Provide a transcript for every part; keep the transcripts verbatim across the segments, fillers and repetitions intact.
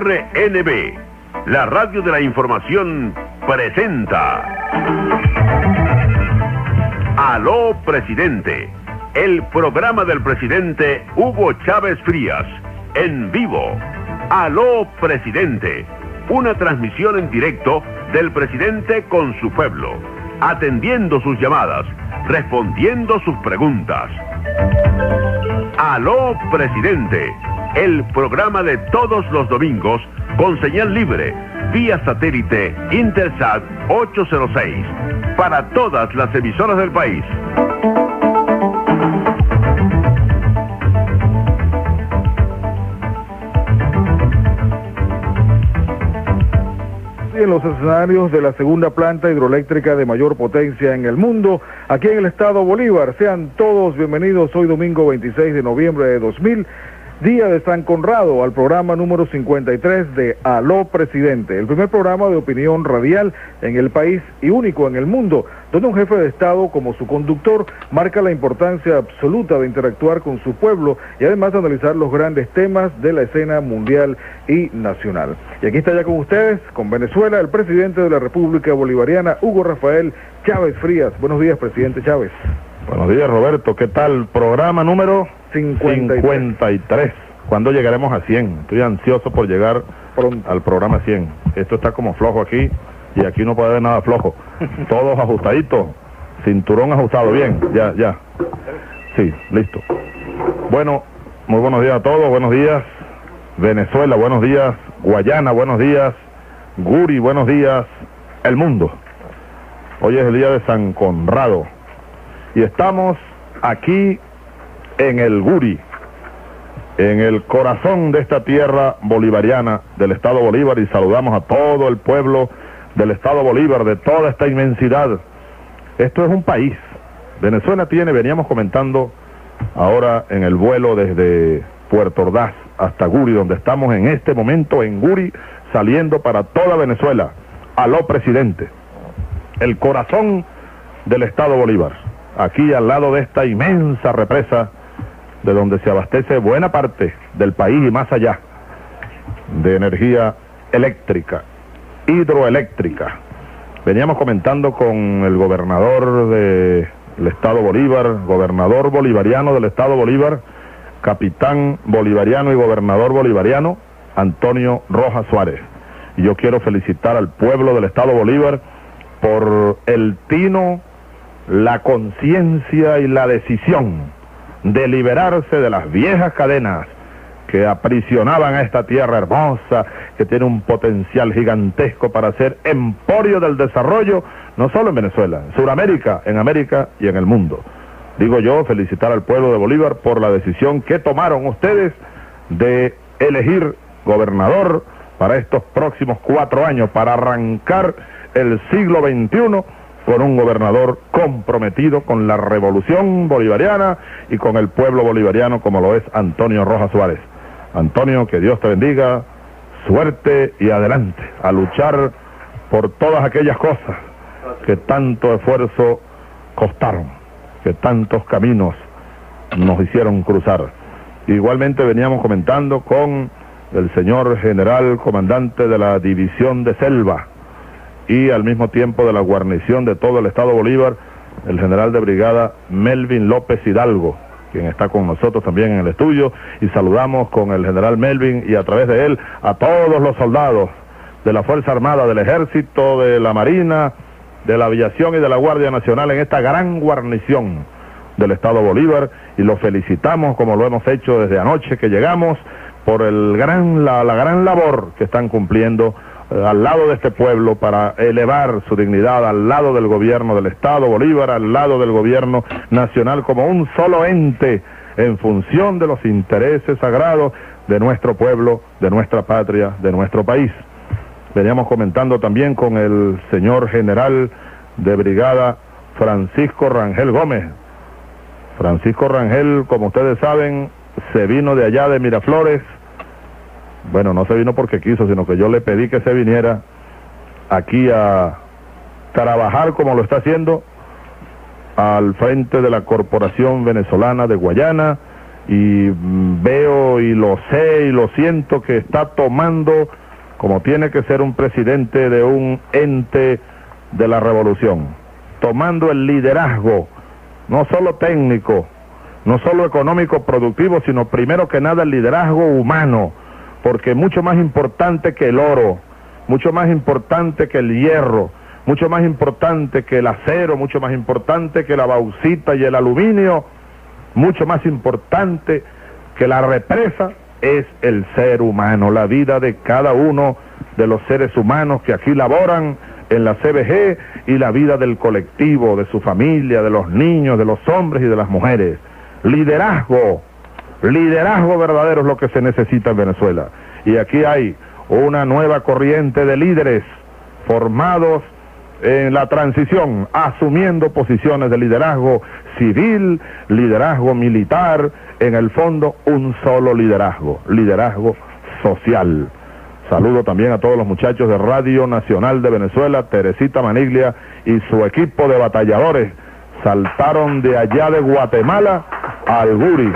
R N B, la radio de la información, presenta Aló Presidente, el programa del presidente Hugo Chávez Frías, en vivo. Aló Presidente, una transmisión en directo del presidente con su pueblo, atendiendo sus llamadas, respondiendo sus preguntas. Aló Presidente, el programa de todos los domingos con señal libre, vía satélite Intelsat ocho cero seis, para todas las emisoras del país. En los escenarios de la segunda planta hidroeléctrica de mayor potencia en el mundo, aquí en el estado Bolívar. Sean todos bienvenidos hoy domingo veintiséis de noviembre de dos mil, día de San Conrado, al programa número cincuenta y tres de Aló Presidente, el primer programa de opinión radial en el país y único en el mundo, donde un jefe de Estado como su conductor marca la importancia absoluta de interactuar con su pueblo y además de analizar los grandes temas de la escena mundial y nacional. Y aquí está ya con ustedes, con Venezuela, el presidente de la República Bolivariana, Hugo Rafael Chávez Frías. Buenos días, presidente Chávez. Buenos días, Roberto. ¿Qué tal? Programa número cincuenta y tres. cincuenta y tres. ¿Cuándo llegaremos a cien? Estoy ansioso por llegar pronto al programa cien. Esto está como flojo aquí, y aquí no puede haber nada flojo. Todos ajustaditos, cinturón ajustado, bien, ya, ya. Sí, listo. Bueno, muy buenos días a todos, buenos días Venezuela, buenos días Guayana, buenos días Guri, buenos días el mundo. Hoy es el día de San Conrado y estamos aquí en el Guri, en el corazón de esta tierra bolivariana del estado Bolívar, y saludamos a todo el pueblo del estado Bolívar, de toda esta inmensidad. Esto es un país. Venezuela tiene, veníamos comentando ahora en el vuelo desde Puerto Ordaz hasta Guri, donde estamos en este momento en Guri, saliendo para toda Venezuela. Aló Presidente, el corazón del estado Bolívar, aquí al lado de esta inmensa represa de donde se abastece buena parte del país y más allá de energía eléctrica, hidroeléctrica. Veníamos comentando con el gobernador del estado Bolívar, gobernador bolivariano del estado Bolívar, capitán bolivariano y gobernador bolivariano, Antonio Rojas Suárez. Y yo quiero felicitar al pueblo del estado Bolívar por el tino, la conciencia y la decisión de liberarse de las viejas cadenas que aprisionaban a esta tierra hermosa, que tiene un potencial gigantesco para ser emporio del desarrollo, no solo en Venezuela, en Sudamérica, en América y en el mundo. Digo yo, felicitar al pueblo de Bolívar por la decisión que tomaron ustedes de elegir gobernador para estos próximos cuatro años, para arrancar el siglo veintiuno con un gobernador comprometido con la revolución bolivariana y con el pueblo bolivariano, como lo es Antonio Rojas Suárez. Antonio, que Dios te bendiga, suerte y adelante a luchar por todas aquellas cosas que tanto esfuerzo costaron, que tantos caminos nos hicieron cruzar. Igualmente veníamos comentando con el señor general comandante de la división de Selva y al mismo tiempo de la guarnición de todo el estado Bolívar, el general de brigada Melvin López Hidalgo, quien está con nosotros también en el estudio, y saludamos con el general Melvin y a través de él a todos los soldados de la Fuerza Armada, del Ejército, de la Marina, de la Aviación y de la Guardia Nacional en esta gran guarnición del estado Bolívar, y los felicitamos como lo hemos hecho desde anoche que llegamos por el gran, la, la gran labor que están cumpliendo eh, al lado de este pueblo para elevar su dignidad, al lado del gobierno del estado Bolívar, al lado del gobierno nacional, como un solo ente en función de los intereses sagrados de nuestro pueblo, de nuestra patria, de nuestro país. Veníamos comentando también con el señor general de brigada Francisco Rangel Gómez. Francisco Rangel, como ustedes saben, se vino de allá de Miraflores. Bueno, no se vino porque quiso, sino que yo le pedí que se viniera aquí a trabajar como lo está haciendo al frente de la Corporación Venezolana de Guayana y veo y lo sé y lo siento que está tomando, como tiene que ser un presidente de un ente de la revolución, tomando el liderazgo, no solo técnico, no solo económico productivo, sino primero que nada el liderazgo humano, porque mucho más importante que el oro, mucho más importante que el hierro, mucho más importante que el acero, mucho más importante que la bauxita y el aluminio, mucho más importante que la represa, es el ser humano, la vida de cada uno de los seres humanos que aquí laboran en la C B G y la vida del colectivo, de su familia, de los niños, de los hombres y de las mujeres. Liderazgo, liderazgo verdadero es lo que se necesita en Venezuela. Y aquí hay una nueva corriente de líderes formados en la transición, asumiendo posiciones de liderazgo civil, liderazgo militar, en el fondo un solo liderazgo, liderazgo social. Saludo también a todos los muchachos de Radio Nacional de Venezuela, Teresita Maniglia y su equipo de batalladores, saltaron de allá de Guatemala al Guri.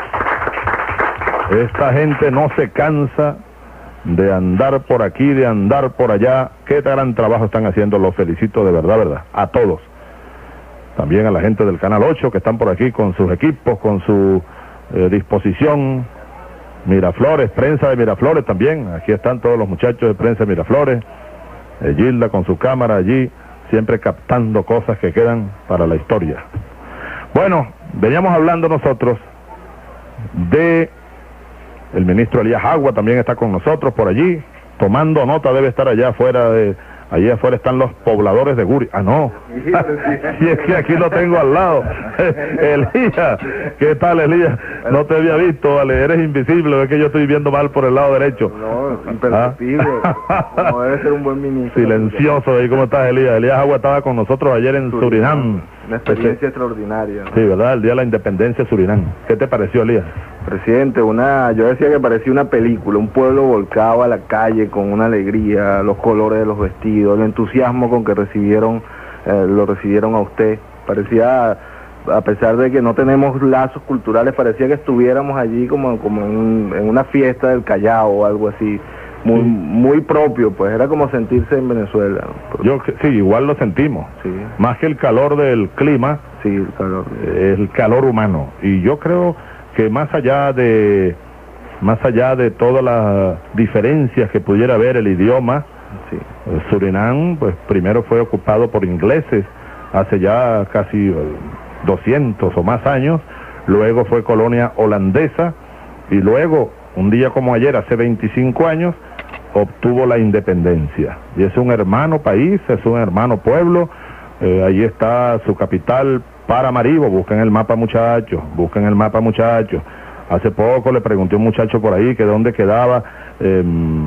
Esta gente no se cansa de andar por aquí, de andar por allá. Qué gran trabajo están haciendo, los felicito de verdad, verdad, a todos. También a la gente del Canal ocho que están por aquí con sus equipos, con su eh, disposición. Miraflores, prensa de Miraflores también, aquí están todos los muchachos de prensa de Miraflores. eh, Gilda con su cámara allí, siempre captando cosas que quedan para la historia. Bueno, veníamos hablando nosotros de... El ministro Elías Agua también está con nosotros por allí, tomando nota, debe estar allá afuera de... Allí afuera están los pobladores de Guri. Ah, no. Y es que aquí lo tengo al lado. Elías, ¿qué tal, Elías? No te había visto, vale, eres invisible, es que yo estoy viendo mal por el lado derecho. No, imperceptible. ¿Ah? No debe ser un buen ministro. Silencioso. ¿Y cómo estás, Elías? Elías Agua estaba con nosotros ayer en Surinam. Surinam. Una experiencia extraordinaria, ¿no? Sí, ¿verdad? El día de la independencia de Surinam. ¿Qué te pareció, Elías? Presidente, una, yo decía que parecía una película, un pueblo volcado a la calle con una alegría, los colores de los vestidos, el entusiasmo con que recibieron, eh, lo recibieron a usted. Parecía, a pesar de que no tenemos lazos culturales, parecía que estuviéramos allí como, como en, un, en una fiesta del Callao o algo así, muy, sí. muy propio, pues era como sentirse en Venezuela, ¿no? Yo, sí, igual lo sentimos, sí. Más que el calor del clima, sí, el calor, eh, el calor humano, y yo creo que más allá de más allá de todas las diferencias que pudiera haber el idioma, sí. Surinam pues primero fue ocupado por ingleses hace ya casi doscientos o más años, luego fue colonia holandesa y luego, un día como ayer, hace veinticinco años, obtuvo la independencia. Y es un hermano país, es un hermano pueblo, eh, ahí está su capital, Paramaribo. Busquen el mapa, muchachos, busquen el mapa, muchachos. Hace poco le pregunté a un muchacho por ahí que dónde quedaba eh,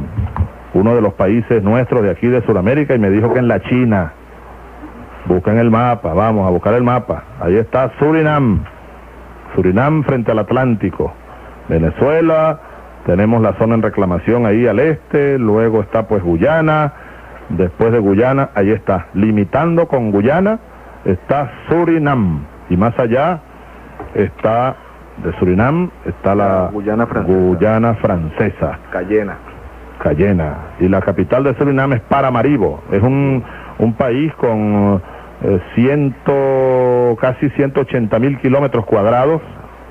uno de los países nuestros de aquí de Sudamérica y me dijo que en la China. Busquen el mapa, vamos a buscar el mapa. Ahí está Surinam, Surinam frente al Atlántico. Venezuela, tenemos la zona en reclamación ahí al este, luego está pues Guyana, después de Guyana, ahí está, limitando con Guyana, está Surinam, y más allá está, de Surinam, está la Guyana francesa, Guyana francesa. Cayena. Cayena, y la capital de Surinam es Paramaribo, es un, un país con eh, ciento, casi ciento ochenta mil kilómetros cuadrados,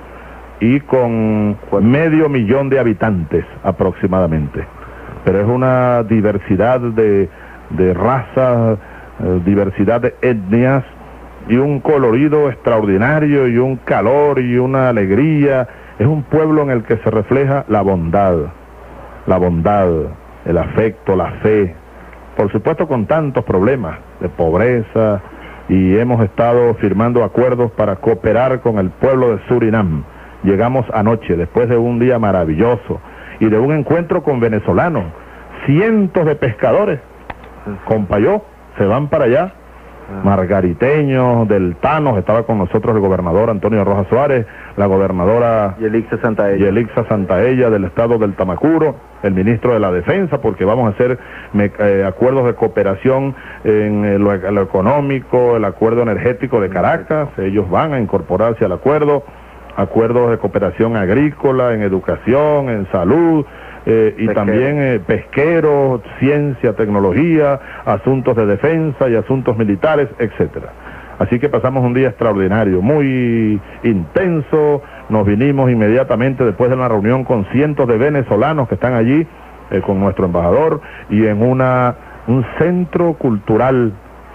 y con medio millón de habitantes aproximadamente, pero es una diversidad de, de razas, eh, diversidad de etnias, y un colorido extraordinario, y un calor, y una alegría. Es un pueblo en el que se refleja la bondad, la bondad, el afecto, la fe, por supuesto con tantos problemas de pobreza, y hemos estado firmando acuerdos para cooperar con el pueblo de Surinam. Llegamos anoche, después de un día maravilloso, y de un encuentro con venezolanos, cientos de pescadores, con payó, se van para allá, margariteños, del Tanos, estaba con nosotros el gobernador Antonio Rojas Suárez, la gobernadora Yelixa Santaella, Yelixa Santaella del estado del Tamacuro, el ministro de la Defensa, porque vamos a hacer me, eh, acuerdos de cooperación en eh, lo, lo económico, el acuerdo energético de Caracas, ellos van a incorporarse al acuerdo. acuerdos de cooperación agrícola, en educación, en salud, eh, y Pesquero. también eh, pesqueros, ciencia, tecnología, asuntos de defensa y asuntos militares, etcétera. Así que pasamos un día extraordinario, muy intenso. Nos vinimos inmediatamente después de una reunión con cientos de venezolanos que están allí, eh, con nuestro embajador, y en una un centro cultural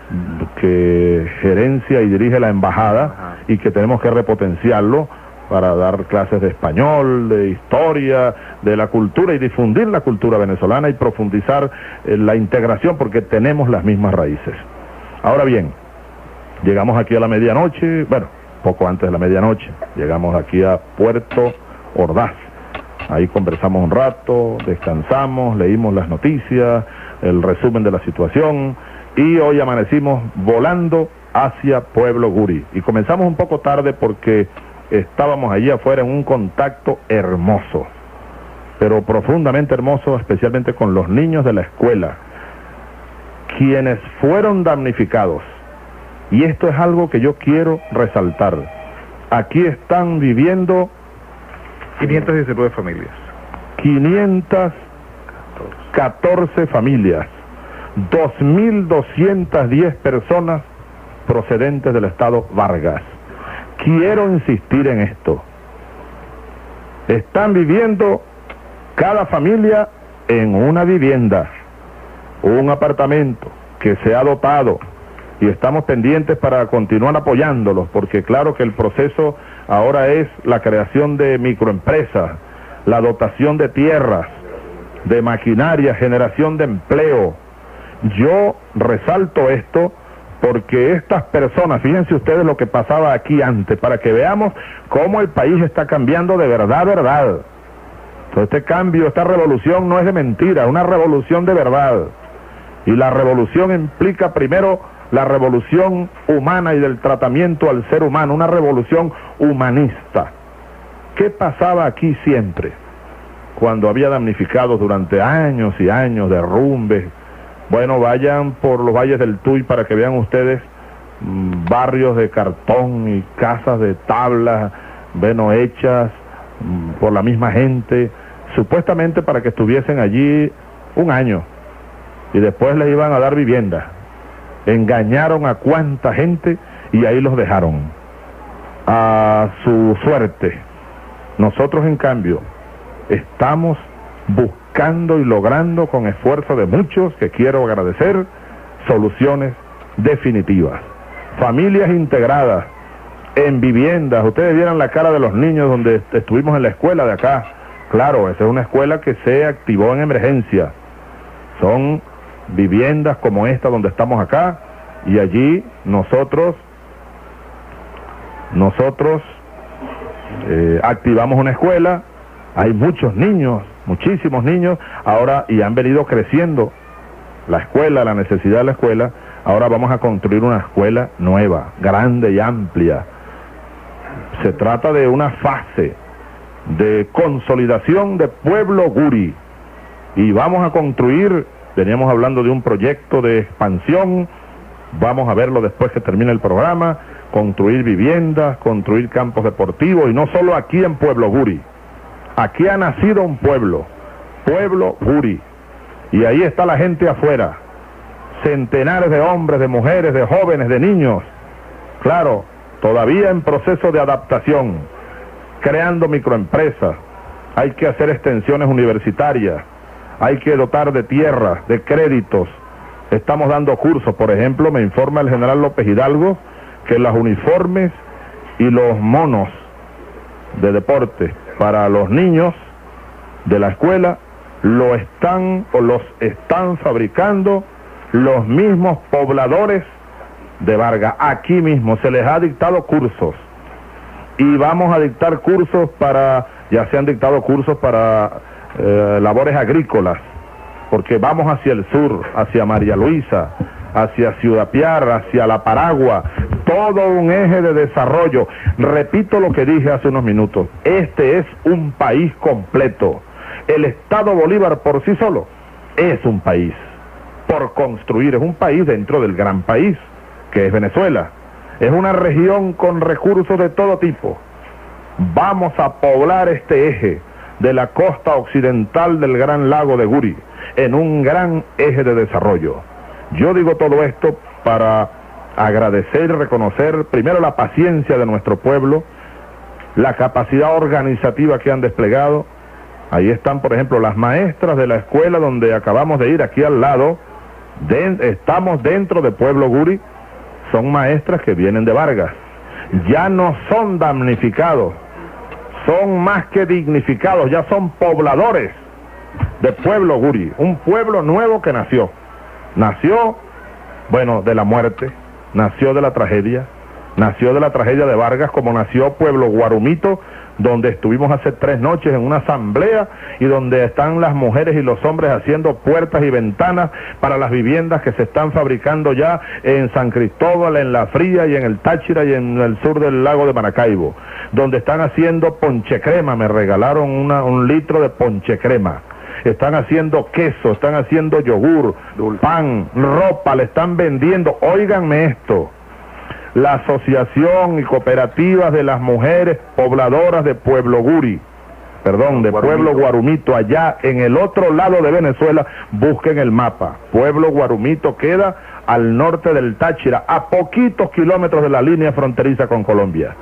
que gerencia y dirige la embajada. Ajá. Y que tenemos que repotenciarlo para dar clases de español, de historia, de la cultura y difundir la cultura venezolana y profundizar en la integración, porque tenemos las mismas raíces. Ahora bien, llegamos aquí a la medianoche, bueno, poco antes de la medianoche, llegamos aquí a Puerto Ordaz. Ahí conversamos un rato, descansamos, leímos las noticias, el resumen de la situación, y hoy amanecimos volando hacia Pueblo Guri. Y comenzamos un poco tarde porque estábamos allí afuera en un contacto hermoso, pero profundamente hermoso, especialmente con los niños de la escuela, quienes fueron damnificados. Y esto es algo que yo quiero resaltar. Aquí están viviendo quinientas diecinueve familias. quinientas catorce familias, dos mil doscientas diez personas procedentes del estado Vargas. Quiero insistir en esto. Están viviendo cada familia en una vivienda, un apartamento que se ha dotado, y estamos pendientes para continuar apoyándolos, porque claro que el proceso ahora es la creación de microempresas, la dotación de tierras, de maquinaria, generación de empleo. Yo resalto esto porque estas personas, fíjense ustedes lo que pasaba aquí antes, para que veamos cómo el país está cambiando de verdad, verdad. Entonces, este cambio, esta revolución no es de mentira, es una revolución de verdad. Y la revolución implica primero la revolución humana y del tratamiento al ser humano, una revolución humanista. ¿Qué pasaba aquí siempre? Cuando había damnificados durante años y años, derrumbes. Bueno, vayan por los valles del Tuy para que vean ustedes mmm, barrios de cartón y casas de tablas, bueno, hechas mmm, por la misma gente, supuestamente para que estuviesen allí un año, y después les iban a dar vivienda. Engañaron a cuánta gente y ahí los dejaron a su suerte. Nosotros, en cambio, estamos buscando y logrando, con esfuerzo de muchos que quiero agradecer, soluciones definitivas. Familias integradas en viviendas. Ustedes vieran la cara de los niños donde estuvimos en la escuela de acá. Claro, esa es una escuela que se activó en emergencia. Son viviendas como esta donde estamos acá, y allí nosotros nosotros eh, activamos una escuela. Hay muchos niños, muchísimos niños ahora, y han venido creciendo la escuela, la necesidad de la escuela. Ahora vamos a construir una escuela nueva, grande y amplia. Se trata de una fase de consolidación de Pueblo Guri, y vamos a construir. Veníamos hablando de un proyecto de expansión, vamos a verlo después que termine el programa, construir viviendas, construir campos deportivos, y no solo aquí en Pueblo Guri. Aquí ha nacido un pueblo, Pueblo Guri, y ahí está la gente afuera, centenares de hombres, de mujeres, de jóvenes, de niños, claro, todavía en proceso de adaptación, creando microempresas. Hay que hacer extensiones universitarias, hay que dotar de tierras, de créditos. Estamos dando cursos, por ejemplo, me informa el general López Hidalgo que los uniformes y los monos de deporte para los niños de la escuela lo están o los están fabricando los mismos pobladores de Vargas. Aquí mismo se les ha dictado cursos, y vamos a dictar cursos para, ya se han dictado cursos para Eh, labores agrícolas, porque vamos hacia el sur, hacia María Luisa, hacia Ciudad Piar, hacia La Paragua, todo un eje de desarrollo. Repito lo que dije hace unos minutos, este es un país completo. El Estado Bolívar por sí solo es un país por construir, es un país dentro del gran país que es Venezuela. Es una región con recursos de todo tipo, Vamos a poblar este eje de la costa occidental del Gran Lago de Guri en un gran eje de desarrollo. Yo digo todo esto para agradecer y reconocer primero la paciencia de nuestro pueblo, la capacidad organizativa que han desplegado. Ahí están, por ejemplo, las maestras de la escuela donde acabamos de ir, aquí al lado, de, estamos dentro de Pueblo Guri, son maestras que vienen de Vargas, ya no son damnificados, son más que dignificados, ya son pobladores de Pueblo Guri, un pueblo nuevo que nació, nació, bueno, de la muerte, nació de la tragedia, nació de la tragedia de Vargas, como nació Pueblo Guarumito, donde estuvimos hace tres noches en una asamblea y donde están las mujeres y los hombres haciendo puertas y ventanas para las viviendas que se están fabricando ya en San Cristóbal, en La Fría y en el Táchira y en el sur del lago de Maracaibo, donde están haciendo ponche crema, me regalaron una, un litro de ponche crema. Están haciendo queso, están haciendo yogur, pan, ropa, le están vendiendo. Óiganme esto, la asociación y cooperativas de las mujeres pobladoras de Pueblo Guri, perdón, de Guarumito. Pueblo Guarumito, allá en el otro lado de Venezuela, busquen el mapa. Pueblo Guarumito queda al norte del Táchira, a poquitos kilómetros de la línea fronteriza con Colombia,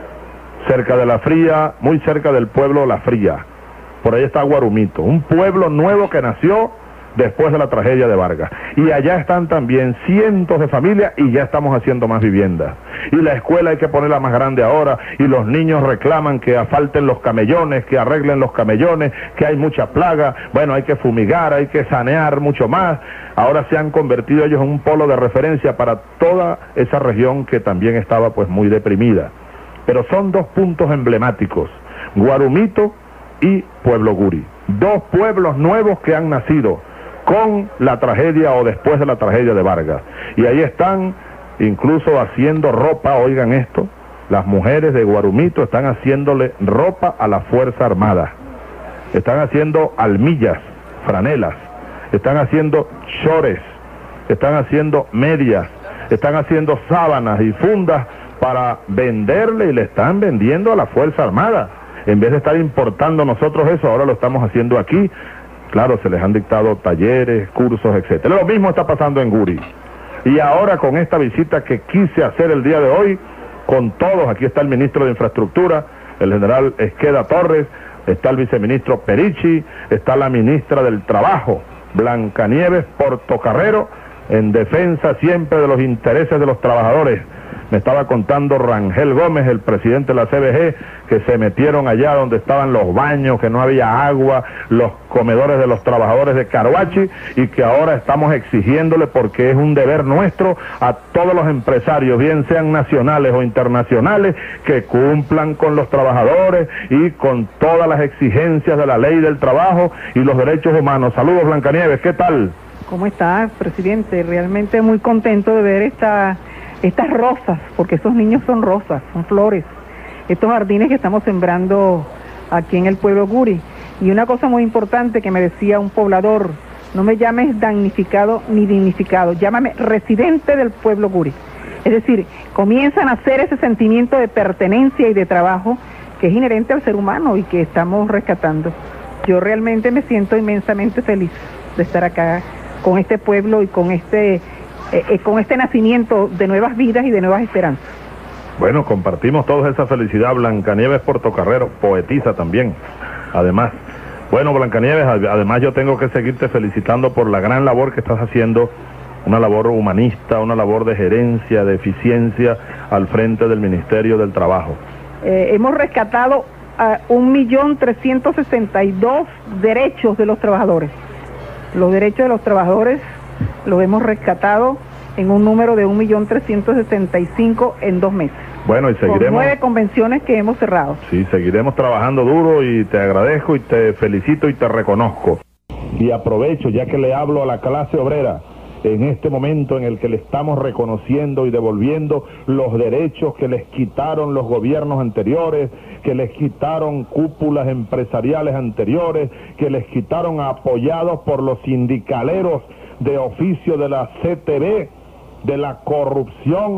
cerca de La Fría, muy cerca del pueblo La Fría. Por ahí está Guarumito, un pueblo nuevo que nació después de la tragedia de Vargas. Y allá están también cientos de familias y ya estamos haciendo más viviendas. Y la escuela hay que ponerla más grande ahora y los niños reclaman que falten los camellones, que arreglen los camellones, que hay mucha plaga. Bueno, hay que fumigar, hay que sanear mucho más. Ahora se han convertido ellos en un polo de referencia para toda esa región que también estaba pues muy deprimida. Pero son dos puntos emblemáticos, Guarumito y Pueblo Guri, dos pueblos nuevos que han nacido con la tragedia o después de la tragedia de Vargas. Y ahí están incluso haciendo ropa, oigan esto, las mujeres de Guarumito están haciéndole ropa a la Fuerza Armada, están haciendo almillas, franelas, están haciendo chores, están haciendo medias, están haciendo sábanas y fundas para venderle y le están vendiendo a la Fuerza Armada. En vez de estar importando nosotros eso, ahora lo estamos haciendo aquí. Claro, se les han dictado talleres, cursos, etcétera. Lo mismo está pasando en Guri. Y ahora con esta visita que quise hacer el día de hoy, con todos, aquí está el ministro de Infraestructura, el general Esqueda Torres, está el viceministro Perichi, está la ministra del Trabajo, Blancanieves Portocarrero, en defensa siempre de los intereses de los trabajadores. Me estaba contando Rangel Gómez, el presidente de la C B G, que se metieron allá donde estaban los baños, que no había agua, los comedores de los trabajadores de Caruachi, y que ahora estamos exigiéndole, porque es un deber nuestro, a todos los empresarios, bien sean nacionales o internacionales, que cumplan con los trabajadores y con todas las exigencias de la ley del trabajo y los derechos humanos. Saludos, Blancanieves, ¿qué tal? ¿Cómo está, presidente? Realmente muy contento de ver esta... estas rosas, porque esos niños son rosas, son flores, estos jardines que estamos sembrando aquí en el pueblo Guri. Y una cosa muy importante que me decía un poblador, no me llames damnificado ni dignificado, llámame residente del pueblo Guri. Es decir, comienzan a hacer ese sentimiento de pertenencia y de trabajo que es inherente al ser humano y que estamos rescatando. Yo realmente me siento inmensamente feliz de estar acá con este pueblo y con este... Eh, eh, con este nacimiento de nuevas vidas y de nuevas esperanzas. Bueno, compartimos todos esa felicidad. Blancanieves Portocarrero, poetisa también, además. Bueno, Blancanieves, además yo tengo que seguirte felicitando por la gran labor que estás haciendo, una labor humanista, una labor de gerencia, de eficiencia al frente del Ministerio del Trabajo. Eh, hemos rescatado a un millón trescientos sesenta y dos derechos de los trabajadores. Los derechos de los trabajadores lo hemos rescatado en un número de un millón trescientos setenta y cinco en dos meses. Bueno, y seguiremos... Con nueve convenciones que hemos cerrado. Sí, seguiremos trabajando duro y te agradezco y te felicito y te reconozco. Y aprovecho, ya que le hablo a la clase obrera, en este momento en el que le estamos reconociendo y devolviendo los derechos que les quitaron los gobiernos anteriores, que les quitaron cúpulas empresariales anteriores, que les quitaron apoyados por los sindicaleros de oficio de la C T V, de la corrupción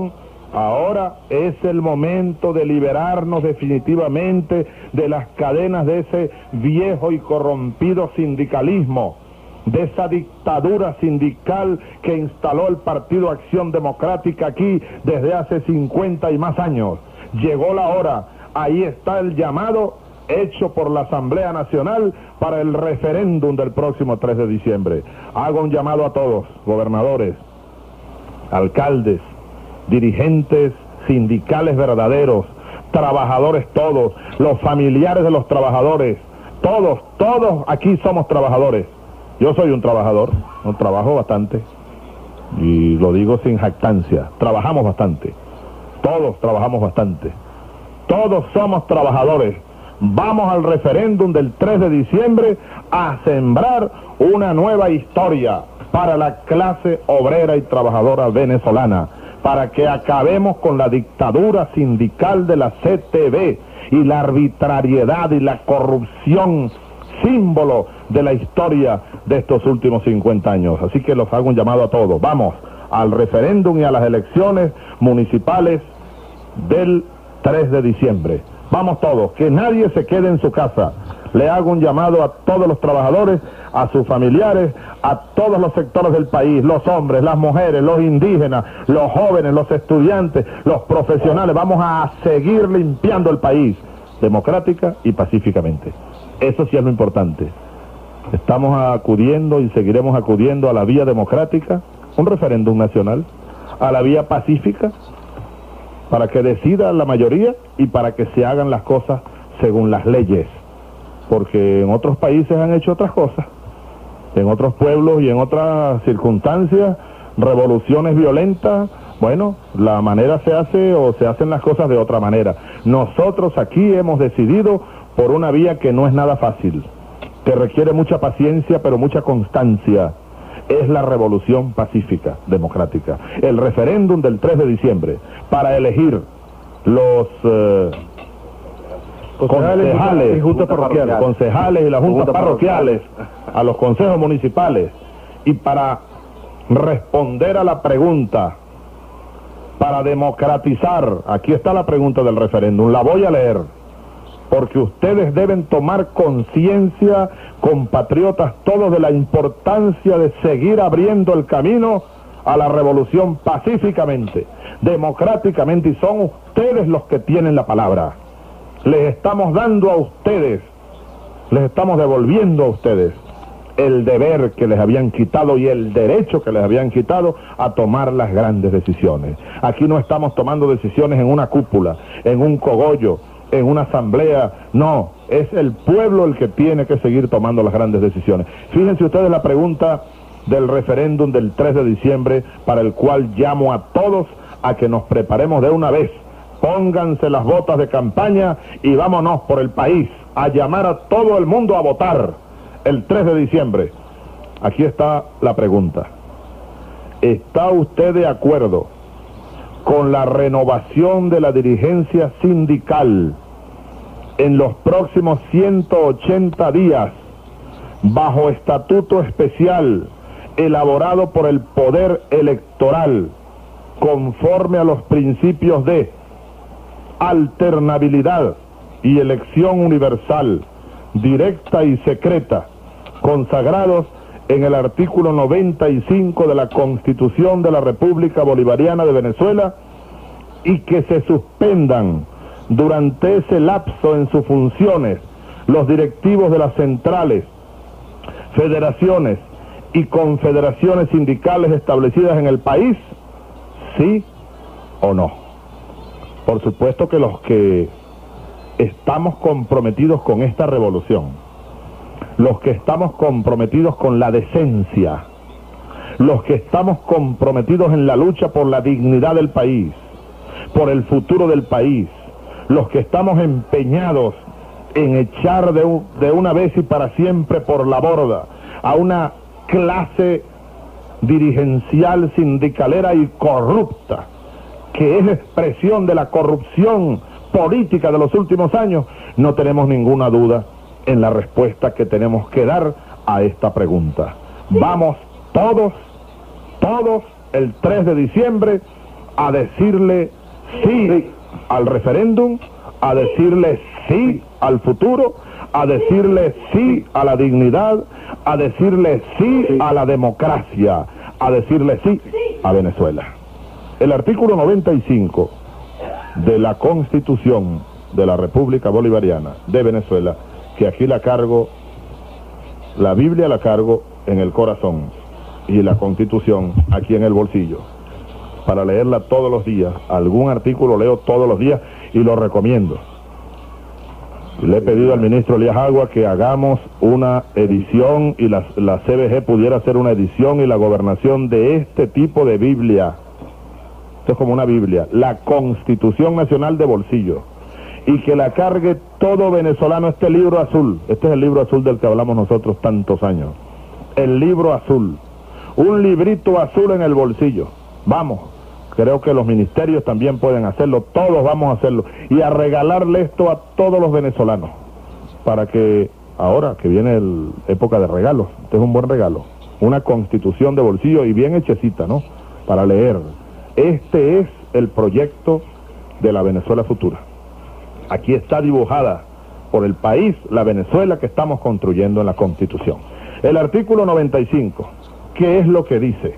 Ahora es el momento de liberarnos definitivamente de las cadenas de ese viejo y corrompido sindicalismo, de esa dictadura sindical que instaló el Partido Acción Democrática aquí desde hace cincuenta y más años. Llegó la hora, ahí está el llamado hecho por la Asamblea Nacional para el referéndum del próximo tres de diciembre. Hago un llamado a todos, gobernadores, alcaldes, dirigentes sindicales verdaderos, trabajadores todos, los familiares de los trabajadores, todos, todos aquí somos trabajadores. Yo soy un trabajador, no trabajo bastante, y lo digo sin jactancia, trabajamos bastante, todos trabajamos bastante, todos somos trabajadores. Vamos al referéndum del tres de diciembre a sembrar una nueva historia para la clase obrera y trabajadora venezolana, para que acabemos con la dictadura sindical de la C T V y la arbitrariedad y la corrupción, símbolo de la historia de estos últimos cincuenta años. Así que los hago un llamado a todos. Vamos al referéndum y a las elecciones municipales del tres de diciembre. Vamos todos, que nadie se quede en su casa. Le hago un llamado a todos los trabajadores, a sus familiares, a todos los sectores del país, los hombres, las mujeres, los indígenas, los jóvenes, los estudiantes, los profesionales. Vamos a seguir limpiando el país, democrática y pacíficamente. Eso sí es lo importante. Estamos acudiendo y seguiremos acudiendo a la vía democrática, un referéndum nacional, a la vía pacífica, para que decida la mayoría y para que se hagan las cosas según las leyes, porque en otros países han hecho otras cosas, en otros pueblos y en otras circunstancias, revoluciones violentas. Bueno, la manera se hace o se hacen las cosas de otra manera. Nosotros aquí hemos decidido por una vía que no es nada fácil, que requiere mucha paciencia pero mucha constancia. Es la revolución pacífica, democrática. El referéndum del tres de diciembre para elegir los eh, concejales y juntas parroquiales, concejales y las juntas parroquiales, a los consejos municipales, y para responder a la pregunta, para democratizar. Aquí está la pregunta del referéndum, la voy a leer, porque ustedes deben tomar conciencia, compatriotas todos, de la importancia de seguir abriendo el camino a la revolución pacíficamente, democráticamente, y son ustedes los que tienen la palabra. Les estamos dando a ustedes, les estamos devolviendo a ustedes el deber que les habían quitado y el derecho que les habían quitado a tomar las grandes decisiones. Aquí no estamos tomando decisiones en una cúpula, en un cogollo, en una asamblea. No, es el pueblo el que tiene que seguir tomando las grandes decisiones. Fíjense ustedes la pregunta del referéndum del tres de diciembre, para el cual llamo a todos a que nos preparemos de una vez. Pónganse las botas de campaña y vámonos por el país a llamar a todo el mundo a votar el tres de diciembre. Aquí está la pregunta. ¿Está usted de acuerdo con la renovación de la dirigencia sindical en los próximos ciento ochenta días bajo estatuto especial elaborado por el Poder Electoral, conforme a los principios de alternabilidad y elección universal, directa y secreta, consagrados en el artículo noventa y cinco de la Constitución de la República Bolivariana de Venezuela, y que se suspendan durante ese lapso en sus funciones los directivos de las centrales, federaciones y confederaciones sindicales establecidas en el país? ¿Sí o no? Por supuesto que los que estamos comprometidos con esta revolución, los que estamos comprometidos con la decencia, los que estamos comprometidos en la lucha por la dignidad del país, por el futuro del país, los que estamos empeñados en echar de, un, de una vez y para siempre por la borda a una clase dirigencial, sindicalera y corrupta, que es expresión de la corrupción política de los últimos años, no tenemos ninguna duda en la respuesta que tenemos que dar a esta pregunta. Vamos todos, todos el tres de diciembre a decirle sí, sí al referéndum, a decirle sí al futuro, a decirle sí a la dignidad, a decirle sí, sí a la democracia, a decirle sí a Venezuela. El artículo noventa y cinco de la Constitución de la República Bolivariana de Venezuela, que aquí la cargo, la Biblia la cargo en el corazón y la Constitución aquí en el bolsillo, para leerla todos los días. Algún artículo leo todos los días y lo recomiendo. Le he pedido al ministro Elías Agua que hagamos una edición y la, la C B G pudiera hacer una edición y la gobernación de este tipo de Biblia. Esto es como una Biblia, la Constitución Nacional de bolsillo, y que la cargue todo venezolano. Este libro azul, este es el libro azul del que hablamos nosotros tantos años, el libro azul, un librito azul en el bolsillo. Vamos, creo que los ministerios también pueden hacerlo, todos vamos a hacerlo, y a regalarle esto a todos los venezolanos, para que ahora que viene la época de regalos, este es un buen regalo, una Constitución de bolsillo y bien hechecita, ¿no?, para leer. Este es el proyecto de la Venezuela futura. Aquí está dibujada por el país la Venezuela que estamos construyendo en la Constitución. El artículo noventa y cinco, ¿qué es lo que dice?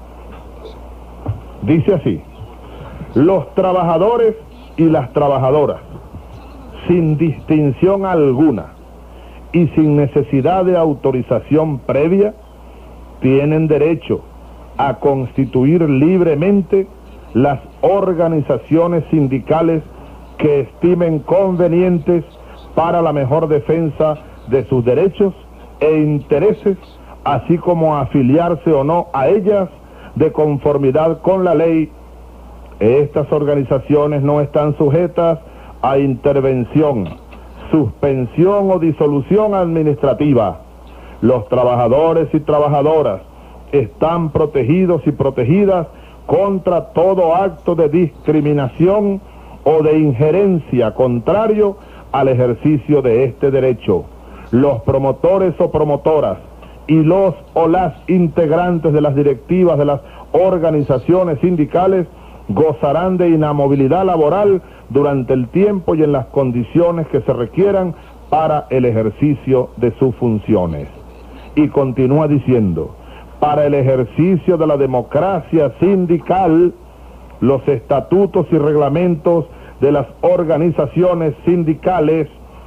Dice así: los trabajadores y las trabajadoras, sin distinción alguna y sin necesidad de autorización previa, tienen derecho a constituir libremente las organizaciones sindicales que estimen convenientes para la mejor defensa de sus derechos e intereses, así como a afiliarse o no a ellas de conformidad con la ley. Estas organizaciones no están sujetas a intervención, suspensión o disolución administrativa. Los trabajadores y trabajadoras están protegidos y protegidas contra todo acto de discriminación o de injerencia contrario al ejercicio de este derecho. Los promotores o promotoras y los o las integrantes de las directivas de las organizaciones sindicales gozarán de inamovilidad laboral durante el tiempo y en las condiciones que se requieran para el ejercicio de sus funciones. Y continúa diciendo: para el ejercicio de la democracia sindical, los estatutos y reglamentos de las organizaciones sindicales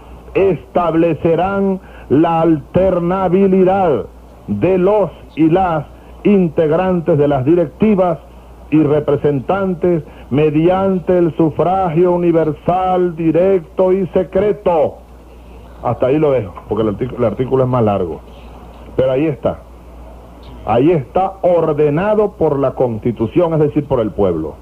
establecerán la alternabilidad de los y las integrantes de las directivas y representantes mediante el sufragio universal, directo y secreto. Hasta ahí lo dejo, porque el artículo, el artículo es más largo. Pero ahí está. Ahí está ordenado por la Constitución, es decir, por el pueblo.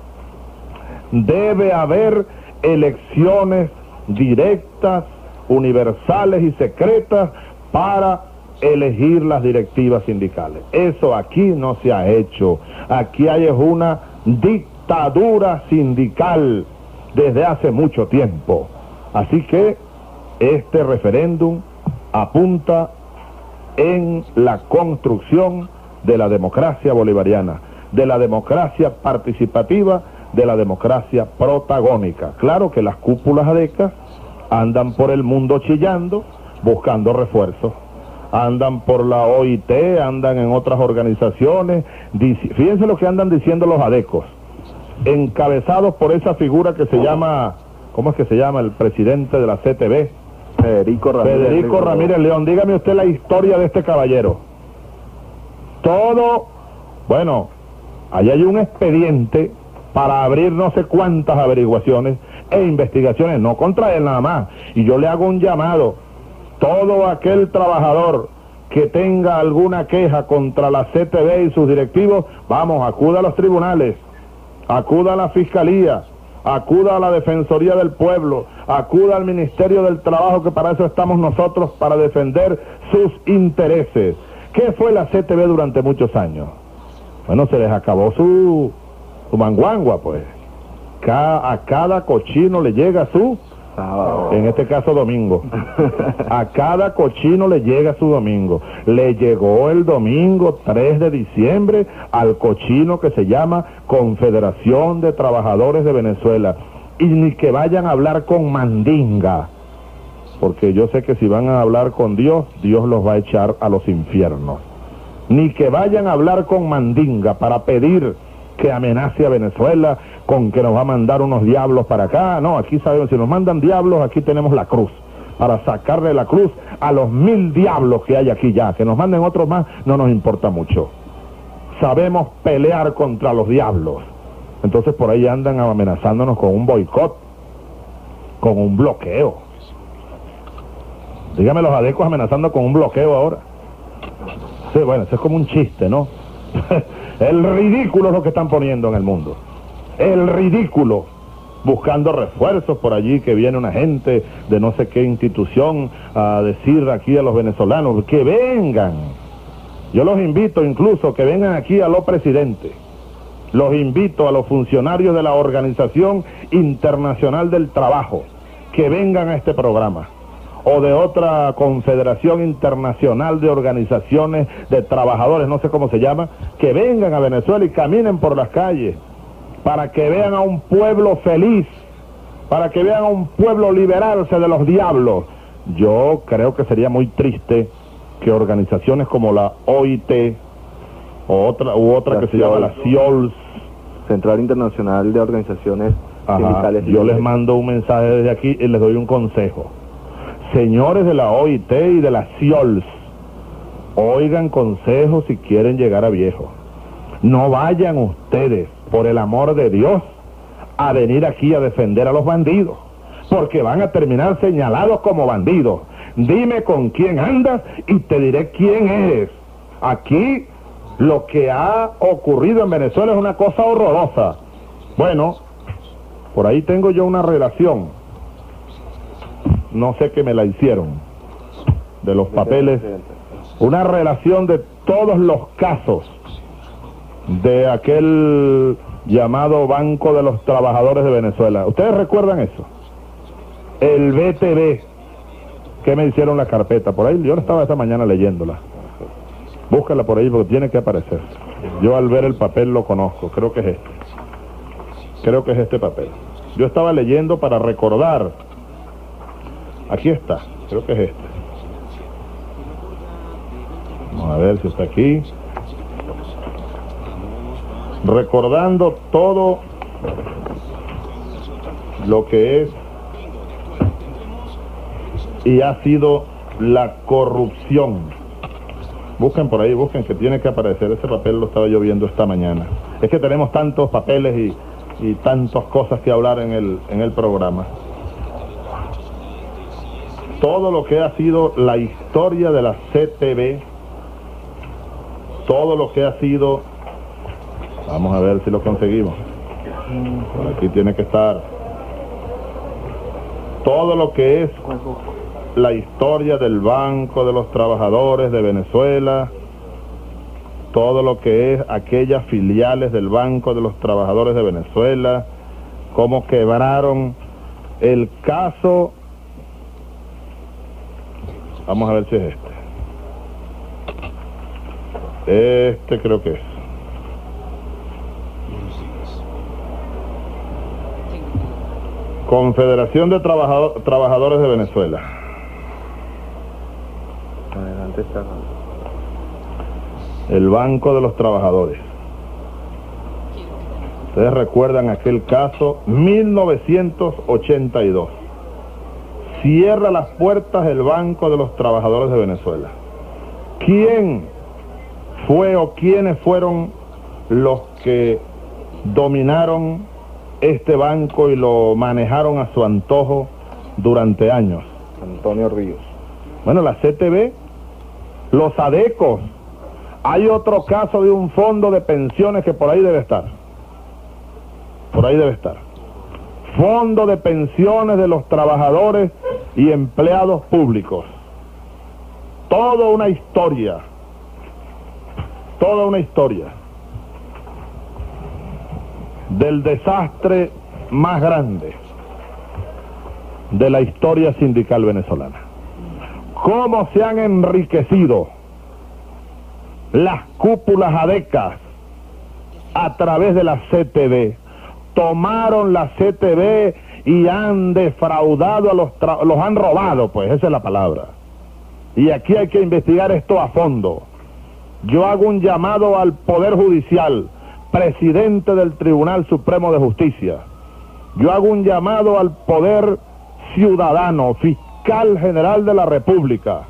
Debe haber elecciones directas, universales y secretas para elegir las directivas sindicales. Eso aquí no se ha hecho. Aquí hay una dictadura sindical desde hace mucho tiempo. Así que este referéndum apunta en la construcción de la democracia bolivariana, de la democracia participativa, de la democracia protagónica. Claro que las cúpulas adecas andan por el mundo chillando, buscando refuerzos. Andan por la O I T, andan en otras organizaciones. Fíjense lo que andan diciendo los adecos, encabezados por esa figura que se llama, ¿cómo es que se llama? El presidente de la C T V, Federico Ramírez, Federico Ramírez León. Dígame usted la historia de este caballero. Todo, bueno, allá hay un expediente para abrir no sé cuántas averiguaciones e investigaciones, no contra él nada más. Y yo le hago un llamado: todo aquel trabajador que tenga alguna queja contra la C T V y sus directivos, vamos, acuda a los tribunales, acuda a la Fiscalía, acuda a la Defensoría del Pueblo, acuda al Ministerio del Trabajo, que para eso estamos nosotros, para defender sus intereses. ¿Qué fue la C T V durante muchos años? Bueno, se les acabó su, su manguangua, pues. Cada, a cada cochino le llega su Sábado. En este caso domingo. A cada cochino le llega su domingo. Le llegó el domingo tres de diciembre al cochino que se llama Confederación de Trabajadores de Venezuela. Y ni que vayan a hablar con mandinga, porque yo sé que si van a hablar con Dios, Dios los va a echar a los infiernos. Ni que vayan a hablar con mandinga para pedir que amenace a Venezuela con que nos va a mandar unos diablos para acá. No, aquí sabemos, si nos mandan diablos, aquí tenemos la cruz, para sacarle la cruz a los mil diablos que hay aquí ya. Que nos manden otros más, no nos importa mucho. Sabemos pelear contra los diablos. Entonces por ahí andan amenazándonos con un boicot, con un bloqueo. Dígame los adecos amenazando con un bloqueo ahora. Sí, bueno, eso es como un chiste, ¿no? El ridículo es lo que están poniendo en el mundo. El ridículo. Buscando refuerzos por allí, que viene una gente de no sé qué institución a decir aquí a los venezolanos que vengan. Yo los invito incluso que vengan aquí a los presidentes. Los invito a los funcionarios de la Organización Internacional del Trabajo que vengan a este programa, o de otra confederación internacional de organizaciones de trabajadores, no sé cómo se llama, que vengan a Venezuela y caminen por las calles para que vean a un pueblo feliz, para que vean a un pueblo liberarse de los diablos. Yo creo que sería muy triste que organizaciones como la O I T o otra u otra la que se llama la C I O L S, Central Internacional de Organizaciones Ajá, Sindicales. Yo les mando un mensaje desde aquí y les doy un consejo. Señores de la O I T y de la C I O L S, oigan consejos si quieren llegar a viejo. No vayan ustedes, por el amor de Dios, a venir aquí a defender a los bandidos, porque van a terminar señalados como bandidos. Dime con quién andas y te diré quién eres. Aquí lo que ha ocurrido en Venezuela es una cosa horrorosa. Bueno, por ahí tengo yo una relación, no sé qué me la hicieron, de los papeles, una relación de todos los casos de aquel llamado Banco de los Trabajadores de Venezuela. ¿Ustedes recuerdan eso? El B T V, que me hicieron la carpeta, por ahí, yo estaba esta mañana leyéndola. Búscala por ahí porque tiene que aparecer. Yo al ver el papel lo conozco, creo que es este. Creo que es este papel. Yo estaba leyendo para recordar. Aquí está, creo que es este. Vamos a ver si está aquí. Recordando todo lo que es y ha sido la corrupción. Busquen por ahí, busquen que tiene que aparecer. Ese papel lo estaba yo viendo esta mañana. Es que tenemos tantos papeles y, y tantas cosas que hablar en el, en el programa. Todo lo que ha sido la historia de la C T V, todo lo que ha sido, vamos a ver si lo conseguimos. Por aquí tiene que estar. Todo lo que es la historia del Banco de los Trabajadores de Venezuela, todo lo que es aquellas filiales del Banco de los Trabajadores de Venezuela, cómo quebraron el caso. Vamos a ver si es este. Este creo que es. Confederación de Trabajador, Trabajadores de Venezuela. Adelante está. El Banco de los Trabajadores. Ustedes recuerdan aquel caso, mil novecientos ochenta y dos. Cierra las puertas el Banco de los Trabajadores de Venezuela. ¿Quién fue o quiénes fueron los que dominaron este banco y lo manejaron a su antojo durante años? Antonio Ríos. Bueno, la C T V, los adecos. Hay otro caso de un fondo de pensiones que por ahí debe estar. Por ahí debe estar. Fondo de pensiones de los trabajadores y empleados públicos. Toda una historia. Toda una historia. Del desastre más grande. de la historia sindical venezolana. Cómo se han enriquecido las cúpulas adecas a través de la C T V. Tomaron la C T V y han defraudado a los, los han robado, pues esa es la palabra. Y aquí hay que investigar esto a fondo. Yo hago un llamado al Poder Judicial, presidente del Tribunal Supremo de Justicia. Yo hago un llamado al Poder Ciudadano, Fiscal General de la República,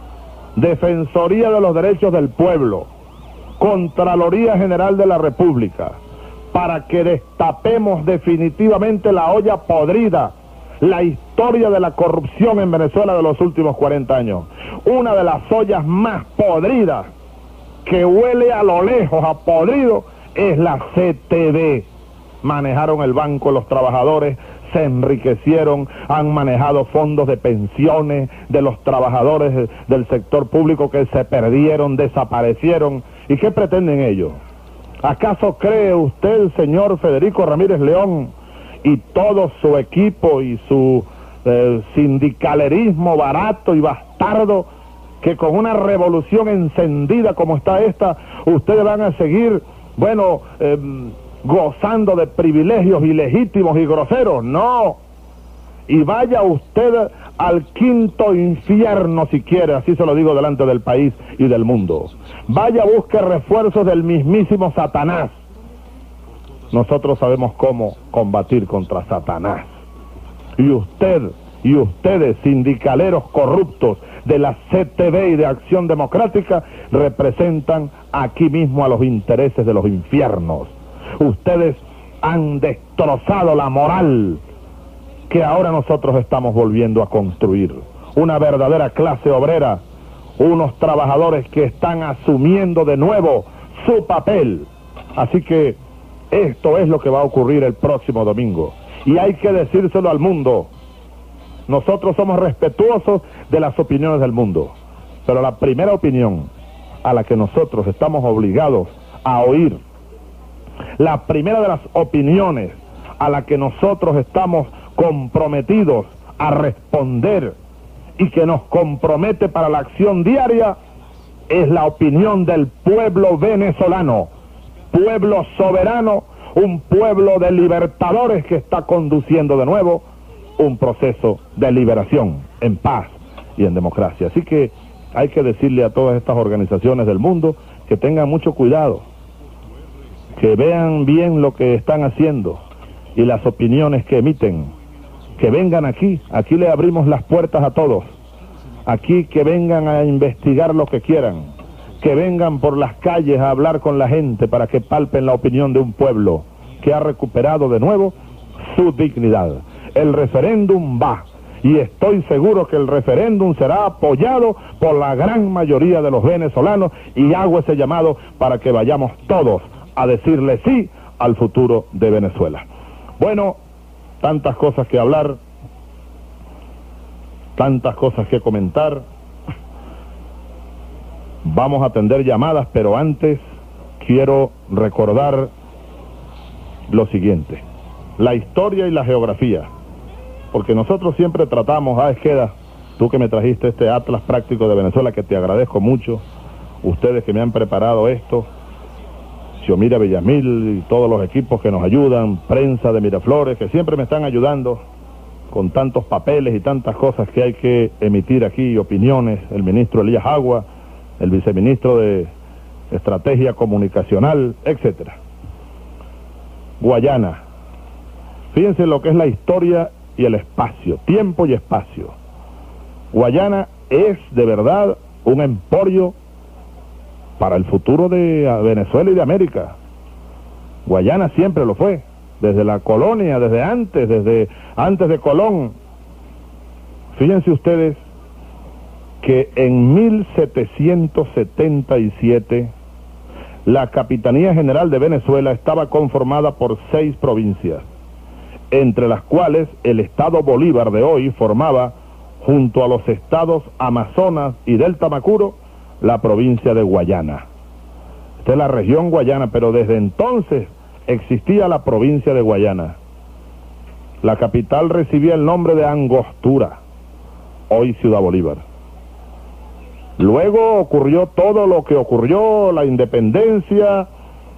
Defensoría de los Derechos del Pueblo, Contraloría General de la República, para que destapemos definitivamente la olla podrida, la historia de la corrupción en Venezuela de los últimos cuarenta años. Una de las ollas más podridas, que huele a lo lejos a podrido, es la C T V. Manejaron el Banco de los Trabajadores, se enriquecieron, han manejado fondos de pensiones de los trabajadores del sector público que se perdieron, desaparecieron. ¿Y qué pretenden ellos? ¿Acaso cree usted, señor Federico Ramírez León, y todo su equipo y su eh, sindicalerismo barato y bastardo, que con una revolución encendida como está esta, ustedes van a seguir, bueno, eh, gozando de privilegios ilegítimos y groseros? No. Y vaya usted al quinto infierno si quiere, así se lo digo delante del país y del mundo. Vaya, busque refuerzos del mismísimo Satanás. Nosotros sabemos cómo combatir contra Satanás. Y usted y ustedes, sindicaleros corruptos de la C T V y de Acción Democrática, representan aquí mismo a los intereses de los infiernos. Ustedes han destrozado la moral que ahora nosotros estamos volviendo a construir. Una verdadera clase obrera, unos trabajadores que están asumiendo de nuevo su papel. Así que esto es lo que va a ocurrir el próximo domingo. Y hay que decírselo al mundo. Nosotros somos respetuosos de las opiniones del mundo, pero la primera opinión a la que nosotros estamos obligados a oír, la primera de las opiniones a la que nosotros estamos comprometidos a responder y que nos compromete para la acción diaria, es la opinión del pueblo venezolano, pueblo soberano, un pueblo de libertadores que está conduciendo de nuevo un proceso de liberación en paz y en democracia. Así que hay que decirle a todas estas organizaciones del mundo que tengan mucho cuidado, que vean bien lo que están haciendo y las opiniones que emiten, que vengan aquí, aquí le abrimos las puertas a todos, aquí que vengan a investigar lo que quieran, que vengan por las calles a hablar con la gente para que palpen la opinión de un pueblo que ha recuperado de nuevo su dignidad. El referéndum va, y estoy seguro que el referéndum será apoyado por la gran mayoría de los venezolanos, y hago ese llamado para que vayamos todos a decirle sí al futuro de Venezuela. Bueno, tantas cosas que hablar, tantas cosas que comentar. Vamos a atender llamadas, pero antes quiero recordar lo siguiente: la historia y la geografía, porque nosotros siempre tratamos, ah, Esqueda, tú que me trajiste este Atlas Práctico de Venezuela, que te agradezco mucho, ustedes que me han preparado esto, Xiomira Villamil y todos los equipos que nos ayudan, prensa de Miraflores, que siempre me están ayudando con tantos papeles y tantas cosas que hay que emitir aquí, opiniones, el ministro Elías Agua, el viceministro de Estrategia Comunicacional, etcétera. Guayana. Fíjense lo que es la historia y el espacio, tiempo y espacio. Guayana es de verdad un emporio para el futuro de Venezuela y de América. Guayana siempre lo fue, desde la colonia, desde antes, desde antes de Colón. Fíjense ustedes que en mil setecientos setenta y siete la Capitanía General de Venezuela estaba conformada por seis provincias, entre las cuales el estado Bolívar de hoy formaba, junto a los estados Amazonas y del Tamacuro, la provincia de Guayana. Esta es la región Guayana, pero desde entonces existía la provincia de Guayana. la capital recibía el nombre de Angostura, hoy Ciudad Bolívar. Luego ocurrió todo lo que ocurrió, la independencia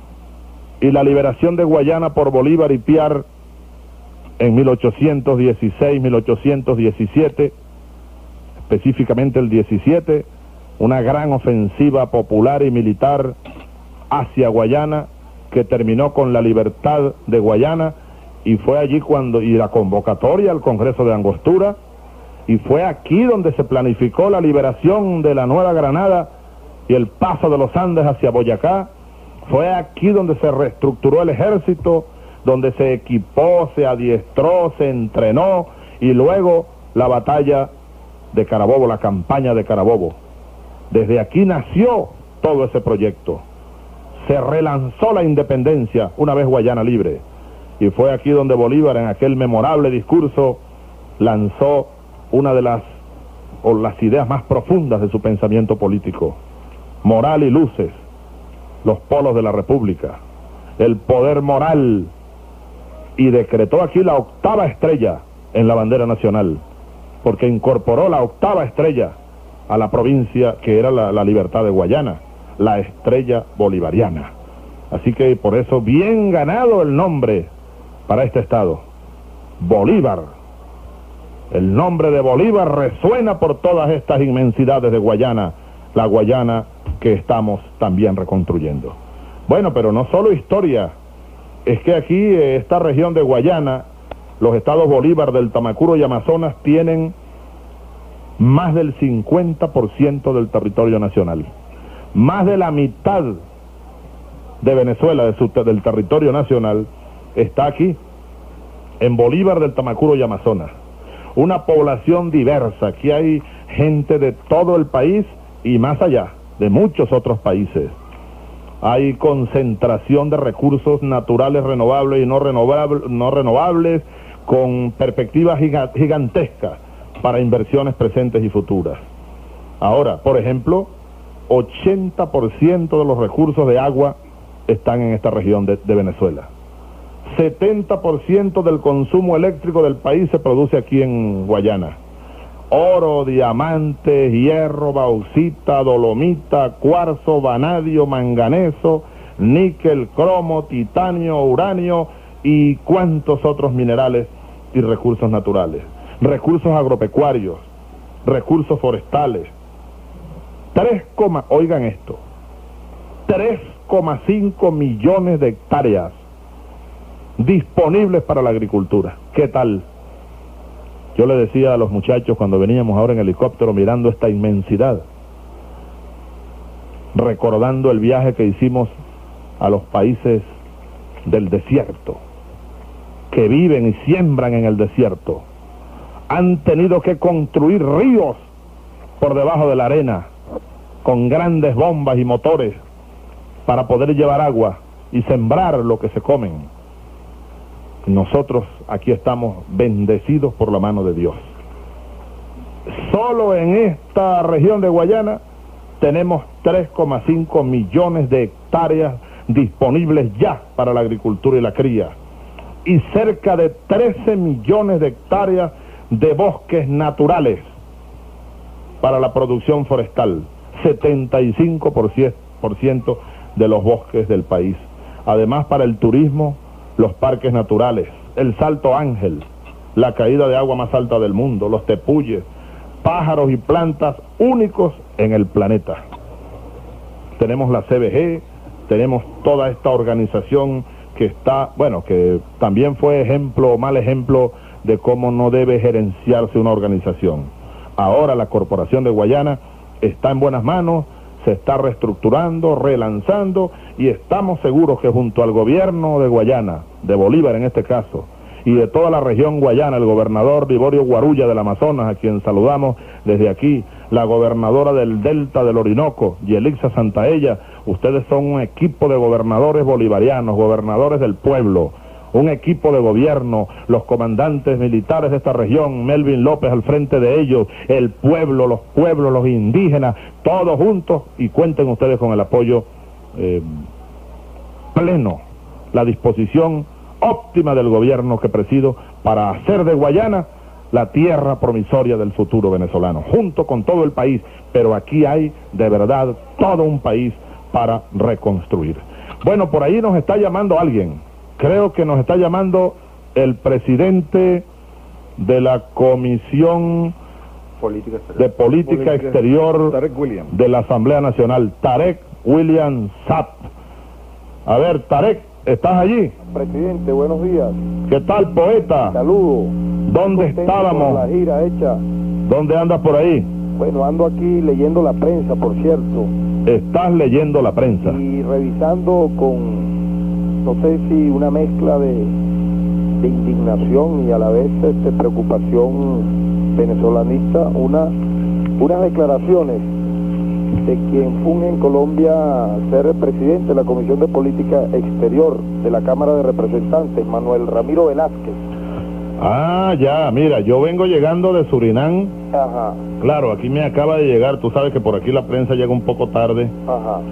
y la liberación de Guayana por Bolívar y Piar en mil ochocientos dieciséis, mil ochocientos diecisiete, específicamente el diecisiete, una gran ofensiva popular y militar hacia Guayana que terminó con la libertad de Guayana, y fue allí cuando, y la convocatoria al Congreso de Angostura, y fue aquí donde se planificó la liberación de la Nueva Granada y el paso de los Andes hacia Boyacá. Fue aquí donde se reestructuró el ejército, donde se equipó, se adiestró, se entrenó, y luego la batalla de Carabobo, la campaña de Carabobo. Desde aquí nació todo ese proyecto. Se relanzó la independencia una vez Guayana libre, y fue aquí donde Bolívar, en aquel memorable discurso, lanzó una de las, o las ideas más profundas de su pensamiento político: moral y luces, los polos de la República, el poder moral, y decretó aquí la octava estrella en la bandera nacional, porque incorporó la octava estrella a la provincia que era la, la libertad de Guayana, la estrella bolivariana. Así que por eso bien ganado el nombre para este estado, Bolívar. El nombre de Bolívar resuena por todas estas inmensidades de Guayana, la Guayana que estamos también reconstruyendo. Bueno, pero no solo historia, es que aquí, esta región de Guayana, los estados Bolívar, del Tamacuro y Amazonas tienen más del cincuenta por ciento del territorio nacional. Más de la mitad de Venezuela, de su, del territorio nacional, está aquí, en Bolívar, del Tamacuro y Amazonas. Una población diversa, aquí hay gente de todo el país y más allá, de muchos otros países. Hay concentración de recursos naturales renovables y no renovables, no renovables, con perspectivas gigantescas para inversiones presentes y futuras. Ahora, por ejemplo, ochenta por ciento de los recursos de agua están en esta región de, de Venezuela. setenta por ciento del consumo eléctrico del país se produce aquí en Guayana. Oro, diamante, hierro, bauxita, dolomita, cuarzo, vanadio, manganeso, níquel, cromo, titanio, uranio y cuantos otros minerales y recursos naturales. Recursos agropecuarios, recursos forestales. tres, oigan esto, tres coma cinco millones de hectáreas disponibles para la agricultura. ¿Qué tal? Yo le decía a los muchachos cuando veníamos ahora en helicóptero mirando esta inmensidad, recordando el viaje que hicimos a los países del desierto, que viven y siembran en el desierto, han tenido que construir ríos por debajo de la arena, con grandes bombas y motores, para poder llevar agua y sembrar lo que se comen. Nosotros aquí estamos bendecidos por la mano de Dios. Solo en esta región de Guayana tenemos tres coma cinco millones de hectáreas disponibles ya para la agricultura y la cría, y cerca de trece millones de hectáreas de bosques naturales para la producción forestal, setenta y cinco por ciento de los bosques del país. Además, para el turismo, los parques naturales, el Salto Ángel, la caída de agua más alta del mundo, los tepuyes, pájaros y plantas únicos en el planeta. Tenemos la C B G, tenemos toda esta organización que está, bueno, que también fue ejemplo, mal ejemplo de cómo no debe gerenciarse una organización. Ahora la Corporación de Guayana está en buenas manos, se está reestructurando, relanzando, y estamos seguros que junto al gobierno de Guayana, de Bolívar en este caso, y de toda la región guayana, el gobernador Liborio Guarulla del Amazonas, a quien saludamos desde aquí, la gobernadora del Delta del Orinoco, Yelixa Santaella, ustedes son un equipo de gobernadores bolivarianos, gobernadores del pueblo, un equipo de gobierno, los comandantes militares de esta región, Melvin López al frente de ellos, el pueblo, los pueblos, los indígenas, todos juntos, y cuenten ustedes con el apoyo eh, pleno, la disposición óptima del gobierno que presido para hacer de Guayana la tierra promisoria del futuro venezolano, junto con todo el país, pero aquí hay de verdad todo un país para reconstruir. Bueno, por ahí nos está llamando alguien, creo que nos está llamando el presidente de la Comisión Política Exterior. de Política, Política Exterior Tarek William. de la Asamblea Nacional, Tarek William Saab. A ver, Tarek, ¿estás allí? Presidente, buenos días. ¿Qué tal, poeta? Saludos. ¿Dónde Contento estábamos? con la gira hecha. ¿Dónde andas por ahí? Bueno, ando aquí leyendo la prensa, por cierto, Estás leyendo la prensa. y revisando con, no sé si una mezcla de, de indignación y a la vez este, preocupación venezolanista, una, unas declaraciones de quien funge en Colombia ser el presidente de la Comisión de Política Exterior de la Cámara de Representantes, Manuel Ramiro Velázquez. Ah, ya, mira, yo vengo llegando de Surinam. Ajá, Claro, aquí me acaba de llegar, tú sabes que por aquí la prensa llega un poco tarde. ajá.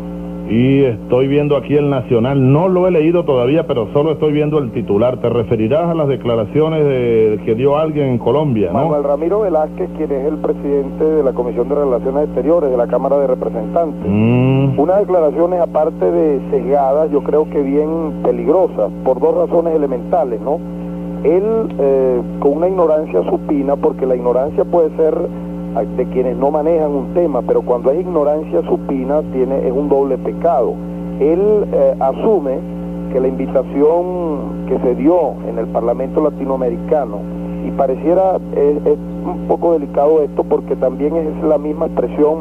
Y estoy viendo aquí el Nacional, no lo he leído todavía, pero solo estoy viendo el titular. ¿Te referirás a las declaraciones de, que dio alguien en Colombia, no? Manuel Ramiro Velázquez, quien es el presidente de la Comisión de Relaciones Exteriores de la Cámara de Representantes. Mm, Unas declaraciones, aparte de sesgadas, yo creo que bien peligrosas, por dos razones elementales, ¿no? Él, eh, con una ignorancia supina, porque la ignorancia puede ser de quienes no manejan un tema, pero cuando es ignorancia supina, tiene, es un doble pecado. Él eh, asume que la invitación que se dio en el Parlamento Latinoamericano, y pareciera, es, es un poco delicado esto, porque también es la misma expresión,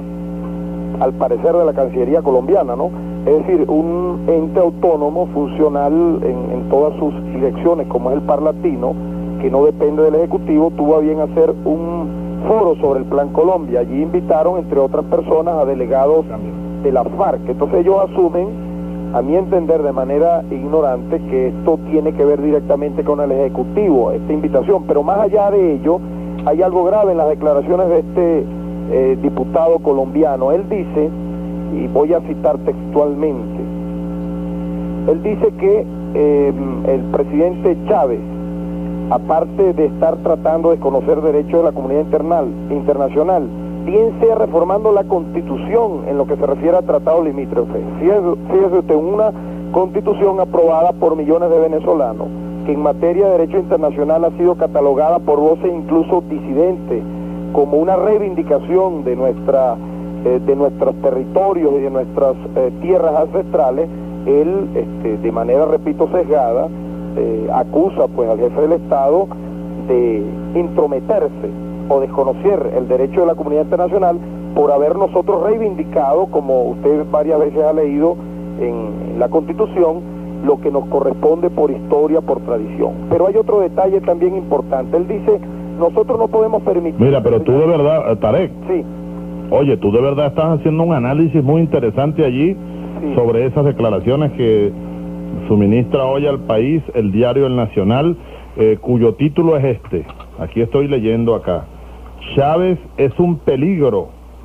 al parecer, de la Cancillería colombiana, ¿no? Es decir, un ente autónomo, funcional en, en todas sus direcciones, como es el Parlatino, que no depende del Ejecutivo, tuvo a bien hacer un foro sobre el Plan Colombia. Allí invitaron, entre otras personas, a delegados de la FARC. Entonces ellos asumen, a mi entender, de manera ignorante, que esto tiene que ver directamente con el Ejecutivo, esta invitación. Pero más allá de ello, hay algo grave en las declaraciones de este eh, diputado colombiano. Él dice, y voy a citar textualmente, él dice que eh, el presidente Chávez, aparte de estar tratando de conocer derechos de la comunidad internal, internacional, bien sea reformando la Constitución en lo que se refiere a tratados limítrofes. Fíjese, fíjese usted, una Constitución aprobada por millones de venezolanos, que en materia de derecho internacional ha sido catalogada por voces incluso disidentes como una reivindicación de nuestra eh, de nuestros territorios y de nuestras eh, tierras ancestrales. Él, este, de manera, repito, sesgada, Eh, acusa pues al jefe del Estado de intrometerse o desconocer el derecho de la comunidad internacional por haber nosotros reivindicado, como usted varias veces ha leído en, en la Constitución, lo que nos corresponde por historia, por tradición. Pero hay otro detalle también importante. Él dice, nosotros no podemos permitir... Mira, pero tú de verdad, Tarek, Sí, oye, tú de verdad estás haciendo un análisis muy interesante allí sí. sobre esas declaraciones que suministra hoy al país el diario El Nacional, eh, cuyo título es este. Aquí estoy leyendo acá. Chávez es un peligro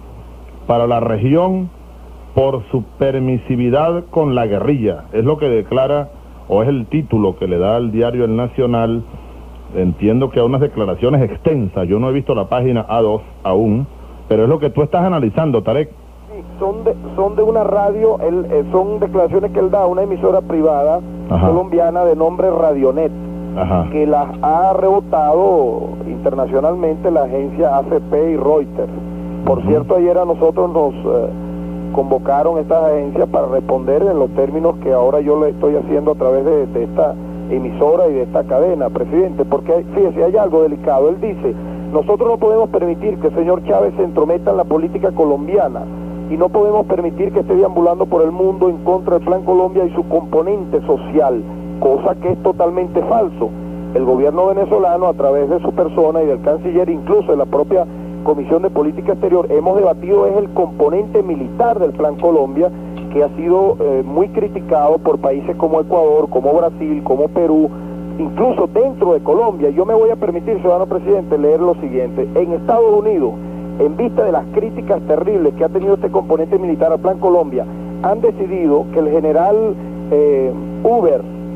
para la región por su permisividad con la guerrilla. Es lo que declara, o es el título que le da al diario El Nacional. Entiendo que hay unas declaraciones extensas. Yo no he visto la página A dos aún, pero es lo que tú estás analizando, Tarek. Sí, son de, son de una radio, él, eh, son declaraciones que él da a una emisora privada Ajá. colombiana de nombre Radionet, Ajá. que las ha rebotado internacionalmente la agencia A F P y Reuters. Por Ujú. cierto, ayer a nosotros nos eh, convocaron estas agencias para responder en los términos que ahora yo le estoy haciendo a través de, de esta emisora y de esta cadena, presidente, porque hay, fíjese, hay algo delicado. Él dice, nosotros no podemos permitir que el señor Chávez se entrometa en la política colombiana, y no podemos permitir que esté deambulando por el mundo en contra del Plan Colombia y su componente social, cosa que es totalmente falso. El gobierno venezolano, a través de su persona y del canciller, incluso de la propia Comisión de Política Exterior, hemos debatido es el componente militar del Plan Colombia, que ha sido eh, muy criticado por países como Ecuador, como Brasil, como Perú, incluso dentro de Colombia. Yo me voy a permitir, ciudadano presidente, leer lo siguiente. En Estados Unidos, en vista de las críticas terribles que ha tenido este componente militar al Plan Colombia, han decidido que el general eh, Hoover,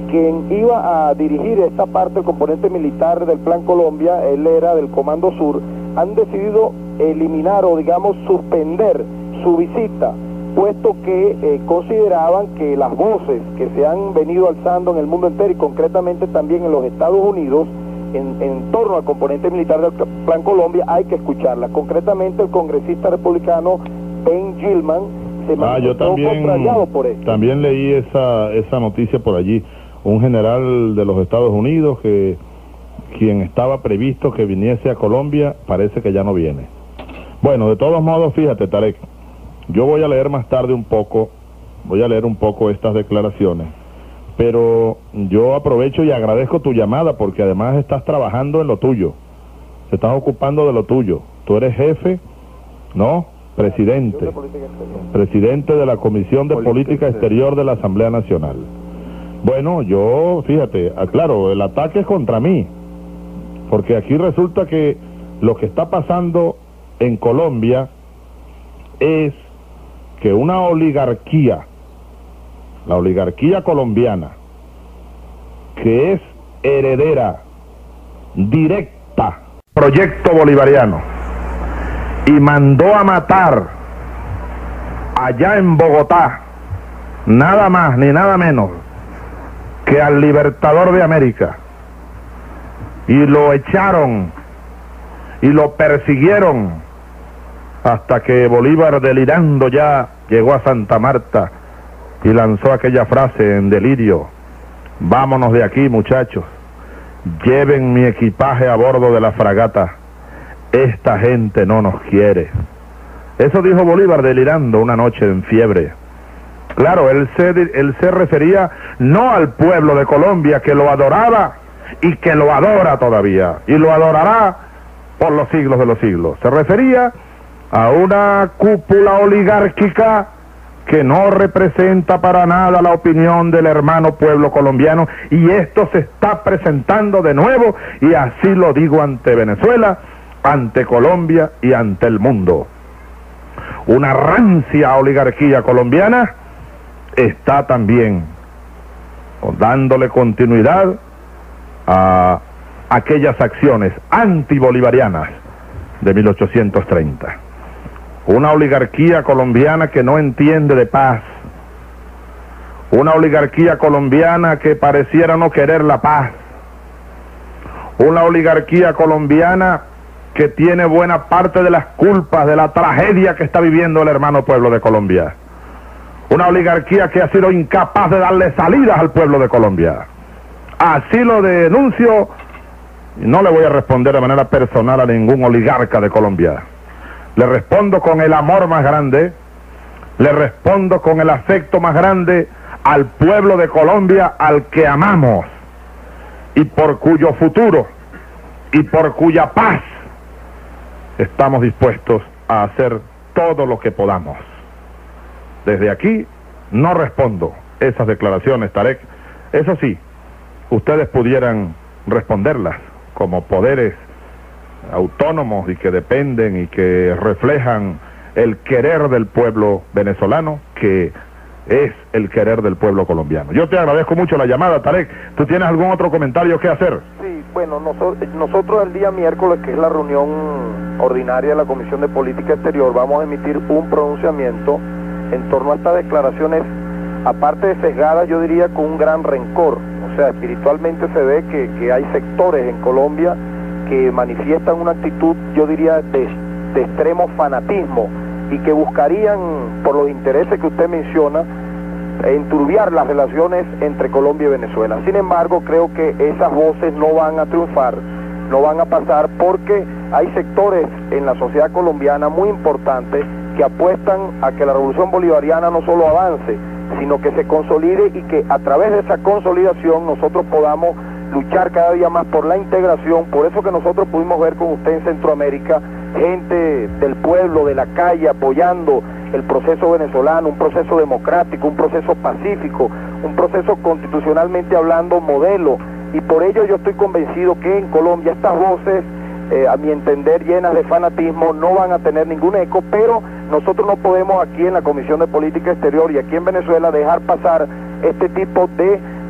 quien iba a dirigir esta parte del componente militar del Plan Colombia, él era del Comando Sur, han decidido eliminar o digamos suspender su visita, puesto que eh, consideraban que las voces que se han venido alzando en el mundo entero y concretamente también en los Estados Unidos en, en torno al componente militar del Plan Colombia hay que escucharlas. Concretamente el congresista republicano Ben Gilman se ah, yo también, contrariado por esto. También leí esa, esa noticia por allí, un general de los Estados Unidos que quien estaba previsto que viniese a Colombia parece que ya no viene. Bueno, de todos modos, fíjate, Tarek, yo voy a leer más tarde un poco, voy a leer un poco estas declaraciones, pero yo aprovecho y agradezco tu llamada porque además estás trabajando en lo tuyo, te estás ocupando de lo tuyo. Tú eres jefe, ¿no? Presidente, presidente de la Comisión de Política Exterior de la Asamblea Nacional. Bueno, yo, fíjate, aclaro, el ataque es contra mí, porque aquí resulta que lo que está pasando en Colombia es que una oligarquía, la oligarquía colombiana, que es heredera directa proyecto bolivariano, y mandó a matar allá en Bogotá, nada más ni nada menos que al Libertador de América, y lo echaron y lo persiguieron hasta que Bolívar, delirando ya, llegó a Santa Marta y lanzó aquella frase en delirio: vámonos de aquí, muchachos, lleven mi equipaje a bordo de la fragata, esta gente no nos quiere. Eso dijo Bolívar delirando una noche en fiebre. Claro, él se, él se refería no al pueblo de Colombia, que lo adoraba y que lo adora todavía, y lo adorará por los siglos de los siglos. Se refería a una cúpula oligárquica que no representa para nada la opinión del hermano pueblo colombiano, y esto se está presentando de nuevo, y así lo digo ante Venezuela, ante Colombia y ante el mundo. Una rancia oligarquía colombiana está también dándole continuidad a aquellas acciones antibolivarianas de mil ochocientos treinta. Una oligarquía colombiana que no entiende de paz, una oligarquía colombiana que pareciera no querer la paz, una oligarquía colombiana que tiene buena parte de las culpas de la tragedia que está viviendo el hermano pueblo de Colombia, una oligarquía que ha sido incapaz de darle salidas al pueblo de Colombia. Así lo denuncio, y no le voy a responder de manera personal a ningún oligarca de Colombia. Le respondo con el amor más grande, le respondo con el afecto más grande al pueblo de Colombia, al que amamos, y por cuyo futuro, y por cuya paz, estamos dispuestos a hacer todo lo que podamos. Desde aquí no respondo esas declaraciones, Tarek. Eso sí, ustedes pudieran responderlas como poderes autónomos y que dependen y que reflejan el querer del pueblo venezolano, que es el querer del pueblo colombiano. Yo te agradezco mucho la llamada, Tarek. ¿Tú tienes algún otro comentario que hacer? Sí, bueno, nosotros, nosotros el día miércoles, que es la reunión ordinaria de la Comisión de Política Exterior, vamos a emitir un pronunciamiento en torno a estas declaraciones, aparte de sesgadas, yo diría con un gran rencor. O sea, espiritualmente se ve que, que hay sectores en Colombia que manifiestan una actitud, yo diría, de, de extremo fanatismo, y que buscarían, por los intereses que usted menciona, enturbiar las relaciones entre Colombia y Venezuela. Sin embargo, creo que esas voces no van a triunfar, no van a pasar, porque hay sectores en la sociedad colombiana muy importantes que apuestan a que la revolución bolivariana no solo avance, sino que se consolide, y que a través de esa consolidación nosotros podamos luchar cada día más por la integración. Por eso que nosotros pudimos ver con usted en Centroamérica gente del pueblo, de la calle, apoyando el proceso venezolano, un proceso democrático, un proceso pacífico, un proceso constitucionalmente hablando modelo, y por ello yo estoy convencido que en Colombia estas voces, eh, a mi entender, llenas de fanatismo, no van a tener ningún eco, pero nosotros no podemos aquí en la Comisión de Política Exterior y aquí en Venezuela dejar pasar este tipo de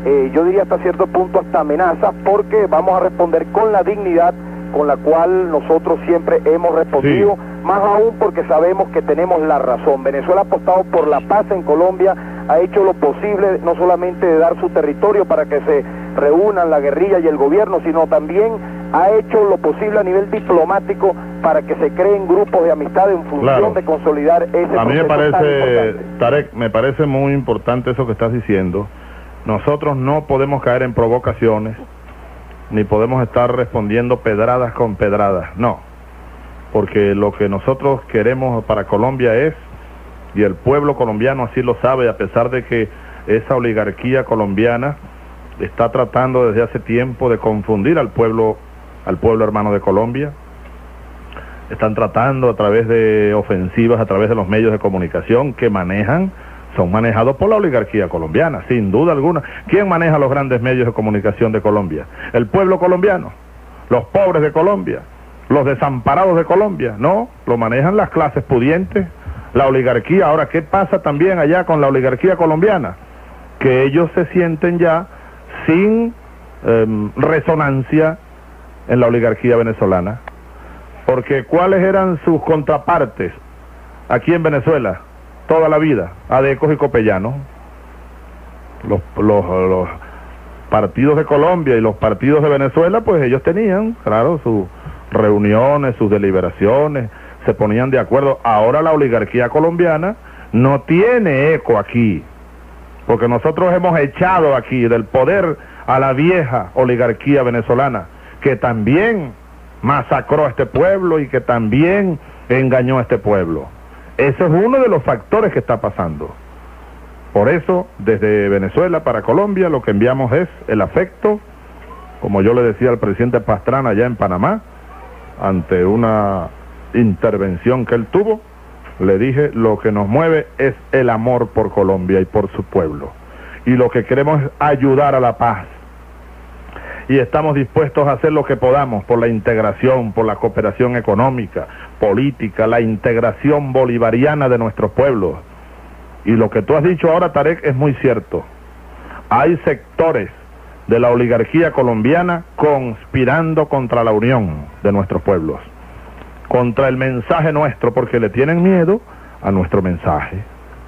eh, yo diría hasta cierto punto hasta amenazas, porque vamos a responder con la dignidad con la cual nosotros siempre hemos respondido, sí. Más aún porque sabemos que tenemos la razón. Venezuela ha apostado por la paz en Colombia, ha hecho lo posible no solamente de dar su territorio para que se reúnan la guerrilla y el gobierno, sino también ha hecho lo posible a nivel diplomático para que se creen grupos de amistad en función claro. de consolidar ese proceso. A mí me parece, Tarek, me parece muy importante eso que estás diciendo. Nosotros no podemos caer en provocaciones, ni podemos estar respondiendo pedradas con pedradas, no, porque lo que nosotros queremos para Colombia es, y el pueblo colombiano así lo sabe, a pesar de que esa oligarquía colombiana está tratando desde hace tiempo de confundir al pueblo, al pueblo hermano de Colombia, están tratando a través de ofensivas, a través de los medios de comunicación que manejan, son manejados por la oligarquía colombiana, sin duda alguna. ¿Quién maneja los grandes medios de comunicación de Colombia? El pueblo colombiano, los pobres de Colombia, los desamparados de Colombia. No, lo manejan las clases pudientes, la oligarquía. Ahora, ¿qué pasa también allá con la oligarquía colombiana? Que ellos se sienten ya sin eh, resonancia en la oligarquía venezolana, porque ¿cuáles eran sus contrapartes aquí en Venezuela? Toda la vida, adecos y copellanos. Los, los, los partidos de Colombia y los partidos de Venezuela, pues ellos tenían, claro, sus reuniones, sus deliberaciones, se ponían de acuerdo. Ahora la oligarquía colombiana no tiene eco aquí, porque nosotros hemos echado aquí del poder a la vieja oligarquía venezolana, que también masacró a este pueblo y que también engañó a este pueblo. Ese es uno de los factores que está pasando. Por eso, desde Venezuela para Colombia, lo que enviamos es el afecto, como yo le decía al presidente Pastrana allá en Panamá, ante una intervención que él tuvo, le dije, lo que nos mueve es el amor por Colombia y por su pueblo. Y lo que queremos es ayudar a la paz. Y estamos dispuestos a hacer lo que podamos por la integración, por la cooperación económica, política, la integración bolivariana de nuestros pueblos. Y lo que tú has dicho ahora, Tarek, es muy cierto. Hay sectores de la oligarquía colombiana conspirando contra la unión de nuestros pueblos, contra el mensaje nuestro, porque le tienen miedo a nuestro mensaje.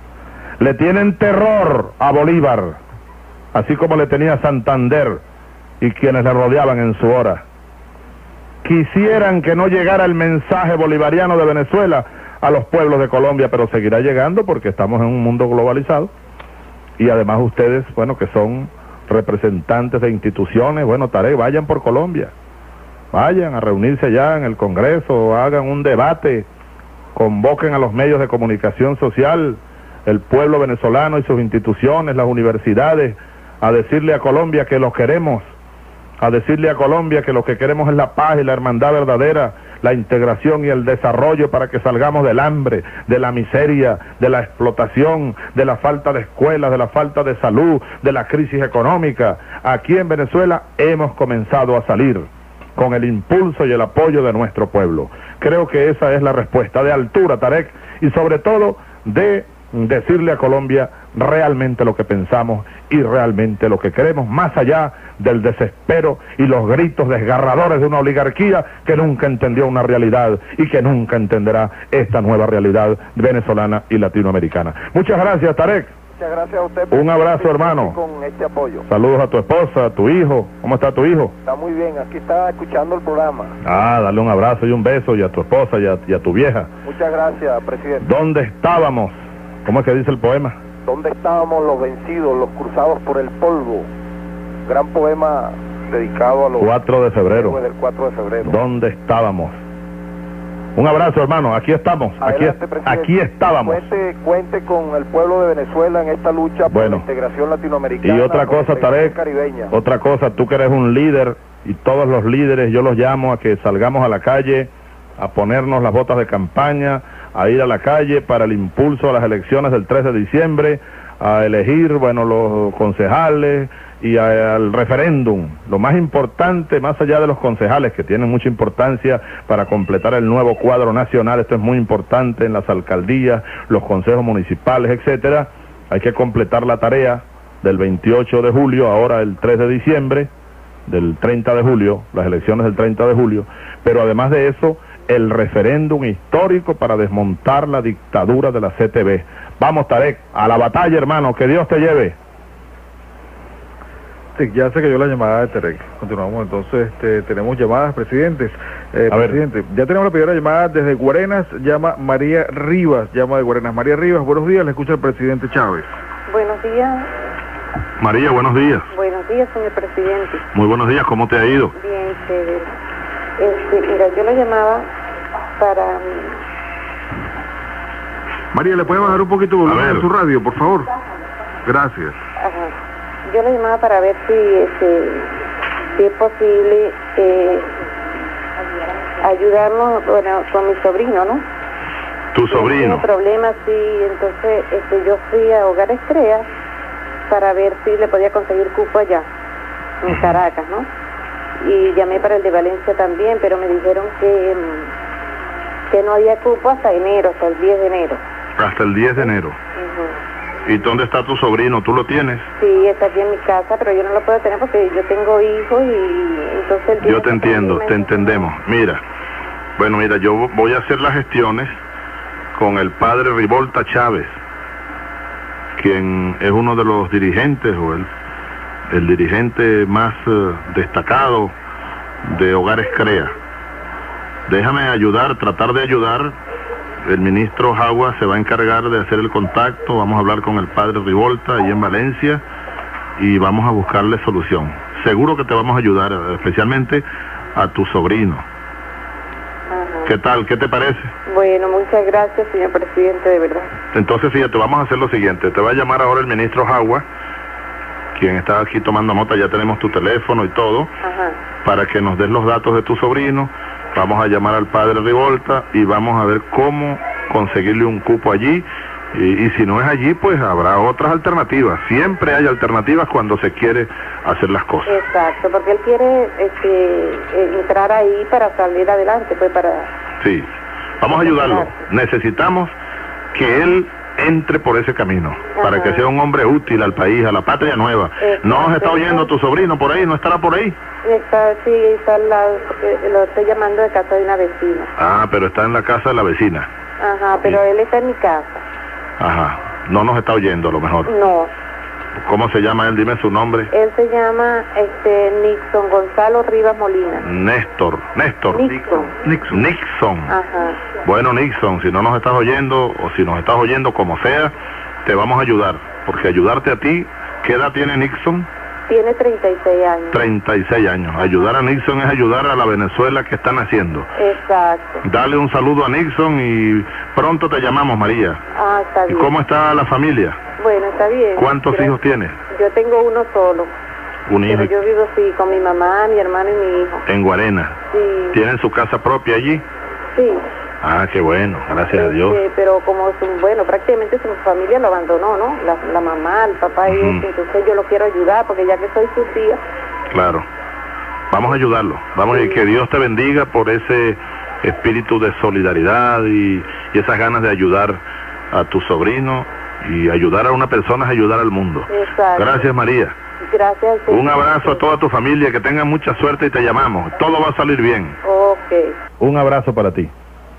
Le tienen terror a Bolívar, así como le tenía Santander y quienes le rodeaban en su hora. Quisieran que no llegara el mensaje bolivariano de Venezuela a los pueblos de Colombia, pero seguirá llegando porque estamos en un mundo globalizado. Y además ustedes, bueno, que son representantes de instituciones, bueno, Tarek, vayan por Colombia, vayan a reunirse allá en el Congreso, hagan un debate, convoquen a los medios de comunicación social, el pueblo venezolano y sus instituciones, las universidades, a decirle a Colombia que los queremos, a decirle a Colombia que lo que queremos es la paz y la hermandad verdadera, la integración y el desarrollo para que salgamos del hambre, de la miseria, de la explotación, de la falta de escuelas, de la falta de salud, de la crisis económica. Aquí en Venezuela hemos comenzado a salir con el impulso y el apoyo de nuestro pueblo. Creo que esa es la respuesta de altura, Tarek, y sobre todo de decirle a Colombia realmente lo que pensamos y realmente lo que queremos, más allá del desespero y los gritos desgarradores de una oligarquía que nunca entendió una realidad y que nunca entenderá esta nueva realidad venezolana y latinoamericana. Muchas gracias, Tarek. Muchas gracias a usted. Un abrazo, hermano. Con este apoyo. Saludos a tu esposa, a tu hijo. ¿Cómo está tu hijo? Está muy bien, aquí está escuchando el programa. Ah, dale un abrazo y un beso, y a tu esposa y a, y a tu vieja. Muchas gracias, presidente. ¿Dónde estábamos? ¿Cómo es que dice el poema? ¿Dónde estábamos los vencidos, los cruzados por el polvo? Gran poema dedicado a los cuatro de febrero. Del cuatro de febrero. ¿Dónde estábamos? Un abrazo, hermano. Aquí estamos. Adelante, aquí, aquí estábamos. Cuente, cuente con el pueblo de Venezuela en esta lucha por bueno, la integración latinoamericana. Y otra cosa, Tarek, caribeña. otra cosa, tú que eres un líder, y todos los líderes, yo los llamo a que salgamos a la calle, a ponernos las botas de campaña, a ir a la calle para el impulso a las elecciones del tres de diciembre, a elegir, bueno, los concejales y a, al referéndum. Lo más importante, más allá de los concejales, que tienen mucha importancia para completar el nuevo cuadro nacional, esto es muy importante en las alcaldías, los consejos municipales, etcétera, hay que completar la tarea del veintiocho de julio, ahora el tres de diciembre, del treinta de julio, las elecciones del treinta de julio, pero además de eso, el referéndum histórico para desmontar la dictadura de la C T V. Vamos, Tarek, a la batalla, hermano, que Dios te lleve. Sí, ya se cayó la llamada de Tarek. Continuamos entonces, este, tenemos llamadas, presidentes. Eh, a presidente, ver. Ya tenemos la primera llamada desde Guarenas, llama María Rivas, llama de Guarenas. María Rivas, buenos días, le escucha el presidente Chávez. Buenos días. María, buenos días. Buenos días, señor presidente. Muy buenos días, ¿cómo te ha ido? Bien, chévere. Este, mira, yo lo llamaba para... María, ¿le puede bajar un poquito el volumen a su radio, por favor? Gracias. Ajá. Yo lo llamaba para ver si, este, si es posible eh, ayudarnos, bueno, con mi sobrino, ¿no? ¿Tu sobrino? Tiene problemas, sí, entonces este, yo fui a Hogar Estrella para ver si le podía conseguir cupo allá, en Caracas, ¿no? Y llamé para el de Valencia también, pero me dijeron que, que no había cupo hasta enero, hasta el diez de enero. Hasta el diez de enero. Uh-huh. ¿Y dónde está tu sobrino? ¿Tú lo tienes? Sí, está aquí en mi casa, pero yo no lo puedo tener porque yo tengo hijos y entonces... El yo te entiendo, te entendemos. Mira, bueno, mira, yo voy a hacer las gestiones con el padre Rivolta Chávez, quien es uno de los dirigentes, o el, el dirigente más uh, destacado de Hogares CREA. Déjame ayudar, tratar de ayudar. El ministro Jagua se va a encargar de hacer el contacto, vamos a hablar con el padre Rivolta ahí en Valencia y vamos a buscarle solución. Seguro que te vamos a ayudar, especialmente a tu sobrino. Ajá. ¿Qué tal? ¿Qué te parece? Bueno, muchas gracias, señor presidente, de verdad. Entonces, fíjate, vamos a hacer lo siguiente. Te va a llamar ahora el ministro Jagua, quien está aquí tomando nota, ya tenemos tu teléfono y todo, Ajá. para que nos des los datos de tu sobrino. Vamos a llamar al padre Rivolta y vamos a ver cómo conseguirle un cupo allí. Y, y si no es allí, pues habrá otras alternativas. Siempre hay alternativas cuando se quiere hacer las cosas. Exacto, porque él quiere este, entrar ahí para salir adelante, pues para... Sí, vamos a ayudarlo. Necesitamos que él entre por ese camino, Ajá. para que sea un hombre útil al país, a la patria nueva. Exacto. ¿No nos está oyendo tu sobrino por ahí? ¿No estará por ahí? Está, sí, está al lado, porque lo estoy llamando de casa de una vecina. Ah, pero está en la casa de la vecina. Ajá, pero Sí. él está en mi casa. Ajá, no nos está oyendo a lo mejor. No, ¿Cómo se llama él? Dime su nombre. él se llama este Nixon Gonzalo Rivas Molina. Néstor, Néstor. Nixon. Nixon. Nixon. Ajá. Bueno, Nixon, si no nos estás oyendo, o si nos estás oyendo como sea, te vamos a ayudar, porque ayudarte a ti, ¿qué edad tiene Nixon? Tiene treinta y seis años. treinta y seis años. Ayudar a Nixon es ayudar a la Venezuela que están haciendo. Exacto. Dale un saludo a Nixon y pronto te llamamos, María. Ah, está ¿Y bien. cómo está la familia? Bueno, está bien. ¿Cuántos Gracias. hijos tienes? Yo tengo uno solo. Un hijo Pero yo vivo, sí, con mi mamá, mi hermano y mi hijo. en Guarena. Sí. ¿Tienen su casa propia allí? Sí. Ah, qué bueno, gracias a Este, Dios. pero como, su, bueno, prácticamente su familia lo abandonó, ¿no? La, la mamá, el papá y Ujú. eso. Entonces yo lo quiero ayudar porque ya que soy su tía. Claro. Vamos a ayudarlo. Vamos Sí. y que Dios te bendiga por ese espíritu de solidaridad y, y esas ganas de ayudar a tu sobrino, y ayudar a una persona es ayudar al mundo. Exacto. Gracias, María. Gracias. Un abrazo a toda tu familia, que tengan mucha suerte y te llamamos. Todo va a salir bien. Ok. Un abrazo para ti.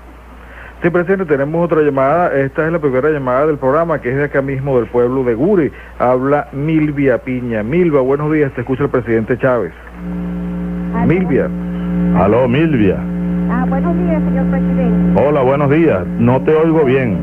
Sí, presidente, tenemos otra llamada. Esta es la primera llamada del programa, que es de acá mismo, del pueblo de Guri. Habla Milvia Piña. Milva, buenos días, te escucha el presidente Chávez. Aló. Milvia. Aló, Milvia. Ah, buenos días, señor presidente. Hola, buenos días. No te oigo bien.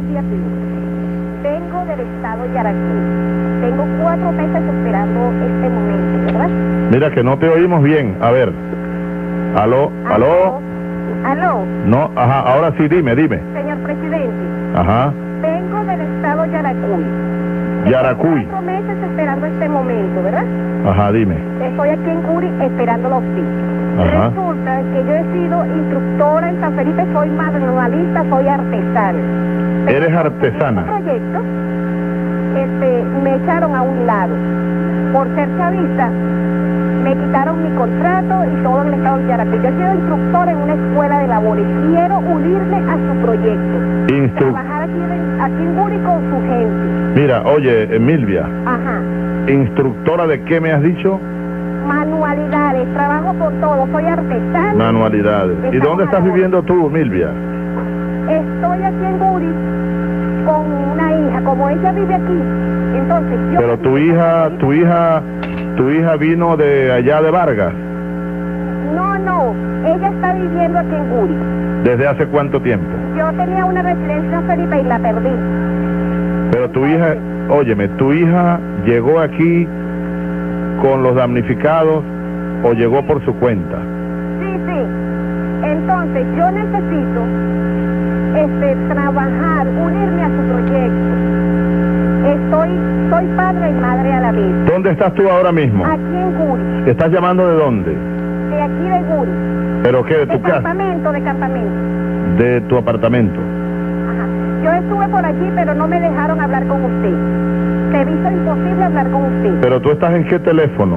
Vengo del estado de Yaracuy. Tengo cuatro meses esperando este momento, ¿verdad? Mira que no te oímos bien. A ver. Aló, aló. Aló, No, ajá, ahora sí, dime, dime. señor presidente. Ajá. Vengo del estado de Yaracuy. Yaracuy. Cuatro meses esperando este momento, ¿verdad? Ajá, dime. Estoy aquí en Curi esperándolo a usted. Ajá. Resulta que yo he sido instructora en San Felipe, soy manualista, soy artesana. Pero ¿Eres en artesana? este proyecto, este, me echaron a un lado. Por ser chavista, me quitaron mi contrato y todo en el estado de Yaracuy. Yo he sido instructora en una escuela de labores. Quiero unirme a su proyecto. Instru Trabajar aquí en, aquí en Guri con su gente. Mira, oye, eh, Milvia, Ajá. ¿Instructora de qué me has dicho? Manualidades, trabajo por todo, soy artesana. Manualidades. ¿Y dónde estás viviendo tú, Milvia? Estoy aquí en Guri con una hija, como ella vive aquí, entonces yo... Pero tu hija, tu hija, tu hija vino de allá de Vargas. No, no, ella está viviendo aquí en Guri. ¿Desde hace cuánto tiempo? Yo tenía una residencia en Felipe y la perdí. Pero tu hija, óyeme, ¿tu hija llegó aquí con los damnificados o llegó por su cuenta? Sí, sí. Entonces yo necesito este, trabajar, unirme a su proyecto. Estoy, soy padre y madre a la vez. ¿Dónde estás tú ahora mismo? Aquí en Guri. ¿Estás llamando de dónde? De aquí de Guri. ¿Pero qué? ¿De tu de casa? campamento, de campamento. ¿De tu apartamento? Ajá. Yo estuve por allí, pero no me dejaron hablar con usted. Se me hizo imposible hablar con usted. ¿Pero tú estás en qué teléfono?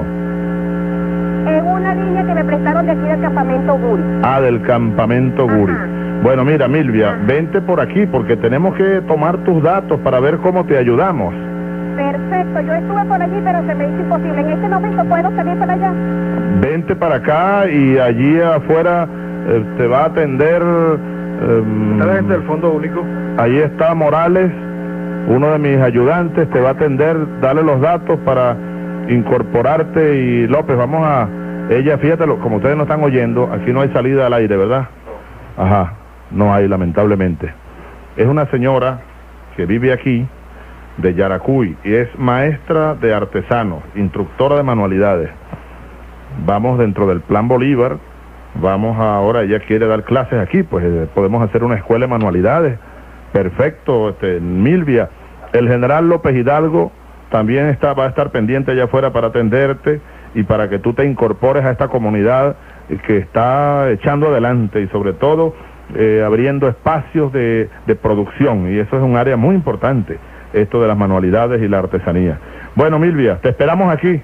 En una línea que me prestaron de aquí del campamento Guri. Ah, del campamento Guri. Ajá. Bueno, mira, Milvia, Ajá. vente por aquí porque tenemos que tomar tus datos para ver cómo te ayudamos. Perfecto, yo estuve por allí, pero se me hizo imposible. En este momento puedo salir para allá. Vente para acá y allí afuera eh, te va a atender... Eh, ¿Está la gente del Fondo Único? Ahí está Morales, uno de mis ayudantes, te va a atender, dale los datos para incorporarte. Y López, vamos a... Ella, fíjate, como ustedes no están oyendo, aquí no hay salida al aire, ¿verdad? Ajá, no hay, lamentablemente. Es una señora que vive aquí, de Yaracuy, y es maestra de artesanos, instructora de manualidades. Vamos dentro del Plan Bolívar, vamos ahora, ella quiere dar clases aquí, pues eh, podemos hacer una escuela de manualidades. Perfecto, este, Milvia. El general López Hidalgo también está, va a estar pendiente allá afuera para atenderte y para que tú te incorpores a esta comunidad que está echando adelante y sobre todo eh, abriendo espacios de, de producción, y eso es un área muy importante, esto de las manualidades y la artesanía. Bueno, Milvia, te esperamos aquí.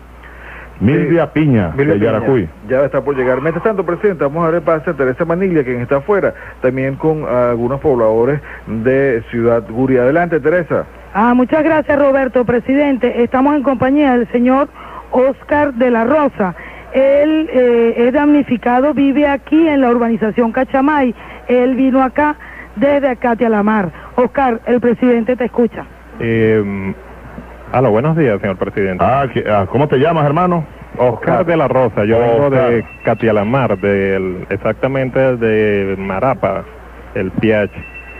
Milvia sí, Piña, Milvia de Yaracuy. Piña, ya está por llegar. Mientras tanto, presidente, vamos a dar el pase a Teresa Maniglia, quien está afuera, también con uh, algunos pobladores de Ciudad Guri. Adelante, Teresa. Ah, muchas gracias, Roberto. Presidente, estamos en compañía del señor Oscar de la Rosa. Él eh, es damnificado, vive aquí en la urbanización Cachamay. Él vino acá desde Acatia la Mar. Oscar, el presidente te escucha. Eh, Hola, buenos días, señor presidente. Ah, que, ah, ¿cómo te llamas, hermano? Oscar de la Rosa, yo Oscar. vengo de Catialamar, del, exactamente de Marapa, el P H.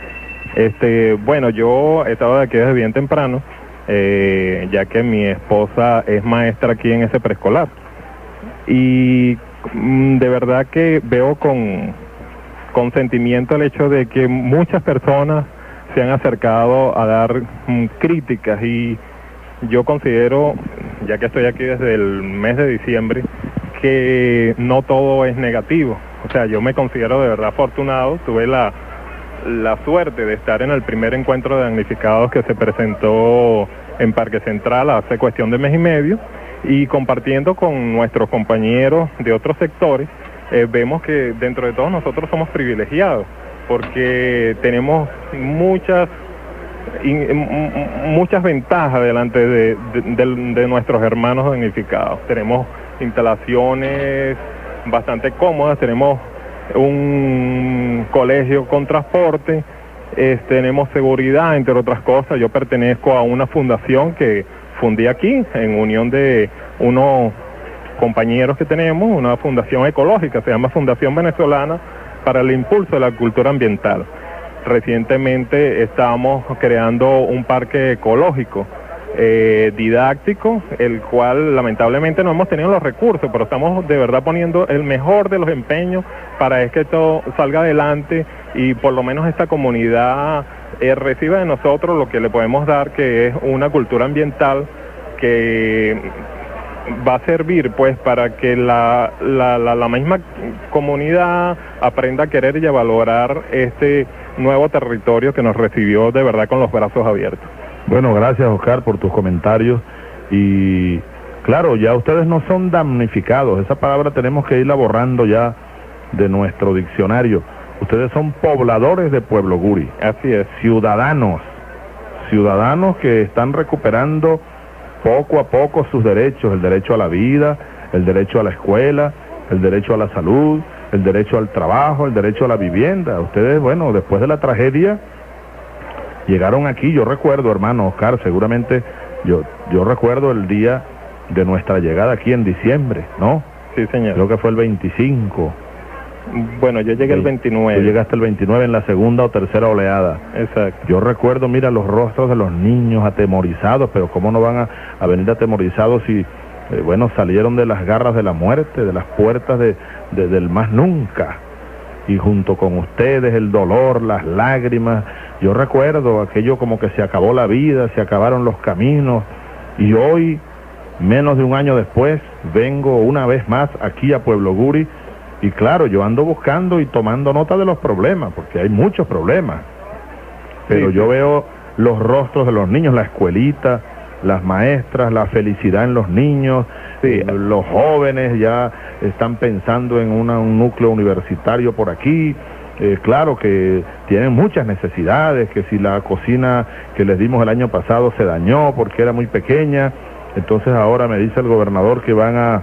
Este, bueno, yo he estado de aquí desde bien temprano, eh, ya que mi esposa es maestra aquí en ese preescolar. Y mm, de verdad que veo con, con sentimiento el hecho de que muchas personas se han acercado a dar mm, críticas, y yo considero, ya que estoy aquí desde el mes de diciembre, que no todo es negativo. O sea, yo me considero de verdad afortunado. Tuve la, la suerte de estar en el primer encuentro de damnificados que se presentó en Parque Central hace cuestión de mes y medio, y compartiendo con nuestros compañeros de otros sectores, eh, vemos que dentro de todos nosotros somos privilegiados, porque tenemos muchas Y, muchas ventajas delante de, de, de, de nuestros hermanos damnificados. Tenemos instalaciones bastante cómodas, tenemos un colegio con transporte, eh, tenemos seguridad, entre otras cosas. Yo pertenezco a una fundación que fundé aquí, en unión de unos compañeros que tenemos, una fundación ecológica, se llama Fundación Venezolana para el Impulso de la Cultura Ambiental. Recientemente estamos creando un parque ecológico eh, didáctico, el cual lamentablemente no hemos tenido los recursos, pero estamos de verdad poniendo el mejor de los empeños para que esto salga adelante y por lo menos esta comunidad eh, reciba de nosotros lo que le podemos dar, que es una cultura ambiental que va a servir pues para que la, la, la, la misma comunidad aprenda a querer y a valorar este nuevo territorio que nos recibió de verdad con los brazos abiertos. Bueno, gracias, Oscar, por tus comentarios. Y claro, ya ustedes no son damnificados, esa palabra tenemos que irla borrando ya de nuestro diccionario. Ustedes son pobladores de Pueblo Guri. Así es. Ciudadanos, ciudadanos que están recuperando poco a poco sus derechos, el derecho a la vida, el derecho a la escuela, el derecho a la salud, el derecho al trabajo, el derecho a la vivienda. Ustedes, bueno, después de la tragedia, llegaron aquí, yo recuerdo, hermano Oscar, seguramente, yo, yo recuerdo el día de nuestra llegada aquí en diciembre, ¿no? Sí, señor. Creo que fue el veinticinco. Bueno, yo llegué el veintinueve. Tú llegaste el veintinueve en la segunda o tercera oleada. Exacto. Yo recuerdo, mira, los rostros de los niños atemorizados, pero ¿cómo no van a, a venir atemorizados si, eh, bueno, salieron de las garras de la muerte, de las puertas de, de, del más nunca? Y junto con ustedes el dolor, las lágrimas. Yo recuerdo aquello como que se acabó la vida, se acabaron los caminos. Y hoy, menos de un año después, vengo una vez más aquí a Pueblo Guri. Y claro, yo ando buscando y tomando nota de los problemas, porque hay muchos problemas. Pero sí, yo sí. veo los rostros de los niños, la escuelita, las maestras, la felicidad en los niños, sí. los jóvenes ya están pensando en una, un núcleo universitario por aquí. Eh, claro que tienen muchas necesidades, que si la cocina que les dimos el año pasado se dañó porque era muy pequeña, entonces ahora me dice el gobernador que van a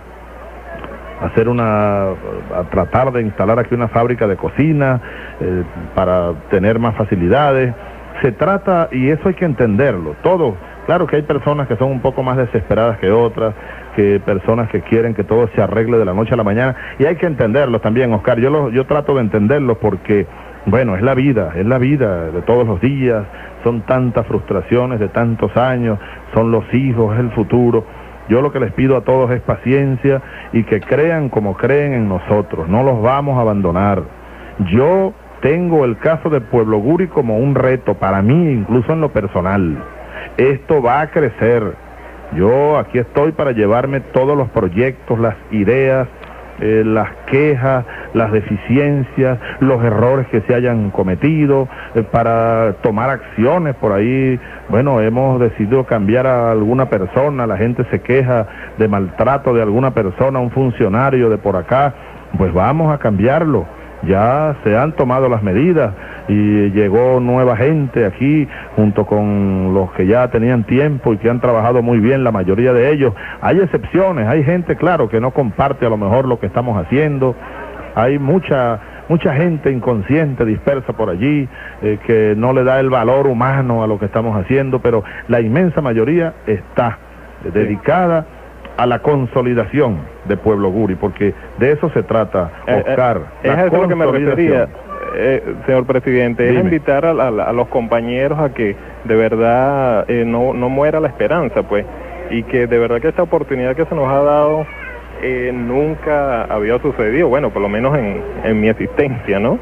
hacer una, a tratar de instalar aquí una fábrica de cocina eh, para tener más facilidades. Se trata, y eso hay que entenderlo, todo. Claro que hay personas que son un poco más desesperadas que otras, que personas que quieren que todo se arregle de la noche a la mañana, y hay que entenderlo también, Oscar. Yo, lo, yo trato de entenderlo porque, bueno, es la vida, es la vida de todos los días, son tantas frustraciones de tantos años, son los hijos, es el futuro. Yo lo que les pido a todos es paciencia y que crean como creen en nosotros, no los vamos a abandonar. Yo tengo el caso de Pueblo Guri como un reto para mí, incluso en lo personal. Esto va a crecer. Yo aquí estoy para llevarme todos los proyectos, las ideas, eh, las quejas, las deficiencias, los errores que se hayan cometido, eh, para tomar acciones por ahí. Bueno, hemos decidido cambiar a alguna persona, la gente se queja de maltrato de alguna persona, un funcionario de por acá, pues vamos a cambiarlo. Ya se han tomado las medidas y llegó nueva gente aquí junto con los que ya tenían tiempo y que han trabajado muy bien, la mayoría de ellos. Hay excepciones, hay gente, claro, que no comparte a lo mejor lo que estamos haciendo. Hay mucha mucha gente inconsciente dispersa por allí, eh, que no le da el valor humano a lo que estamos haciendo, pero la inmensa mayoría está eh, dedicada a la consolidación de Pueblo Guri, porque de eso se trata, Oscar. Eh, eh, es eso lo que me refería, eh, señor presidente, Dime. es invitar a, a, a los compañeros a que de verdad eh, no, no muera la esperanza, pues, y que de verdad que esta oportunidad que se nos ha dado eh, nunca había sucedido, bueno, por lo menos en, en mi existencia, ¿no?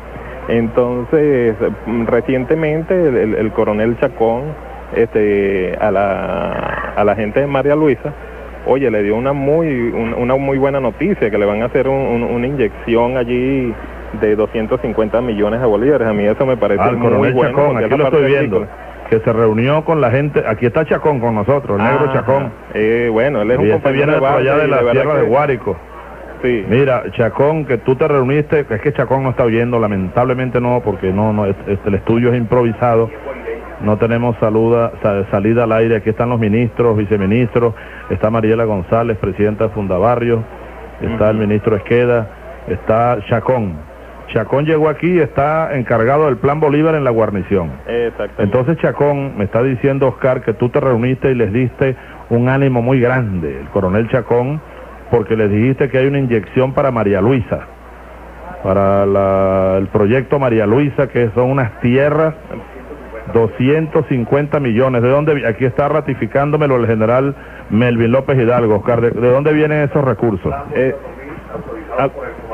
Entonces, recientemente el, el, el coronel Chacón, este, a la, a la gente de María Luisa, oye, le dio una muy una, una muy buena noticia, que le van a hacer un, un, una inyección allí de doscientos cincuenta millones de bolívares. A mí eso me parece ah, el muy coronel bueno. Chacón, aquí lo estoy viendo, que se reunió con la gente. Aquí está Chacón con nosotros, el ah, negro Chacón. Eh, bueno, él es un compañero viene de por allá de la de tierra que... de Guárico. Sí. Mira, Chacón, que tú te reuniste, es que Chacón no está oyendo, lamentablemente no, porque no, no es, es, el estudio es improvisado. No tenemos saluda, salida al aire. Aquí están los ministros, viceministros, está Mariela González, presidenta de Fundabarrios, está uh-huh. el ministro Esqueda, está Chacón. Chacón llegó aquí, está encargado del Plan Bolívar en la guarnición. Exactamente. Entonces Chacón, me está diciendo Oscar que tú te reuniste y les diste un ánimo muy grande, el coronel Chacón, porque les dijiste que hay una inyección para María Luisa, para la, el proyecto María Luisa, que son unas tierras, doscientos cincuenta millones. ¿De dónde? Aquí está ratificándomelo el general Melvin López Hidalgo. Oscar, ¿de, de dónde vienen esos recursos? Eh, al,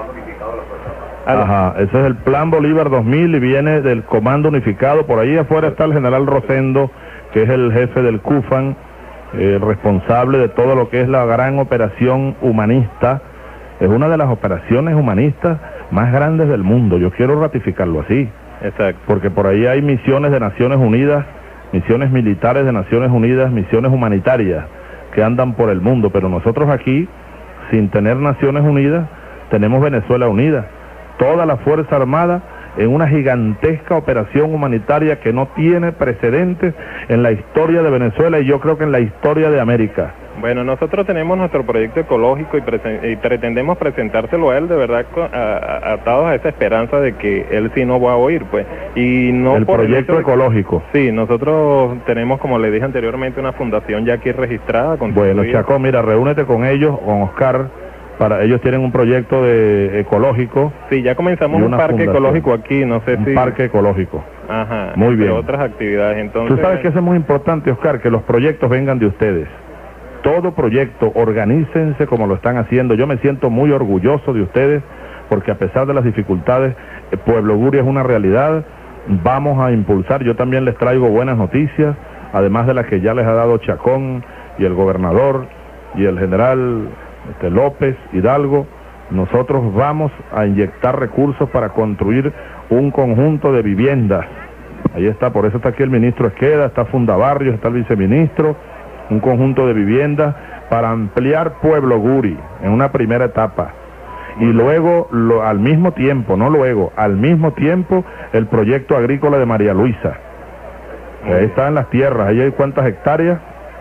Ajá, ese es el Plan Bolívar dos mil y viene del Comando Unificado. Por ahí afuera está el general Rosendo, que es el jefe del CUFAN, eh, responsable de todo lo que es la gran operación humanista. Es una de las operaciones humanistas más grandes del mundo. Yo quiero ratificarlo así. Exacto. Porque por ahí hay misiones de Naciones Unidas, misiones militares de Naciones Unidas, misiones humanitarias que andan por el mundo, pero nosotros aquí, sin tener Naciones Unidas, tenemos Venezuela Unida. Toda la Fuerza Armada en una gigantesca operación humanitaria que no tiene precedentes en la historia de Venezuela y yo creo que en la historia de América. Bueno, nosotros tenemos nuestro proyecto ecológico y, y pretendemos presentárselo a él, de verdad, a, a, atados a esa esperanza de que él sí nos va a oír, pues. Y no el por proyecto el ecológico. Sí, nosotros tenemos, como le dije anteriormente, una fundación ya aquí registrada. Bueno, Chacón, mira, reúnete con ellos, con Oscar, para ellos tienen un proyecto de ecológico. Sí, ya comenzamos un parque fundación. ecológico aquí, no sé un si... Un parque ecológico. Ajá. Muy bien. Otras actividades, entonces... Tú sabes que eso es muy importante, Oscar, que los proyectos vengan de ustedes. Todo proyecto, organícense como lo están haciendo. Yo me siento muy orgulloso de ustedes porque a pesar de las dificultades, Pueblo Guri es una realidad. Vamos a impulsar, yo también les traigo buenas noticias, además de las que ya les ha dado Chacón y el gobernador y el general este, López Hidalgo. Nosotros vamos a inyectar recursos para construir un conjunto de viviendas. Ahí está, por eso está aquí el ministro Esqueda, está Fundabarrios, está el viceministro. Un conjunto de viviendas para ampliar Pueblo Guri en una primera etapa y luego lo, al mismo tiempo, no luego, al mismo tiempo el proyecto agrícola de María Luisa. Ahí están las tierras, ahí hay cuántas hectáreas,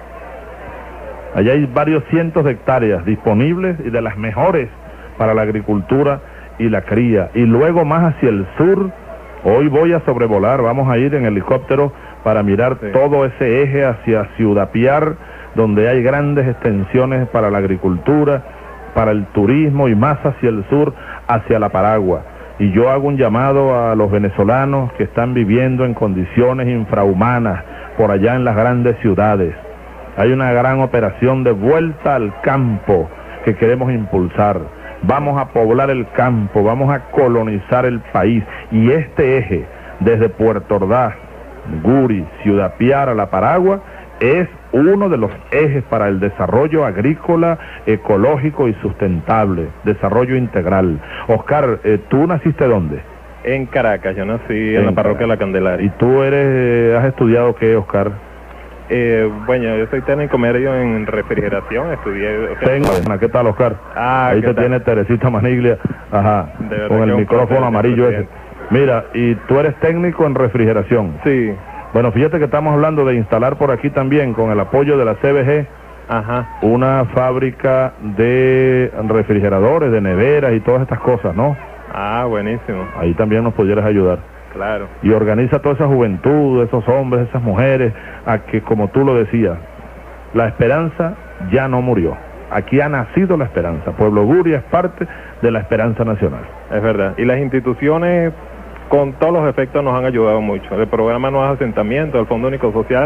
ahí hay varios cientos de hectáreas disponibles y de las mejores para la agricultura y la cría. Y luego más hacia el sur, hoy voy a sobrevolar, vamos a ir en helicóptero para mirar sí. todo ese eje hacia Ciudad Piar, donde hay grandes extensiones para la agricultura, para el turismo y más hacia el sur, hacia la Paragua. Y yo hago un llamado a los venezolanos que están viviendo en condiciones infrahumanas por allá en las grandes ciudades. Hay una gran operación de vuelta al campo que queremos impulsar. Vamos a poblar el campo, vamos a colonizar el país. Y este eje, desde Puerto Ordaz, Guri, Ciudad Piar, La Paragua, es uno de los ejes para el desarrollo agrícola, ecológico y sustentable, desarrollo integral. Oscar, eh, ¿tú naciste dónde? En Caracas, yo nací en, en la parroquia de La Candelaria. ¿Y tú eres, has estudiado qué, Oscar? Eh, bueno, yo soy técnico medio en refrigeración, estudié... O sea, Tengo, ¿qué tal, Oscar? Ah, ahí te tal? Tiene Teresita Maniglia, ajá, con el micrófono amarillo ese. Mira, y tú eres técnico en refrigeración. Sí. Bueno, fíjate que estamos hablando de instalar por aquí también, con el apoyo de la C B G, ajá, una fábrica de refrigeradores, de neveras y todas estas cosas, ¿no? Ah, buenísimo. Ahí también nos pudieras ayudar. Claro. Y organiza toda esa juventud, esos hombres, esas mujeres, a que, como tú lo decías, la esperanza ya no murió. Aquí ha nacido la esperanza. Pueblo Guri es parte de la esperanza nacional. Es verdad. Y las instituciones, con todos los efectos, nos han ayudado mucho. El programa Nuevos Asentamientos, el Fondo Único Social,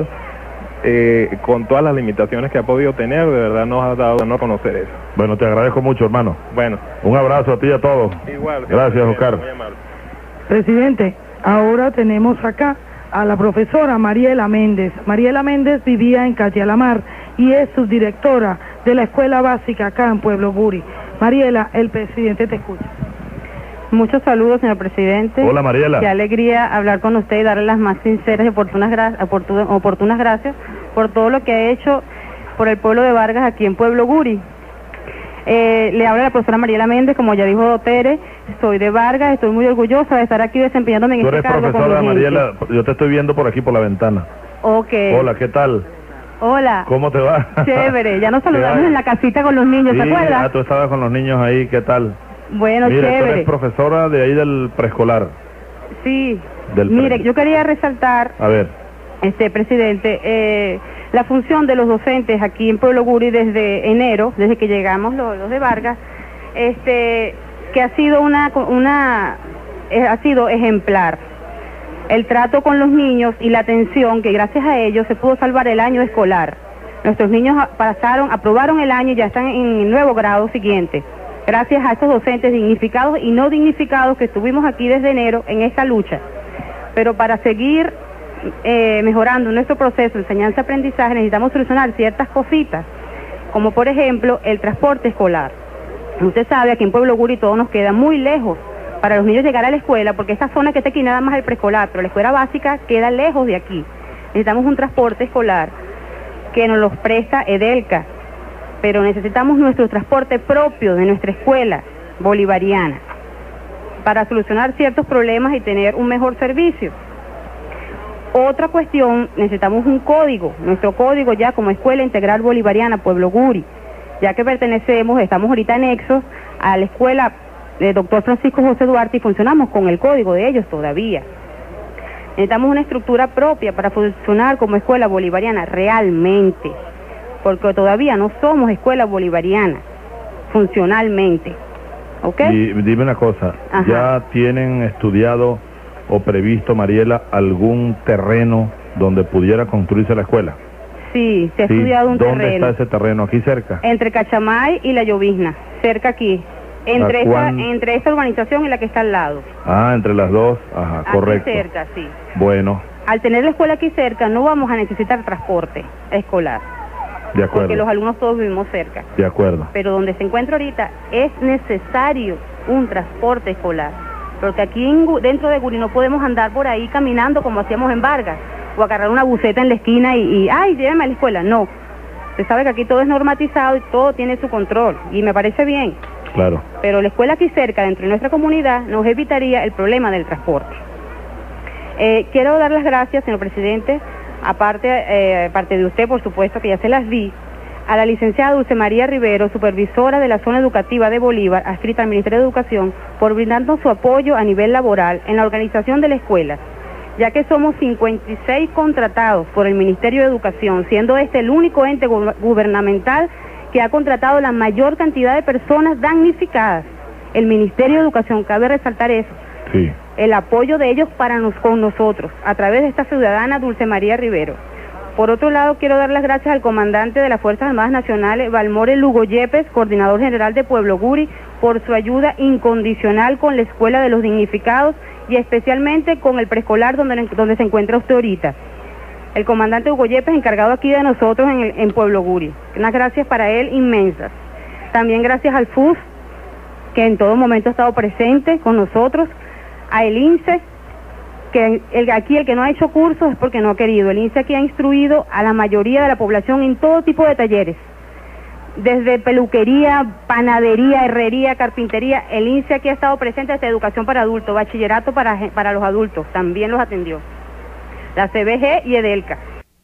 eh, con todas las limitaciones que ha podido tener, de verdad nos ha dado a no conocer eso. Bueno, te agradezco mucho, hermano. Bueno. Un abrazo a ti y a todos. Igual. Gracias, Oscar. Muy amable. Presidente, ahora tenemos acá a la profesora Mariela Méndez. Mariela Méndez vivía en Calle Alamar y es subdirectora de la escuela básica acá en Pueblo Guri. Mariela, el presidente te escucha. Muchos saludos, señor presidente. Hola, Mariela. Qué alegría hablar con usted y darle las más sinceras y oportunas, gra oportun oportunas gracias por todo lo que ha hecho por el pueblo de Vargas aquí en Pueblo Guri. Eh, le habla la profesora Mariela Méndez, como ya dijo Tere, soy de Vargas, estoy muy orgullosa de estar aquí desempeñándome en Tú este eres cargo. profesora, Mariela, yo te estoy viendo por aquí por la ventana. Ok. Hola, ¿qué tal? Hola. ¿Cómo te va? Chévere, ya nos saludamos en la casita con los niños, sí, ¿te acuerdas? Ah, tú estabas con los niños ahí, ¿qué tal? Bueno, Mira, chévere. tú eres profesora de ahí del preescolar. Sí. Del Mire, pre... yo quería resaltar, a ver, este presidente, eh, la función de los docentes aquí en Pueblo Guri desde enero, desde que llegamos los, los de Vargas, este, que ha sido una, una, eh, ha sido ejemplar. El trato con los niños y la atención, que gracias a ellos se pudo salvar el año escolar. Nuestros niños pasaron, aprobaron el año y ya están en el nuevo grado siguiente. Gracias a estos docentes dignificados y no dignificados que estuvimos aquí desde enero en esta lucha. Pero para seguir eh, mejorando nuestro proceso de enseñanza-aprendizaje necesitamos solucionar ciertas cositas, como por ejemplo el transporte escolar. Usted sabe, aquí en Pueblo Guri todo nos queda muy lejos para los niños llegar a la escuela, porque esta zona que está aquí nada más el preescolar, pero la escuela básica queda lejos de aquí. Necesitamos un transporte escolar que nos los presta Edelca, pero necesitamos nuestro transporte propio de nuestra escuela bolivariana. para solucionar ciertos problemas y tener un mejor servicio. Otra cuestión, necesitamos un código, nuestro código ya como Escuela Integral Bolivariana Pueblo Guri, ya que pertenecemos, estamos ahorita anexos a la escuela de doctor Francisco José Duarte y funcionamos con el código de ellos todavía. Necesitamos una estructura propia para funcionar como escuela bolivariana realmente, porque todavía no somos escuela bolivariana funcionalmente. ¿Ok? Y dime una cosa, Ajá. ¿ya tienen estudiado o previsto, Mariela, algún terreno donde pudiera construirse la escuela? Sí, se ha Sí. estudiado un ¿Dónde terreno. está ese terreno? ¿Aquí cerca? Entre Cachamay y La Llovizna, cerca aquí. Entre ¿A esta, cuán- entre esta urbanización y la que está al lado. Ah, entre las dos, ajá, Aquí correcto. cerca, sí. Bueno, Al tener la escuela aquí cerca, no vamos a necesitar transporte escolar, de acuerdo, porque los alumnos todos vivimos cerca. de acuerdo. Pero donde se encuentra ahorita es necesario un transporte escolar, porque aquí en Gu- dentro de Guri no podemos andar por ahí caminando como hacíamos en Vargas, o agarrar una buceta en la esquina y, y ay, llévame a la escuela. No, se sabe que aquí todo es normatizado y todo tiene su control, y me parece bien. Claro. Pero la escuela aquí cerca, dentro de nuestra comunidad, nos evitaría el problema del transporte. Eh, quiero dar las gracias, señor presidente, aparte, eh, aparte de usted, por supuesto, que ya se las di, a la licenciada Dulce María Rivero, supervisora de la zona educativa de Bolívar, adscrita al Ministerio de Educación, por brindarnos su apoyo a nivel laboral en la organización de la escuela, ya que somos cincuenta y seis contratados por el Ministerio de Educación, siendo este el único ente gu- gubernamental que ha contratado la mayor cantidad de personas damnificadas. El Ministerio de Educación, cabe resaltar eso, Sí. el apoyo de ellos para nos, con nosotros, a través de esta ciudadana Dulce María Rivero. Por otro lado, quiero dar las gracias al comandante de las Fuerzas Armadas Nacionales, Valmore Lugo Yepes, coordinador general de Pueblo Guri, por su ayuda incondicional con la Escuela de los Dignificados y especialmente con el preescolar donde, donde se encuentra usted ahorita. El comandante Hugo Yepes, encargado aquí de nosotros en, el, en Pueblo Guri. Unas gracias para él inmensas. También gracias al F U S, que en todo momento ha estado presente con nosotros, a el I N S E, que el, aquí el que no ha hecho cursos es porque no ha querido. El I N S E aquí ha instruido a la mayoría de la población en todo tipo de talleres, desde peluquería, panadería, herrería, carpintería. El I N S E aquí ha estado presente desde educación para adultos, bachillerato para, para los adultos, también los atendió. La C B G y Edelca.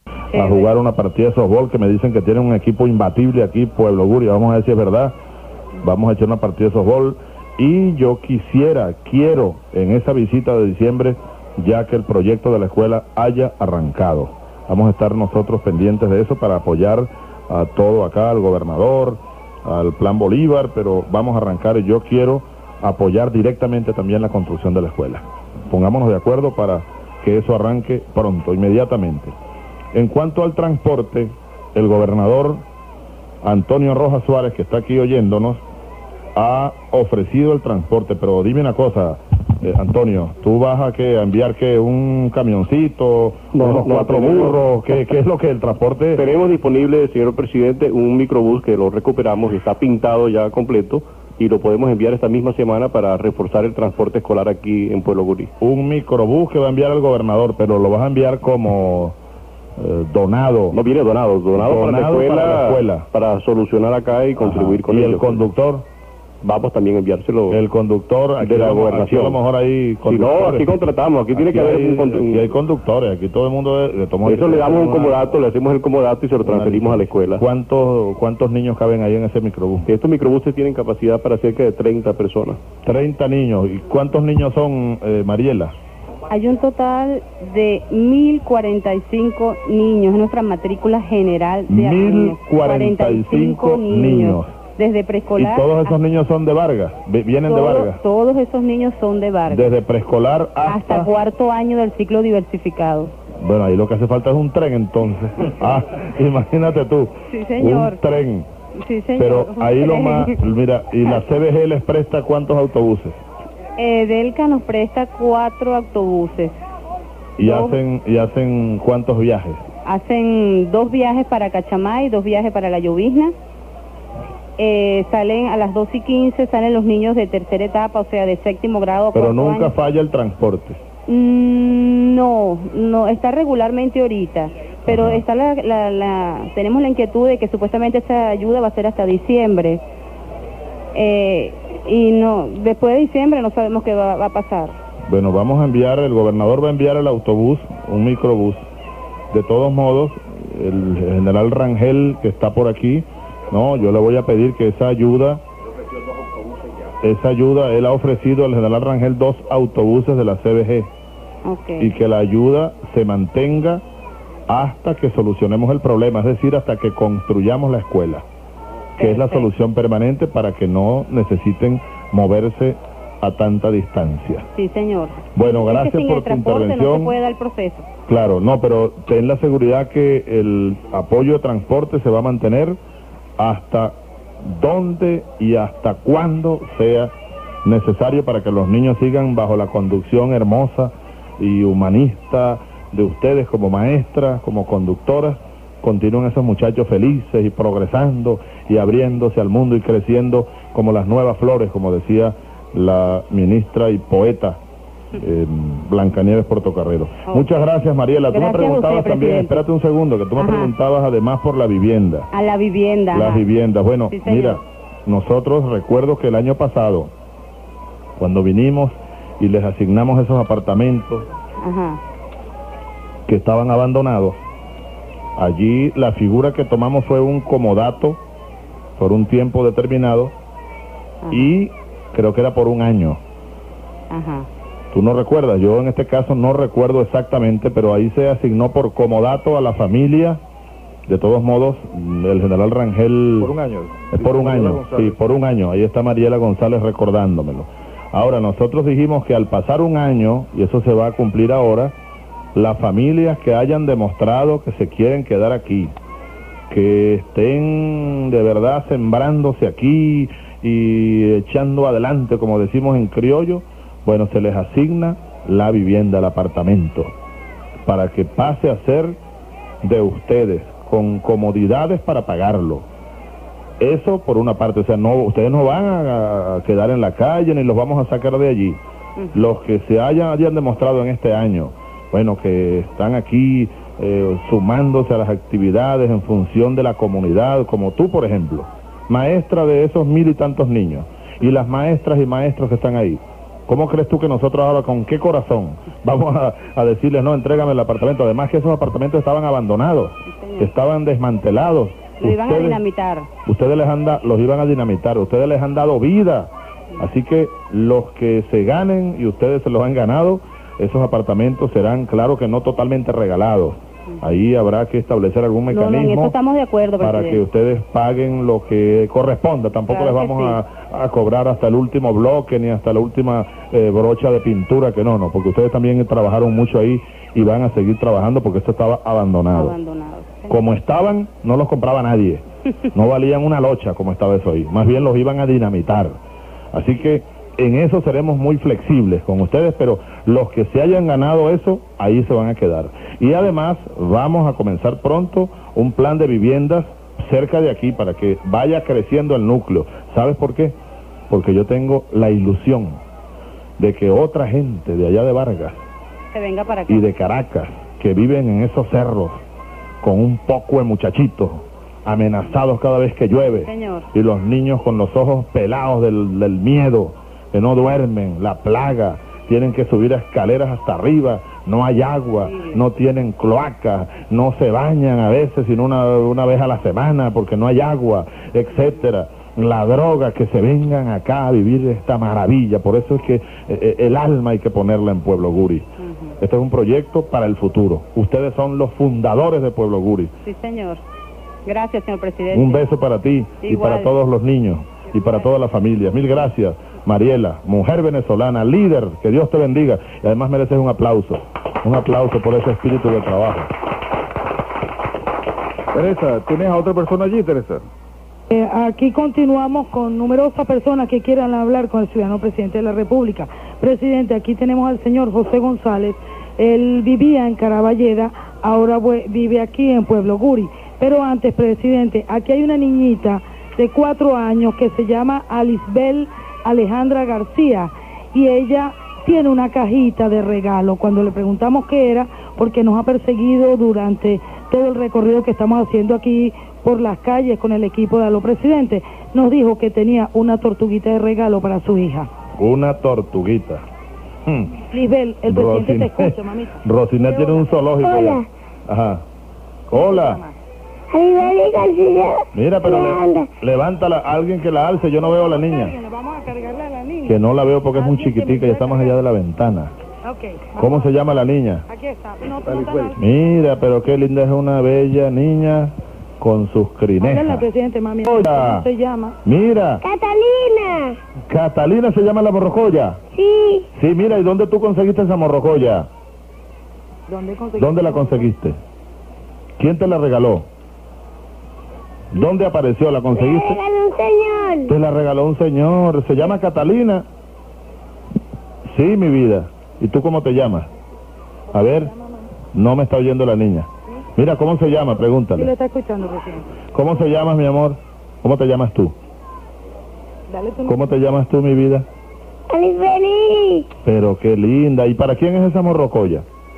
A jugar una partida de softball, que me dicen que tienen un equipo imbatible aquí, Pueblo Guri. Vamos a ver si es verdad. Vamos a echar una partida de softball. Y yo quisiera, quiero, en esa visita de diciembre, ya que el proyecto de la escuela haya arrancado. Vamos a estar nosotros pendientes de eso para apoyar a todo acá, al gobernador, al Plan Bolívar, pero vamos a arrancar y yo quiero apoyar directamente también la construcción de la escuela. Pongámonos de acuerdo para que eso arranque pronto, inmediatamente. En cuanto al transporte, el gobernador Antonio Rojas Suárez, que está aquí oyéndonos, ha ofrecido el transporte, pero dime una cosa, eh, Antonio, ¿tú vas a, qué, a enviar qué, un camioncito, No, unos no, cuatro tenemos- burros? ¿Qué, ¿Qué es lo que el transporte...? Tenemos disponible, señor presidente, un microbús que lo recuperamos y está pintado ya completo y lo podemos enviar esta misma semana para reforzar el transporte escolar aquí en Pueblo Guri. Un microbús que va a enviar el gobernador, pero lo vas a enviar como eh, donado. No viene donado, donado, para, la Donado escuela, para la escuela. para solucionar acá y contribuir Ajá. con ¿Y ello. el conductor? Vamos también a enviárselo. El conductor, aquí de la vamos- gobernación. aquí a lo mejor hay Si no, conductores. aquí contratamos, aquí tiene que Aquí haber hay- un, con- aquí hay conductores, aquí todo el mundo le tomó... Eso le damos un una- comodato, le hacemos el comodato y se lo transferimos a la escuela. ¿Cuántos, ¿Cuántos niños caben ahí en ese microbús? Estos microbuses tienen capacidad para cerca de treinta personas. treinta niños. ¿Y cuántos niños son, eh, Mariela? Hay un total de mil cuarenta y cinco niños en nuestra matrícula general de Mil alumnos. cuarenta y cinco niños. Desde ¿Y preescolar. todos esos a- niños son de Vargas? Vi- ¿Vienen de todo- Vargas? Todos esos niños son de Vargas. Desde preescolar hasta... Hasta cuarto año del ciclo diversificado. Bueno, ahí lo que hace falta es un tren entonces. Ah, imagínate tú. Sí, señor. Un tren. Sí, señor. Pero un ahí lo tren. más... Mira, ¿y la C B G les presta cuántos autobuses? Eh, Delca nos presta cuatro autobuses. ¿Y Dos. hacen y hacen cuántos viajes? Hacen dos viajes para Cachamay, dos viajes para La Llovizna. Eh, salen a las dos y quince, salen los niños de tercera etapa, o sea, de séptimo grado a Pero cuarto nunca año. falla el transporte. Mm, no, no, está regularmente ahorita, pero está la, la, la, tenemos la inquietud de que supuestamente esa ayuda va a ser hasta diciembre. Eh, y no, después de diciembre no sabemos qué va, va a pasar. Bueno, vamos a enviar, el gobernador va a enviar el autobús, un microbús. De todos modos, el general Rangel, que está por aquí, no, yo le voy a pedir que esa ayuda, esa ayuda, él ha ofrecido al general Rangel dos autobuses de la C B G. Okay. Y que la ayuda se mantenga hasta que solucionemos el problema, es decir, hasta que construyamos la escuela, que Perfecto. Es la solución permanente para que no necesiten moverse a tanta distancia. Sí, señor. Bueno, gracias es que por tu intervención. No se puede dar el proceso. Claro, no, pero ten la seguridad que el apoyo de transporte se va a mantener hasta donde y hasta cuando sea necesario para que los niños sigan bajo la conducción hermosa y humanista de ustedes como maestras, como conductoras. Continúen esos muchachos felices y progresando y abriéndose al mundo y creciendo como las nuevas flores, como decía la ministra y poeta eh, Blancanieves Portocarrero. Oh. Muchas gracias, Mariela. Tú gracias me preguntabas usted, también, presidente. espérate un segundo, que tú Ajá. me preguntabas además por la vivienda. A la vivienda. Las ajá. viviendas. Bueno, sí, mira, nosotros recuerdo que el año pasado, cuando vinimos y les asignamos esos apartamentos Ajá. que estaban abandonados, allí la figura que tomamos fue un comodato por un tiempo determinado. Ajá. Y creo que era por un año. Ajá. Tú no recuerdas, yo en este caso no recuerdo exactamente, pero ahí se asignó por comodato a la familia. De todos modos, el general Rangel... Por un año. Por un año, sí, por un año. Ahí está Mariela González recordándomelo. Ahora, nosotros dijimos que al pasar un año, y eso se va a cumplir ahora, las familias que hayan demostrado que se quieren quedar aquí, que estén de verdad sembrándose aquí y echando adelante, como decimos en criollo, bueno, se les asigna la vivienda, el apartamento, para que pase a ser de ustedes, con comodidades para pagarlo. Eso por una parte, o sea, no, ustedes no van a, a quedar en la calle ni los vamos a sacar de allí. Uh-huh. Los que se hayan, hayan demostrado en este año, bueno, que están aquí eh, sumándose a las actividades en función de la comunidad, como tú, por ejemplo, maestra de esos mil y tantos niños, y las maestras y maestros que están ahí. ¿Cómo crees tú que nosotros ahora, con qué corazón, vamos a, a decirles, no, entrégame el apartamento? Además que esos apartamentos estaban abandonados, sí, estaban desmantelados. Lo iban a dinamitar. Ustedes les han da, los iban a dinamitar, ustedes les han dado vida. Así que los que se ganen, y ustedes se los han ganado, esos apartamentos serán, claro que no totalmente regalados. Ahí habrá que establecer algún mecanismo. No, no, en eso estamos de acuerdo, para presidente. que ustedes paguen lo que corresponda. Tampoco claro les vamos sí. a, a cobrar hasta el último bloque ni hasta la última eh, brocha de pintura, que no, no, porque ustedes también trabajaron mucho ahí y van a seguir trabajando porque esto estaba abandonado. Abandonado. Sí. Como estaban, no los compraba nadie. No valían una locha como estaba eso ahí. Más bien los iban a dinamitar. Así que en eso seremos muy flexibles con ustedes, pero los que se hayan ganado eso, ahí se van a quedar. Y además vamos a comenzar pronto un plan de viviendas cerca de aquí para que vaya creciendo el núcleo. ¿Sabes por qué? Porque yo tengo la ilusión de que otra gente de allá de Vargas se venga para acá. Y de Caracas, que viven en esos cerros con un poco de muchachitos amenazados cada vez que llueve, señor, y los niños con los ojos pelados del, del miedo, que no duermen, la plaga, tienen que subir a escaleras hasta arriba, no hay agua, sí, no tienen cloaca, no se bañan a veces sino una, una vez a la semana porque no hay agua, etcétera. La droga, que se vengan acá a vivir esta maravilla. Por eso es que eh, el alma hay que ponerla en Pueblo Guri. Uh-huh. Este es un proyecto para el futuro. Ustedes son los fundadores de Pueblo Guri. Sí, señor. Gracias, señor presidente. Un beso para ti. Igual. Y para todos los niños. Igual. Y para toda la familia. Mil gracias, Mariela, mujer venezolana, líder. Que Dios te bendiga. Y además mereces un aplauso. Un aplauso por ese espíritu de trabajo. Teresa, ¿tienes a otra persona allí, Teresa? Eh, aquí continuamos con numerosas personas que quieran hablar con el ciudadano presidente de la República. Presidente, aquí tenemos al señor José González. Él vivía en Caraballeda, ahora vive aquí en Pueblo Guri. Pero antes, presidente, aquí hay una niñita de cuatro años que se llama Alisbel Alejandra García, y ella tiene una cajita de regalo. Cuando le preguntamos qué era, porque nos ha perseguido durante todo el recorrido que estamos haciendo aquí por las calles con el equipo de Aló Presidente, nos dijo que tenía una tortuguita de regalo para su hija. Una tortuguita. Hmm. Lisbel, el presidente Rosiné, te escucha, mamita. Rosiné tiene un zoológico. Hola. Ya. Ajá. Hola. Lisbel García. Mira, pero le, levántala, alguien que la alce, yo no veo a la niña. Vamos a cargarla a la niña. Que no la veo porque es muy chiquitica y está más allá de la ventana. Okay, ¿Cómo se llama la niña? Aquí está. No, no, no, Mira, pero qué linda, es una bella niña con sus Háblale, crinejas. presidente, mami. Hola. ¿Cómo se llama? Mira, Catalina. Catalina se llama la morrocoya. Sí. Sí, mira, ¿y dónde tú conseguiste esa morrocoya? ¿Dónde conseguiste? ¿Dónde la conseguiste? ¿Quién te la regaló? ¿Dónde apareció? ¿La Me conseguiste? regaló un señor. Te la regaló un señor. ¿Se llama Catalina? Sí, mi vida. ¿Y tú cómo te llamas? A ver, no me está oyendo la niña. Mira, ¿cómo se llama? Sí, le Pregúntale. está escuchando, presidente. ¿Cómo se llamas, mi amor? ¿Cómo te llamas tú? Dale tu ¿Cómo te llamas tú, mi vida? Lisbel. Pero qué linda. ¿Y para quién es esa morrocoya?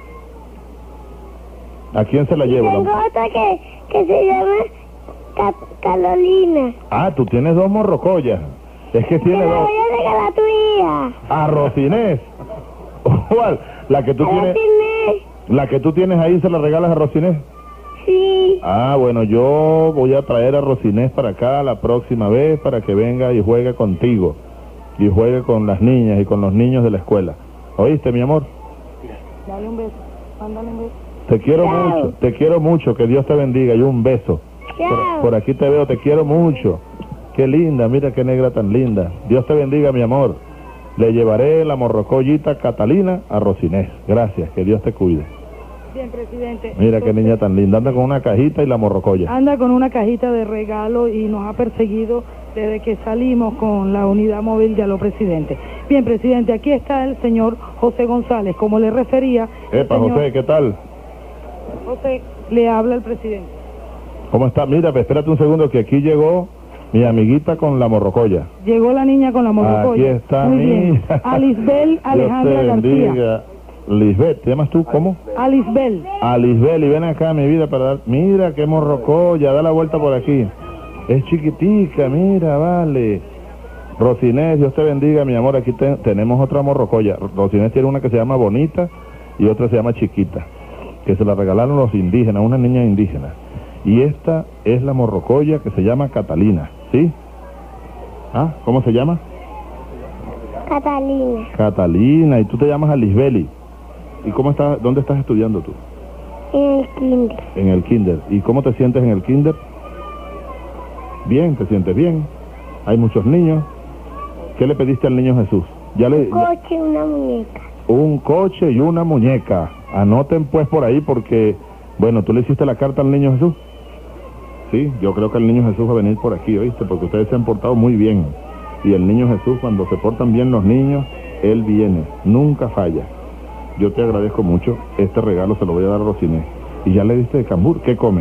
¿A quién se la llevo? Tengo La- otra que, que se llama Ca- Carolina. Ah, tú tienes dos morrocoyas. Es que Te tiene la dos. voy a regalar a tu hija. A Rosinés. ¿Cuál? La que tú A tienes. Rosinés. La que tú tienes ahí se la regalas a Rosinés. Sí. Ah, bueno, yo voy a traer a Rosinés para acá la próxima vez para que venga y juegue contigo. Y juegue con las niñas y con los niños de la escuela. ¿Oíste, mi amor? Dale un beso. Mándale un beso. Te quiero Chao. mucho, te quiero mucho, que Dios te bendiga y un beso. Chao. Por, por aquí te veo, te quiero mucho. Qué linda, mira qué negra tan linda. Dios te bendiga, mi amor. Le llevaré la morrocoyita Catalina a Rosinés. Gracias, que Dios te cuide. Bien, presidente. Mira qué Entonces, niña tan linda, anda con una cajita y la morrocoya. Anda con una cajita de regalo y nos ha perseguido desde que salimos con la unidad móvil de Aló Presidente. Bien, presidente, aquí está el señor José González. Como le refería... el Epa, señor José, ¿qué tal? José, le habla el presidente. ¿Cómo está? Mira, pues, espérate un segundo que aquí llegó mi amiguita con la morrocoya. Llegó la niña con la morrocoya. Aquí está, Muy bien. mira. Alisbel Alejandra Dios te García. bendiga. Lisbeth, ¿te llamas tú? ¿Cómo? Alisbel. A Lisbeth, y ven acá, mi vida, para dar... Mira qué morrocoya, da la vuelta por aquí. Es chiquitica, mira, vale. Rosinés, Dios te bendiga, mi amor, aquí te- tenemos otra morrocoya. Rosinés tiene una que se llama Bonita y otra se llama Chiquita, que se la regalaron los indígenas, una niña indígena. Y esta es la morrocoya que se llama Catalina, ¿sí? ¿Ah? ¿Cómo se llama? Catalina. Catalina, y tú te llamas Alisbeli. ¿Y cómo estás, dónde estás estudiando tú? En el kinder. En el kinder. ¿Y cómo te sientes en el kinder? Bien, te sientes bien. Hay muchos niños. ¿Qué le pediste al niño Jesús? Ya le Un coche y una muñeca. un coche y una muñeca. Anoten pues por ahí porque, bueno, tú le hiciste la carta al niño Jesús. Sí, yo creo que el niño Jesús va a venir por aquí, ¿oíste? Porque ustedes se han portado muy bien. Y el niño Jesús, cuando se portan bien los niños, él viene, nunca falla. Yo te agradezco mucho. Este regalo se lo voy a dar a Rosinés. Y ya le diste de cambur. ¿Qué come?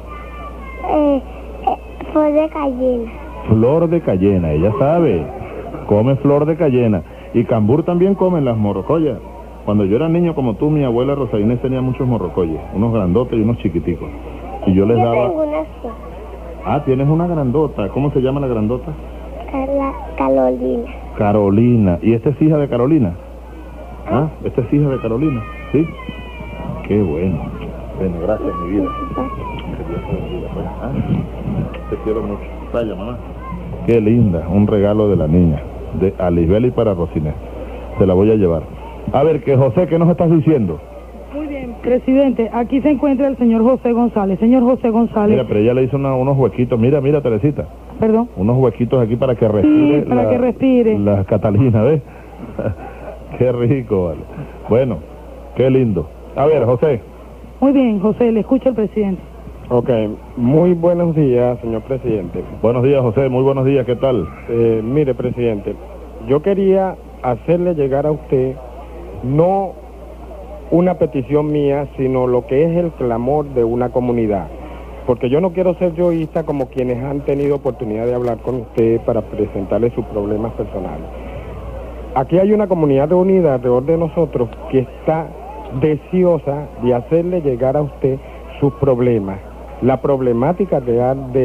Eh, eh, flor de cayena. Flor de cayena, ella sabe. Come flor de cayena. Y cambur también comen las morrocoyas. Cuando yo era niño como tú, mi abuela Rosa Inés tenía muchos morrocoyes. Unos grandotes y unos chiquiticos. Y yo les Yo daba... tengo una sola. Ah, tienes una grandota. ¿Cómo se llama la grandota? Carla Carolina. Carolina. ¿Y esta es hija de Carolina? ¿Ah? ¿Esta es hija de Carolina? ¿Sí? Qué bueno. Bueno, gracias, mi vida. Que Dios te bendiga, pues. ¿Ah? Te quiero mucho. Vaya, mamá. Qué linda. Un regalo de la niña. De Alisbel y para Rosinés. Se la voy a llevar. A ver, que José, ¿qué nos estás diciendo? Muy bien, presidente, aquí se encuentra el señor José González. Señor José González. Mira, pero ella le hizo una- unos huequitos. Mira, mira, Teresita. Perdón. Unos huequitos aquí para que respire. Sí, para que respire. La Catalina, ¿ves? Qué rico, vale. Bueno, qué lindo. A ver, José. Muy bien, José, le escucha el presidente. Ok, muy buenos días, señor presidente. Buenos días, José. Muy buenos días. ¿Qué tal? Eh, mire, presidente, yo quería hacerle llegar a usted no una petición mía, sino lo que es el clamor de una comunidad. Porque yo no quiero ser yoísta como quienes han tenido oportunidad de hablar con usted para presentarle sus problemas personales. Aquí hay una comunidad reunida alrededor de nosotros que está deseosa de hacerle llegar a usted sus problemas, la problemática real de las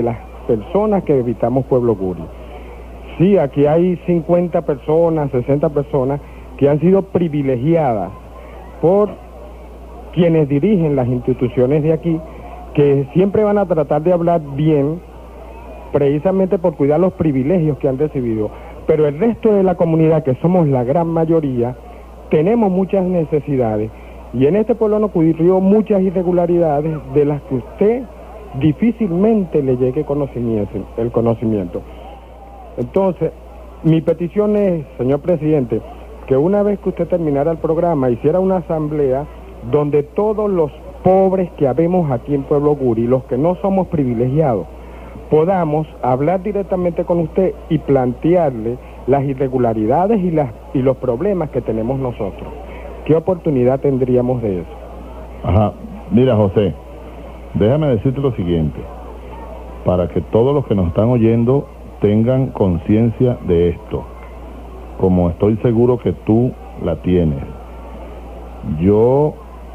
personas que habitamos Pueblo Guri. Sí, aquí hay cincuenta personas, sesenta personas que han sido privilegiadas por quienes dirigen las instituciones de aquí, que siempre van a tratar de hablar bien, precisamente por cuidar los privilegios que han recibido. Pero el resto de la comunidad, que somos la gran mayoría, tenemos muchas necesidades. Y en este pueblo nos ocurrió muchas irregularidades de las que usted difícilmente le llegue conocimiento, el conocimiento. Entonces, mi petición es, señor presidente, que una vez que usted terminara el programa, hiciera una asamblea donde todos los pobres que habemos aquí en Pueblo Guri, los que no somos privilegiados, podamos hablar directamente con usted y plantearle las irregularidades y, las, y los problemas que tenemos nosotros. ¿Qué oportunidad tendríamos de eso? Ajá, mira José, déjame decirte lo siguiente, para que todos los que nos están oyendo tengan conciencia de esto, como estoy seguro que tú la tienes. Yo,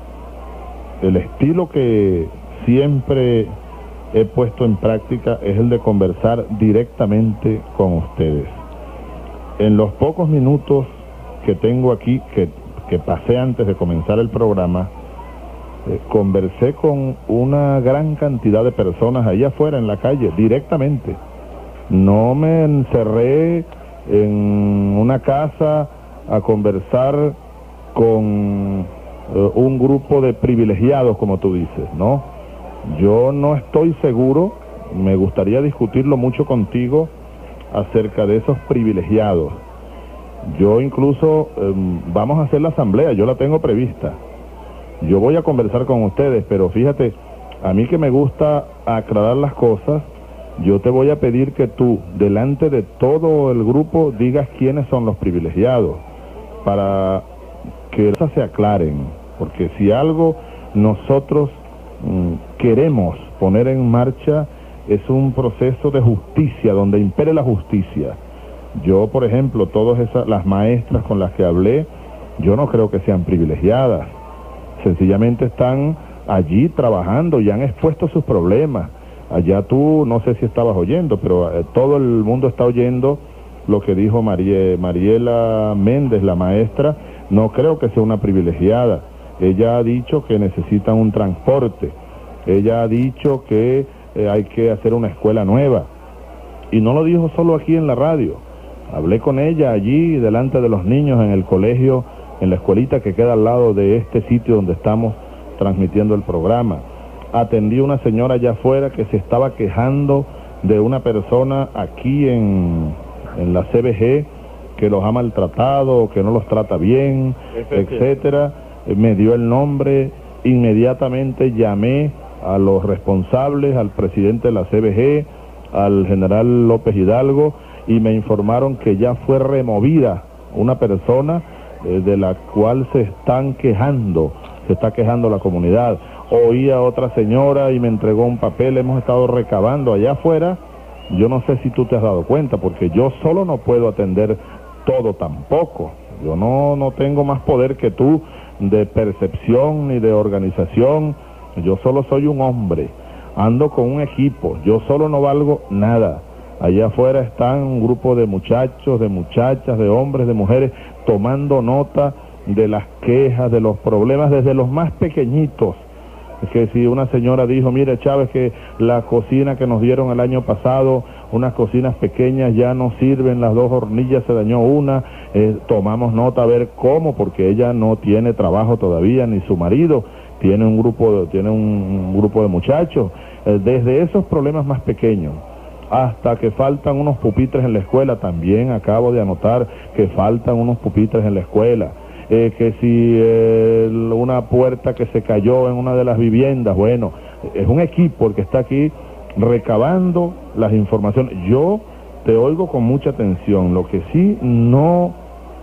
el estilo que siempre he puesto en práctica es el de conversar directamente con ustedes. En los pocos minutos que tengo aquí, que, que pasé antes de comenzar el programa, eh, conversé con una gran cantidad de personas allá afuera en la calle, directamente. No me encerré en una casa a conversar con eh, un grupo de privilegiados, como tú dices, ¿no? Yo no estoy seguro, me gustaría discutirlo mucho contigo acerca de esos privilegiados. Yo incluso, eh, vamos a hacer la asamblea, yo la tengo prevista. Yo voy a conversar con ustedes, pero fíjate, a mí que me gusta aclarar las cosas, yo te voy a pedir que tú, delante de todo el grupo, digas quiénes son los privilegiados, para que las cosas se aclaren, porque si algo nosotros mm, queremos poner en marcha, es un proceso de justicia, donde impere la justicia. Yo, por ejemplo, todas esas, las maestras con las que hablé, yo no creo que sean privilegiadas, sencillamente están allí trabajando y han expuesto sus problemas. Allá tú, no sé si estabas oyendo, pero eh, todo el mundo está oyendo lo que dijo Marie, Mariela Méndez, la maestra. No creo que sea una privilegiada. Ella ha dicho que necesitan un transporte. Ella ha dicho que eh, hay que hacer una escuela nueva. Y no lo dijo solo aquí en la radio. Hablé con ella allí, delante de los niños, en el colegio, en la escuelita que queda al lado de este sitio donde estamos transmitiendo el programa. Atendí a una señora allá afuera que se estaba quejando de una persona aquí en, en la C B G que los ha maltratado, que no los trata bien, etcétera. Me dio el nombre, inmediatamente llamé a los responsables, al presidente de la C B G, al general López Hidalgo, y me informaron que ya fue removida una persona eh, de la cual se están quejando, se está quejando la comunidad. Oí a otra señora y me entregó un papel, hemos estado recabando allá afuera. Yo no sé si tú te has dado cuenta, porque yo solo no puedo atender todo tampoco. Yo no, no tengo más poder que tú de percepción ni de organización. Yo solo soy un hombre, ando con un equipo, yo solo no valgo nada. Allá afuera están un grupo de muchachos, de muchachas, de hombres, de mujeres, tomando nota de las quejas, de los problemas, desde los más pequeñitos. Que si una señora dijo, mire Chávez, que la cocina que nos dieron el año pasado, unas cocinas pequeñas ya no sirven, las dos hornillas se dañó una, eh, tomamos nota a ver cómo, porque ella no tiene trabajo todavía, ni su marido, tiene un grupo de, tiene un, un grupo de muchachos, eh, desde esos problemas más pequeños, hasta que faltan unos pupitres en la escuela, también acabo de anotar que faltan unos pupitres en la escuela. Eh, que si eh, una puerta que se cayó en una de las viviendas, bueno, es un equipo el que está aquí recabando las informaciones. Yo te oigo con mucha atención. Lo que sí no,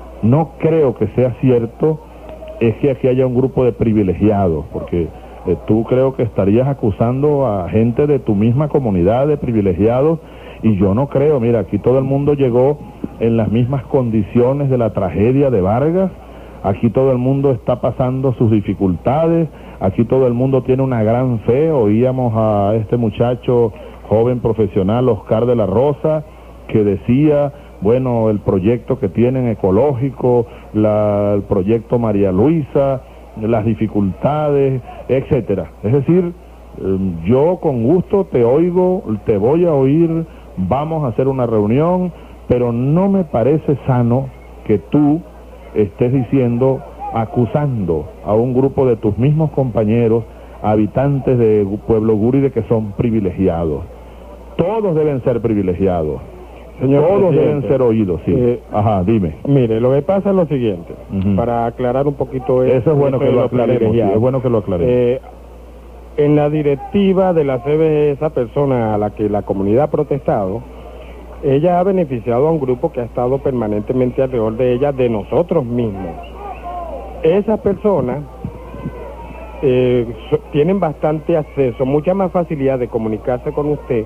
no creo que sea cierto es que aquí haya un grupo de privilegiados, porque eh, tú creo que estarías acusando a gente de tu misma comunidad de privilegiados, y yo no creo. Mira, aquí todo el mundo llegó en las mismas condiciones de la tragedia de Vargas. Aquí todo el mundo está pasando sus dificultades, aquí todo el mundo tiene una gran fe. Oíamos a este muchacho joven profesional Oscar de la Rosa, que decía, bueno, el proyecto que tienen ecológico, la, el proyecto María Luisa, las dificultades, etcétera. Es decir, yo con gusto te oigo, te voy a oír, vamos a hacer una reunión, pero no me parece sano que tú estés diciendo, acusando a un grupo de tus mismos compañeros, habitantes de Pueblo Gúride, que son privilegiados. Todos deben ser privilegiados. Señor Todos presidente, deben ser oídos, sí. Eh, Ajá, dime. Mire, lo que pasa es lo siguiente, uh-huh. para aclarar un poquito eso es bueno que lo aclaremos, sí, es bueno que lo aclaremos. Eh, en la directiva de la C B G, esa persona a la que la comunidad ha protestado, ella ha beneficiado a un grupo que ha estado permanentemente alrededor de ella, de nosotros mismos. Esas personas eh, so, tienen bastante acceso, mucha más facilidad de comunicarse con usted.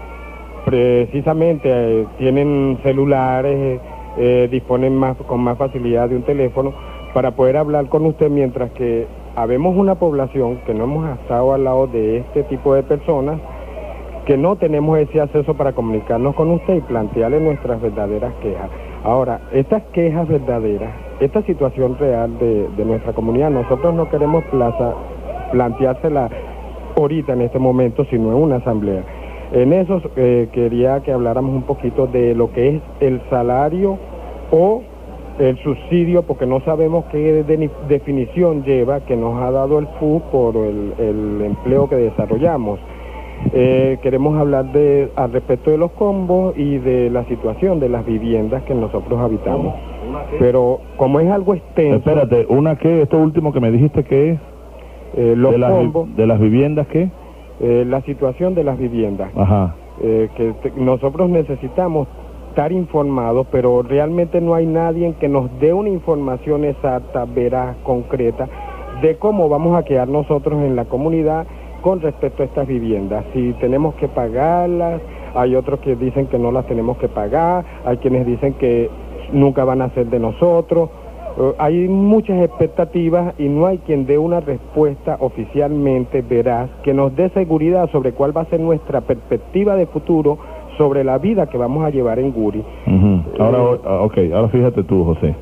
Precisamente eh, tienen celulares, eh, disponen más, con más facilidad de un teléfono para poder hablar con usted, mientras que habemos una población que no hemos estado al lado de este tipo de personas, que no tenemos ese acceso para comunicarnos con usted y plantearle nuestras verdaderas quejas. Ahora, estas quejas verdaderas, esta situación real de, de nuestra comunidad, nosotros no queremos plaza, planteársela ahorita en este momento, sino en una asamblea. En eso eh, quería que habláramos un poquito de lo que es el salario o el subsidio, porque no sabemos qué de, definición lleva, que nos ha dado el F U por el, el empleo que desarrollamos. Eh, queremos hablar de al respecto de los combos y de la situación de las viviendas que nosotros habitamos. Pero como es algo extenso... Espérate, ¿una qué? Esto último que me dijiste que es... Eh, los de las, combos... ¿De las viviendas qué? Eh, la situación de las viviendas. Ajá. Eh, que te, nosotros necesitamos estar informados, pero realmente no hay nadie que nos dé una información exacta, veraz, concreta, de cómo vamos a quedar nosotros en la comunidad con respecto a estas viviendas. Si tenemos que pagarlas, hay otros que dicen que no las tenemos que pagar, hay quienes dicen que nunca van a ser de nosotros. Uh, hay muchas expectativas y no hay quien dé una respuesta oficialmente veraz que nos dé seguridad sobre cuál va a ser nuestra perspectiva de futuro sobre la vida que vamos a llevar en Guri. Uh-huh. Ahora, eh, ok, ahora fíjate tú, José.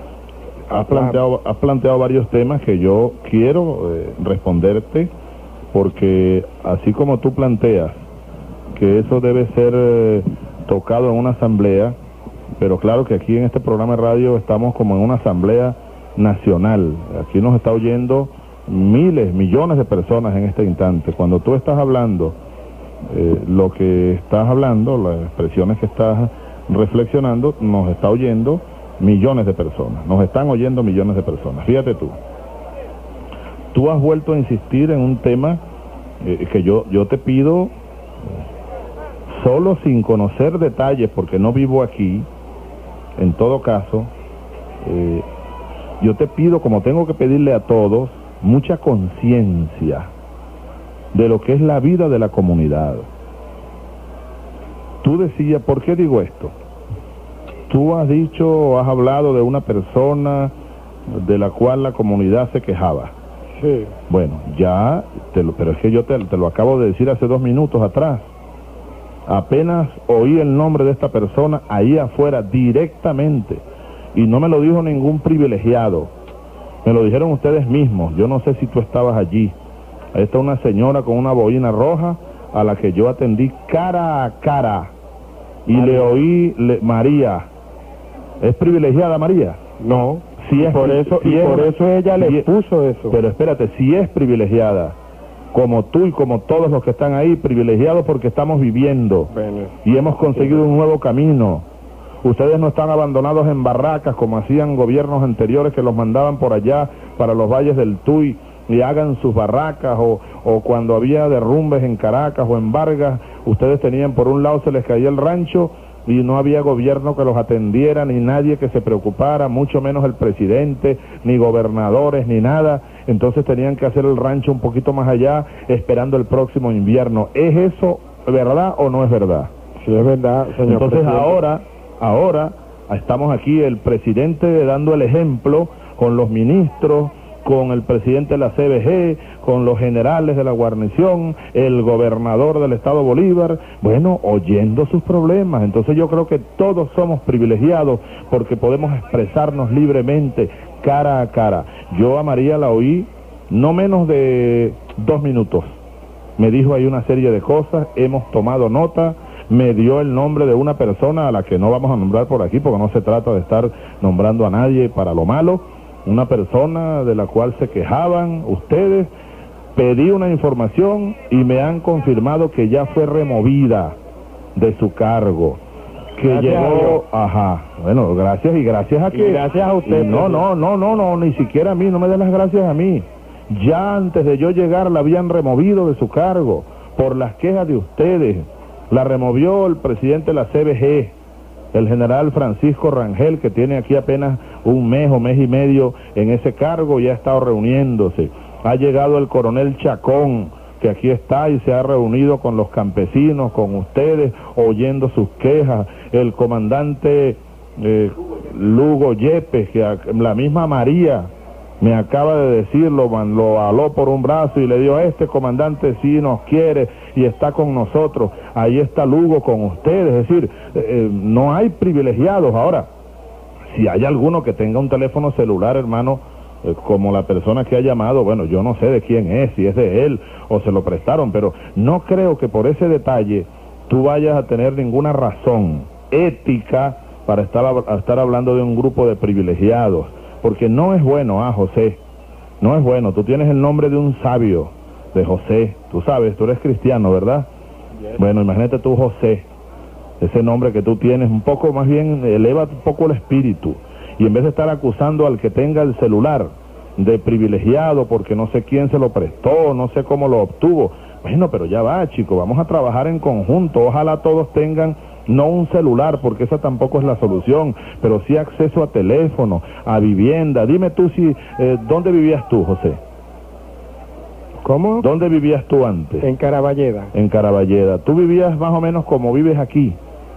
Has planteado, has planteado varios temas que yo quiero eh, responderte, porque así como tú planteas que eso debe ser eh, tocado en una asamblea, pero claro que aquí en este programa de radio estamos como en una asamblea nacional. Aquí nos está oyendo miles, millones de personas en este instante. Cuando tú estás hablando, eh, lo que estás hablando, las expresiones que estás reflexionando, nos está oyendo millones de personas. Nos están oyendo millones de personas. Fíjate tú. Tú has vuelto a insistir en un tema eh, que yo, yo te pido, solo sin conocer detalles, porque no vivo aquí. En todo caso, eh, yo te pido, como tengo que pedirle a todos, mucha conciencia de lo que es la vida de la comunidad. Tú decías, ¿por qué digo esto? Tú has dicho, has hablado de una persona de la cual la comunidad se quejaba. Sí. Bueno, ya, te lo, pero es que yo te, te lo acabo de decir hace dos minutos atrás. Apenas oí el nombre de esta persona ahí afuera directamente, y no me lo dijo ningún privilegiado, me lo dijeron ustedes mismos. Yo no sé si tú estabas allí. Ahí está una señora con una boina roja a la que yo atendí cara a cara y María. le oí, le, María, ¿es privilegiada María? No, si es, por eso, si y es, por eso ella le si puso eso. Pero espérate, si es privilegiada, como tú y como todos los que están ahí, privilegiados porque estamos viviendo bueno, y hemos conseguido un nuevo camino. Ustedes no están abandonados en barracas como hacían gobiernos anteriores, que los mandaban por allá para los valles del Tuy y hagan sus barracas, o, o cuando había derrumbes en Caracas o en Vargas, ustedes tenían, por un lado se les caía el rancho y no había gobierno que los atendiera, ni nadie que se preocupara, mucho menos el presidente, ni gobernadores, ni nada. Entonces tenían que hacer el rancho un poquito más allá, esperando el próximo invierno. ¿Es eso verdad o no es verdad? Sí, es verdad, señor Entonces presidente. ahora, ahora estamos aquí, el presidente dando el ejemplo con los ministros con el presidente de la C B G, con los generales de la guarnición, el gobernador del estado Bolívar, bueno, oyendo sus problemas. Entonces yo creo que todos somos privilegiados porque podemos expresarnos libremente, cara a cara. Yo a María la oí no menos de dos minutos. Me dijo ahí una serie de cosas, hemos tomado nota, me dio el nombre de una persona a la que no vamos a nombrar por aquí porque no se trata de estar nombrando a nadie para lo malo. Una persona de la cual se quejaban ustedes, pedí una información y me han confirmado que ya fue removida de su cargo, que gracias llegó, ajá, bueno, gracias y gracias a que, gracias a usted, no, no, no, no, no, ni siquiera a mí, no me den las gracias a mí, ya antes de yo llegar la habían removido de su cargo, por las quejas de ustedes, la removió el presidente de la C B G, el general Francisco Rangel, que tiene aquí apenas un mes o mes y medio en ese cargo, y ha estado reuniéndose. Ha llegado el coronel Chacón, que aquí está y se ha reunido con los campesinos, con ustedes, oyendo sus quejas. El comandante eh, Lugo Yepes, que a, la misma María me acaba de decirlo, man, lo aló por un brazo y le dio, este comandante sí nos quiere y está con nosotros, ahí está Lugo con ustedes, es decir, eh, no hay privilegiados. Ahora, si hay alguno que tenga un teléfono celular, hermano, eh, como la persona que ha llamado, bueno, yo no sé de quién es, si es de él o se lo prestaron, pero no creo que por ese detalle tú vayas a tener ninguna razón ética para estar, a estar hablando de un grupo de privilegiados. Porque no es bueno, ah, José, no es bueno. Tú tienes el nombre de un sabio, de José, tú sabes, tú eres cristiano, ¿verdad? Yes. Bueno, imagínate tú, José, ese nombre que tú tienes, un poco más bien, eleva un poco el espíritu, y en vez de estar acusando al que tenga el celular de privilegiado, porque no sé quién se lo prestó, no sé cómo lo obtuvo, bueno, pero ya va, chico, vamos a trabajar en conjunto, ojalá todos tengan no un celular, porque esa tampoco es la solución, pero sí acceso a teléfono, a vivienda. Dime tú si, eh, ¿dónde vivías tú, José? ¿Cómo? ¿Dónde vivías tú antes? En Caraballeda. En Caraballeda. ¿Tú vivías más o menos como vives aquí?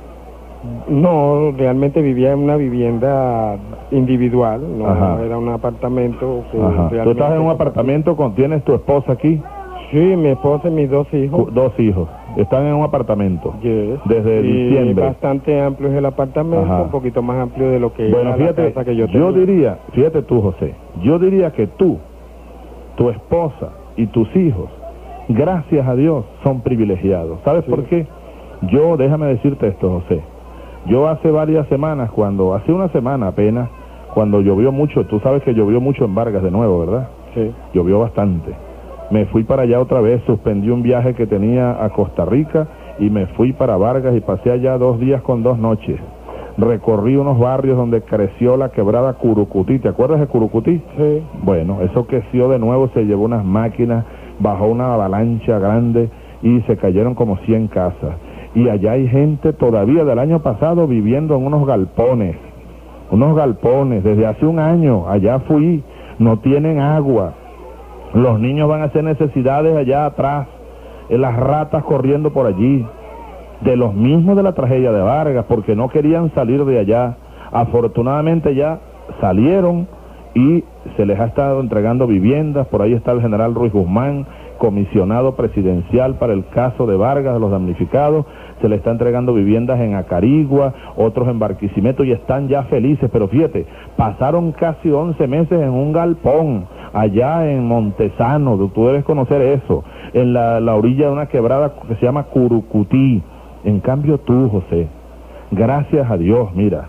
No, realmente vivía en una vivienda individual, no Ajá. era un apartamento. Que Ajá. ¿Tú estás en un apartamento con, tienes tu esposa aquí? Sí, mi esposa y mis dos hijos. Dos hijos. Están en un apartamento. Yes. Desde y diciembre. Bastante amplio es el apartamento, Ajá. un poquito más amplio de lo que bueno, era fíjate, la casa que yo tenía. Yo diría, fíjate tú, José, yo diría que tú, tu esposa y tus hijos, gracias a Dios, son privilegiados. ¿Sabes sí. por qué? Yo, déjame decirte esto, José. Yo hace varias semanas, cuando, hace una semana apenas, cuando llovió mucho, tú sabes que llovió mucho en Vargas de nuevo, ¿verdad? Sí. Llovió bastante. Me fui para allá otra vez, suspendí un viaje que tenía a Costa Rica y me fui para Vargas y pasé allá dos días con dos noches. Recorrí unos barrios donde creció la quebrada Curucutí. ¿Te acuerdas de Curucutí? Sí. Bueno, eso creció de nuevo, se llevó unas máquinas, bajó una avalancha grande y se cayeron como cien casas. Y allá hay gente todavía del año pasado viviendo en unos galpones, unos galpones, desde hace un año, allá fui, no tienen agua. Los niños van a hacer necesidades allá atrás, las ratas corriendo por allí, de los mismos de la tragedia de Vargas, porque no querían salir de allá. Afortunadamente ya salieron y se les ha estado entregando viviendas. Por ahí está el general Ruiz Guzmán, comisionado presidencial para el caso de Vargas, de los damnificados. Se le está entregando viviendas en Acarigua, otros en Barquisimeto, y están ya felices. Pero fíjate, pasaron casi once meses en un galpón, allá en Montesano, tú debes conocer eso, en la, la orilla de una quebrada que se llama Curucutí. En cambio tú, José, gracias a Dios, mira,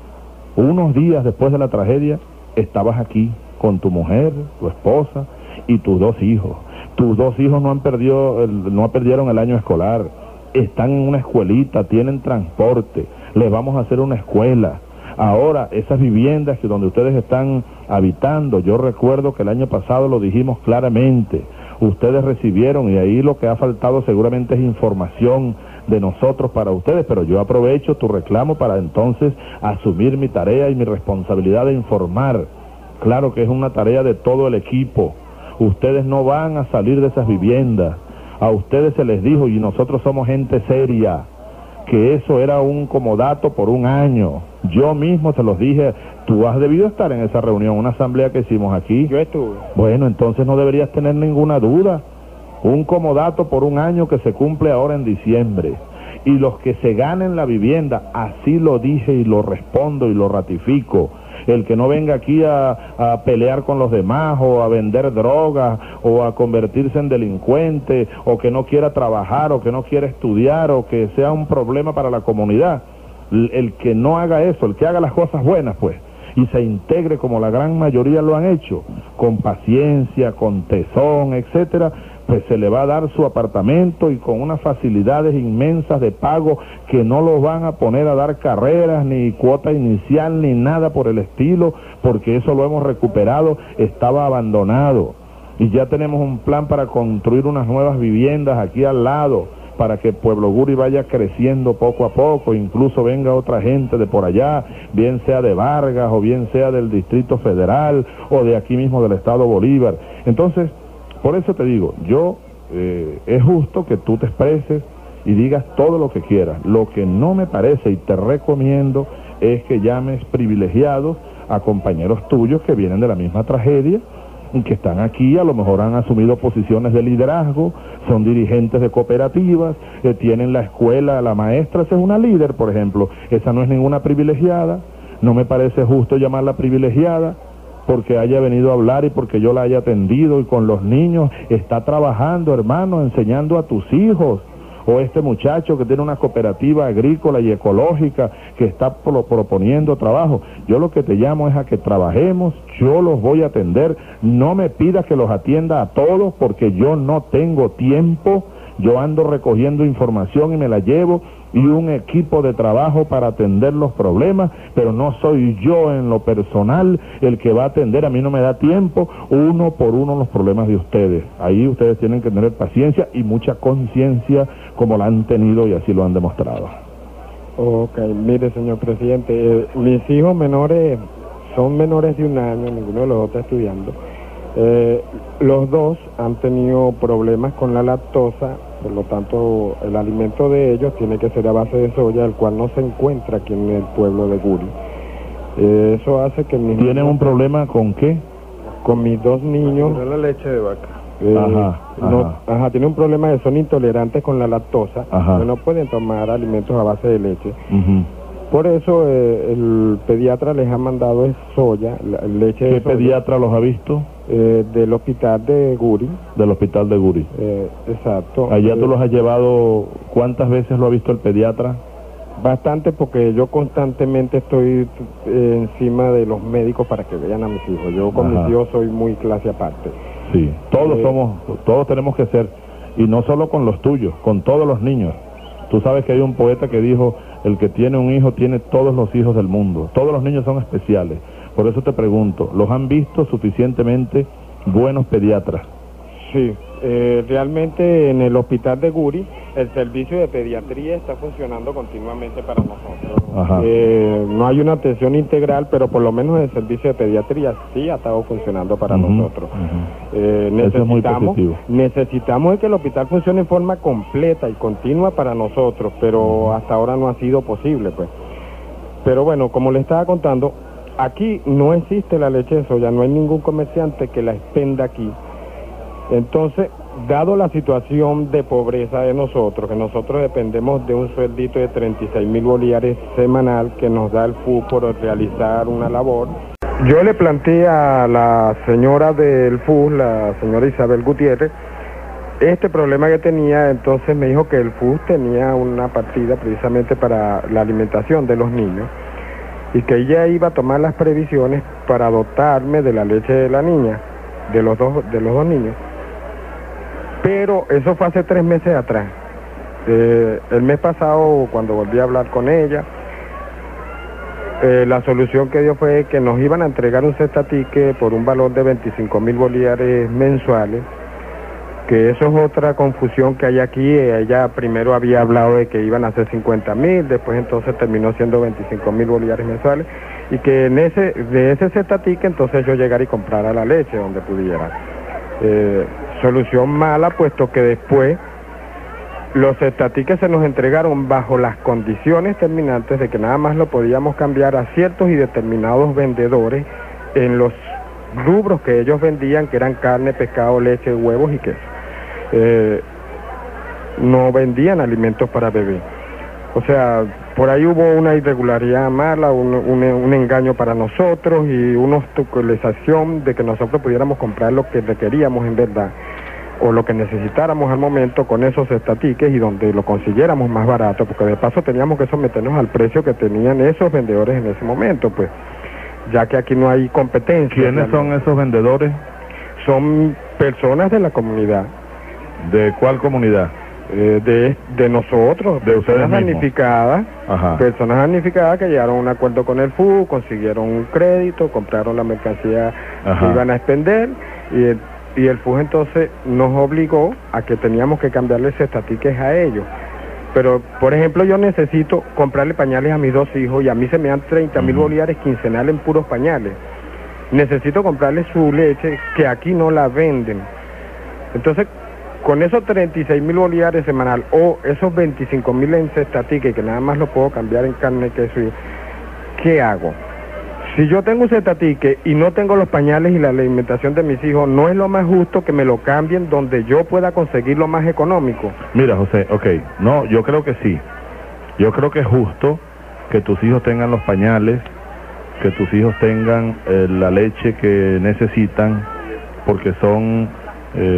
unos días después de la tragedia, estabas aquí con tu mujer, tu esposa y tus dos hijos. Tus dos hijos no han perdido, no perdieron el año escolar, están en una escuelita, tienen transporte, les vamos a hacer una escuela. Ahora, esas viviendas que donde ustedes están habitando, yo recuerdo que el año pasado lo dijimos claramente, ustedes recibieron, y ahí lo que ha faltado seguramente es información de nosotros para ustedes, pero yo aprovecho tu reclamo para entonces asumir mi tarea y mi responsabilidad de informar. Claro que es una tarea de todo el equipo. Ustedes no van a salir de esas viviendas. A ustedes se les dijo, y nosotros somos gente seria, que eso era un comodato por un año. Yo mismo se los dije Tú has debido estar en esa reunión, una asamblea que hicimos aquí. Yo estuve. Bueno, entonces no deberías tener ninguna duda. Un comodato por un año que se cumple ahora en diciembre. Y los que se ganen la vivienda, así lo dije y lo respondo y lo ratifico. El que no venga aquí a, a pelear con los demás o a vender drogas o a convertirse en delincuente o que no quiera trabajar o que no quiera estudiar o que sea un problema para la comunidad. El, el que no haga eso, el que haga las cosas buenas, pues, y se integre como la gran mayoría lo han hecho, con paciencia, con tesón, etcétera, pues se le va a dar su apartamento y con unas facilidades inmensas de pago que no los van a poner a dar carreras, ni cuota inicial, ni nada por el estilo, porque eso lo hemos recuperado, estaba abandonado. Y ya tenemos un plan para construir unas nuevas viviendas aquí al lado, para que Pueblo Guri vaya creciendo poco a poco, incluso venga otra gente de por allá, bien sea de Vargas o bien sea del Distrito Federal o de aquí mismo del Estado Bolívar. Entonces, por eso te digo, yo, eh, es justo que tú te expreses y digas todo lo que quieras. Lo que no me parece y te recomiendo es que llames privilegiados a compañeros tuyos que vienen de la misma tragedia y que están aquí, a lo mejor han asumido posiciones de liderazgo, son dirigentes de cooperativas, eh, tienen la escuela, la maestra, esa es una líder, por ejemplo, esa no es ninguna privilegiada, no me parece justo llamarla privilegiada, porque haya venido a hablar y porque yo la haya atendido y con los niños, está trabajando, hermano, enseñando a tus hijos, o este muchacho que tiene una cooperativa agrícola y ecológica que está pro proponiendo trabajo. Yo lo que te llamo es a que trabajemos, yo los voy a atender, no me pidas que los atienda a todos porque yo no tengo tiempo, yo ando recogiendo información y me la llevo, y un equipo de trabajo para atender los problemas, pero no soy yo en lo personal el que va a atender, a mí no me da tiempo, uno por uno los problemas de ustedes. Ahí ustedes tienen que tener paciencia y mucha conciencia como la han tenido y así lo han demostrado. Ok, mire, señor presidente, eh, mis hijos menores son menores de un año, ninguno de los dos está estudiando. Eh, los dos han tenido problemas con la lactosa, por lo tanto el alimento de ellos tiene que ser a base de soya, el cual no se encuentra aquí en el pueblo de Guri. Eh, eso hace que mis ¿Tienen un problema con qué? Con mis dos niños. Con la leche de vaca. Eh, ajá, no, ajá. ajá, tienen un problema de son intolerantes con la lactosa, Ajá. que no pueden tomar alimentos a base de leche. Uh-huh. Por eso eh, el pediatra les ha mandado es soya, la, leche ¿Qué de soya, pediatra los ha visto? Eh, del hospital de Guri. Del hospital de Guri. Eh, exacto. Allá tú Eh, los has llevado, ¿cuántas veces lo ha visto el pediatra? Bastante, porque yo constantemente estoy eh, encima de los médicos para que vean a mis hijos. Yo con Ajá. mis hijos soy muy clase aparte. Sí, todos Eh, somos, todos tenemos que ser, y no solo con los tuyos, con todos los niños. Tú sabes que hay un poeta que dijo, el que tiene un hijo tiene todos los hijos del mundo. Todos los niños son especiales. Por eso te pregunto, ¿los han visto suficientemente buenos pediatras? Sí, eh, realmente en el hospital de Guri el servicio de pediatría está funcionando continuamente para nosotros. Ajá. Eh, no hay una atención integral, pero por lo menos el servicio de pediatría sí ha estado funcionando para Uh-huh, nosotros. uh-huh. Eh, Eso es muy necesitamos, positivo. necesitamos de que el hospital funcione en forma completa y continua para nosotros, pero hasta ahora no ha sido posible, pues. Pero bueno, como le estaba contando, aquí no existe la leche de soya, no hay ningún comerciante que la expenda aquí. Entonces, dado la situación de pobreza de nosotros, que nosotros dependemos de un sueldito de treinta y seis mil bolívares semanal que nos da el F U por realizar una labor, yo le planteé a la señora del F U, la señora Isabel Gutiérrez, este problema que tenía. Entonces me dijo que el F U tenía una partida precisamente para la alimentación de los niños y que ella iba a tomar las previsiones para dotarme de la leche de la niña, de los dos, de los dos niños. Pero eso fue hace tres meses atrás. Eh, el mes pasado, cuando volví a hablar con ella, eh, la solución que dio fue que nos iban a entregar un cestatique por un valor de veinticinco mil bolívares mensuales, que eso es otra confusión que hay aquí. Ella primero había hablado de que iban a ser cincuenta mil, después entonces terminó siendo veinticinco mil bolívares mensuales, y que en ese, de ese cestatique entonces yo llegara y comprara la leche donde pudiera. Eh, solución mala, puesto que después los estatiques se nos entregaron bajo las condiciones terminantes de que nada más lo podíamos cambiar a ciertos y determinados vendedores en los rubros que ellos vendían, que eran carne, pescado, leche, huevos y queso. Eh, no vendían alimentos para bebé. O sea, por ahí hubo una irregularidad mala, un, un, un engaño para nosotros y una obstaculización de que nosotros pudiéramos comprar lo que requeríamos en verdad, o lo que necesitáramos al momento con esos estatiques y donde lo consiguiéramos más barato, porque de paso teníamos que someternos al precio que tenían esos vendedores en ese momento, pues, ya que aquí no hay competencia. ¿Quiénes son esos vendedores? Son personas de la comunidad. ¿De cuál comunidad? Eh, de, de nosotros, de personas damnificadas, Ajá. personas damnificadas que llegaron a un acuerdo con el F U, consiguieron un crédito, compraron la mercancía Ajá. que iban a expender y el, y el F U entonces nos obligó a que teníamos que cambiarles estatiques a ellos. Pero, por ejemplo, yo necesito comprarle pañales a mis dos hijos y a mí se me dan treinta mil uh-huh. bolívares quincenales en puros pañales. Necesito comprarle su leche que aquí no la venden. Entonces, con esos treinta y seis mil bolívares semanal o esos veinticinco mil en cestatique, que nada más lo puedo cambiar en carne, queso, y ¿qué hago? Si yo tengo un cestatique y no tengo los pañales y la alimentación de mis hijos, ¿no es lo más justo que me lo cambien donde yo pueda conseguir lo más económico? Mira, José, ok, no, yo creo que sí. Yo creo que es justo que tus hijos tengan los pañales, que tus hijos tengan eh, la leche que necesitan, porque son eh,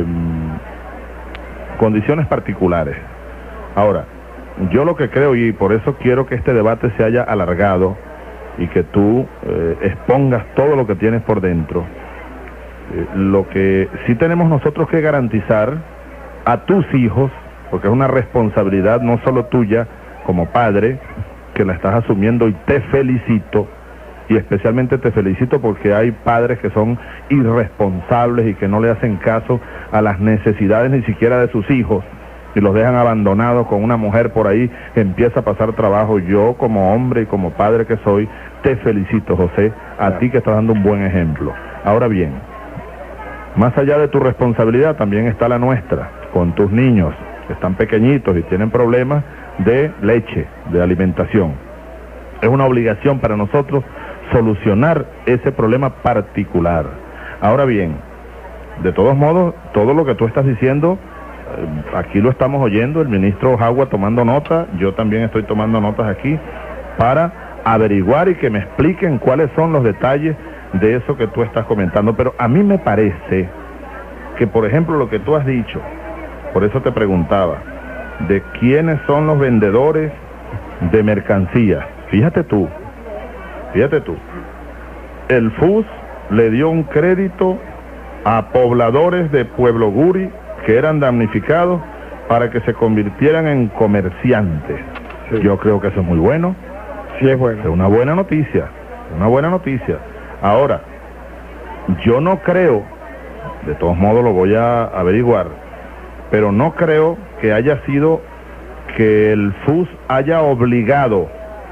condiciones particulares. Ahora, yo lo que creo, y por eso quiero que este debate se haya alargado y que tú eh, expongas todo lo que tienes por dentro, eh, lo que sí tenemos nosotros que garantizar a tus hijos, porque es una responsabilidad no solo tuya como padre, que la estás asumiendo, y te felicito, y especialmente te felicito porque hay padres que son irresponsables y que no le hacen caso a las necesidades ni siquiera de sus hijos y los dejan abandonados con una mujer por ahí que empieza a pasar trabajo. Yo como hombre y como padre que soy, te felicito, José, a claro. ti que estás dando un buen ejemplo. Ahora bien, más allá de tu responsabilidad también está la nuestra, con tus niños que están pequeñitos y tienen problemas de leche, de alimentación. Es una obligación para nosotros solucionar ese problema particular. Ahora bien, de todos modos, todo lo que tú estás diciendo, eh, aquí lo estamos oyendo, el ministro Jagua tomando nota, yo también estoy tomando notas aquí, para averiguar y que me expliquen cuáles son los detalles de eso que tú estás comentando. Pero a mí me parece que, por ejemplo, lo que tú has dicho, por eso te preguntaba, de quiénes son los vendedores de mercancías. Fíjate tú, fíjate tú, el F U S le dio un crédito a pobladores de Pueblo Guri que eran damnificados para que se convirtieran en comerciantes. Sí. Yo creo que eso es muy bueno. Sí, es bueno. Es una buena noticia, una buena noticia. Ahora, yo no creo, de todos modos lo voy a averiguar, pero no creo que haya sido que el F U S haya obligado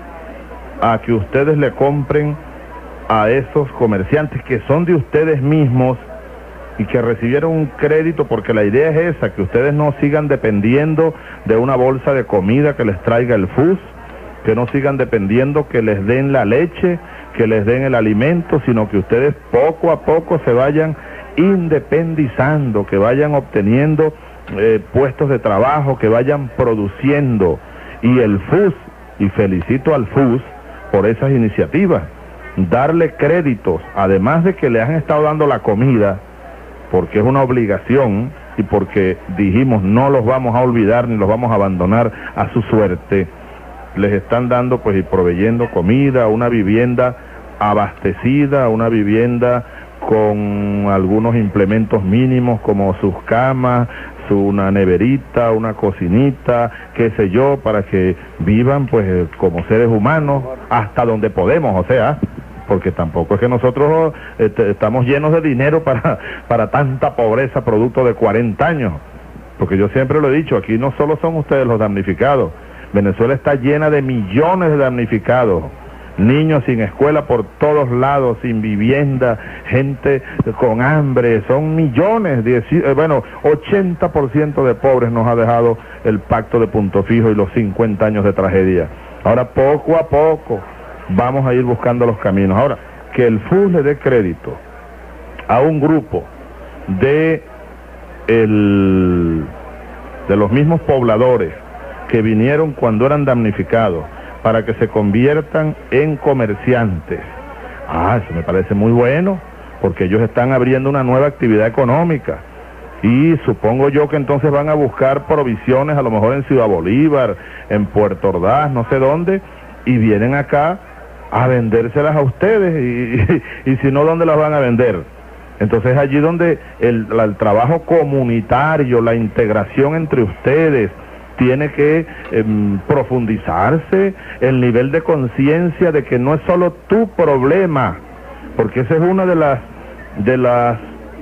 a que ustedes le compren a esos comerciantes que son de ustedes mismos y que recibieron un crédito, porque la idea es esa, que ustedes no sigan dependiendo de una bolsa de comida que les traiga el F U S, que no sigan dependiendo que les den la leche, que les den el alimento, sino que ustedes poco a poco se vayan independizando, que vayan obteniendo eh, puestos de trabajo, que vayan produciendo. Y el F U S, y felicito al F U S por esas iniciativas, darle créditos, además de que le han estado dando la comida, porque es una obligación y porque dijimos no los vamos a olvidar ni los vamos a abandonar a su suerte, les están dando pues y proveyendo comida, una vivienda abastecida, una vivienda con algunos implementos mínimos como sus camas, su, una neverita, una cocinita, qué sé yo, para que vivan pues como seres humanos hasta donde podemos, o sea, porque tampoco es que nosotros este, estamos llenos de dinero para, para tanta pobreza producto de cuarenta años, porque yo siempre lo he dicho, aquí no solo son ustedes los damnificados, Venezuela está llena de millones de damnificados, niños sin escuela por todos lados, sin vivienda, gente con hambre, son millones, diez, eh, bueno, ochenta por ciento de pobres nos ha dejado el pacto de Punto Fijo y los cincuenta años de tragedia. Ahora poco a poco vamos a ir buscando los caminos. Ahora, que el F U S le dé crédito a un grupo de, el, de los mismos pobladores que vinieron cuando eran damnificados, para que se conviertan en comerciantes. Ah, eso me parece muy bueno, porque ellos están abriendo una nueva actividad económica. Y supongo yo que entonces van a buscar provisiones, a lo mejor en Ciudad Bolívar, en Puerto Ordaz, no sé dónde, y vienen acá a vendérselas a ustedes, y, y, y si no, ¿dónde las van a vender? Entonces allí donde el, la, el trabajo comunitario, la integración entre ustedes, tiene que eh, profundizarse, el nivel de conciencia de que no es solo tu problema, porque esa es una de las de las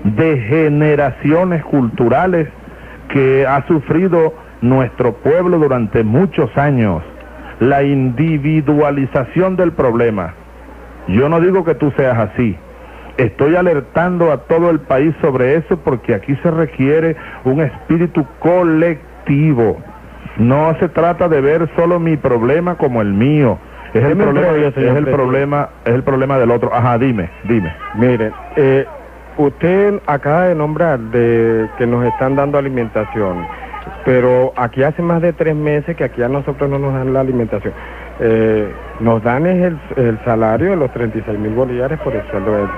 degeneraciones culturales que ha sufrido nuestro pueblo durante muchos años, la individualización del problema. Yo no digo que tú seas así, estoy alertando a todo el país sobre eso, porque aquí se requiere un espíritu colectivo. No se trata de ver solo mi problema como el mío. Es el problema, es el problema, es el problema del otro. Ajá, dime, dime. Mire, eh, usted acaba de nombrar de que nos están dando alimentación, pero aquí hace más de tres meses que aquí a nosotros no nos dan la alimentación. Eh, nos dan es el, el salario de los treinta y seis mil bolívares por el sueldo de él,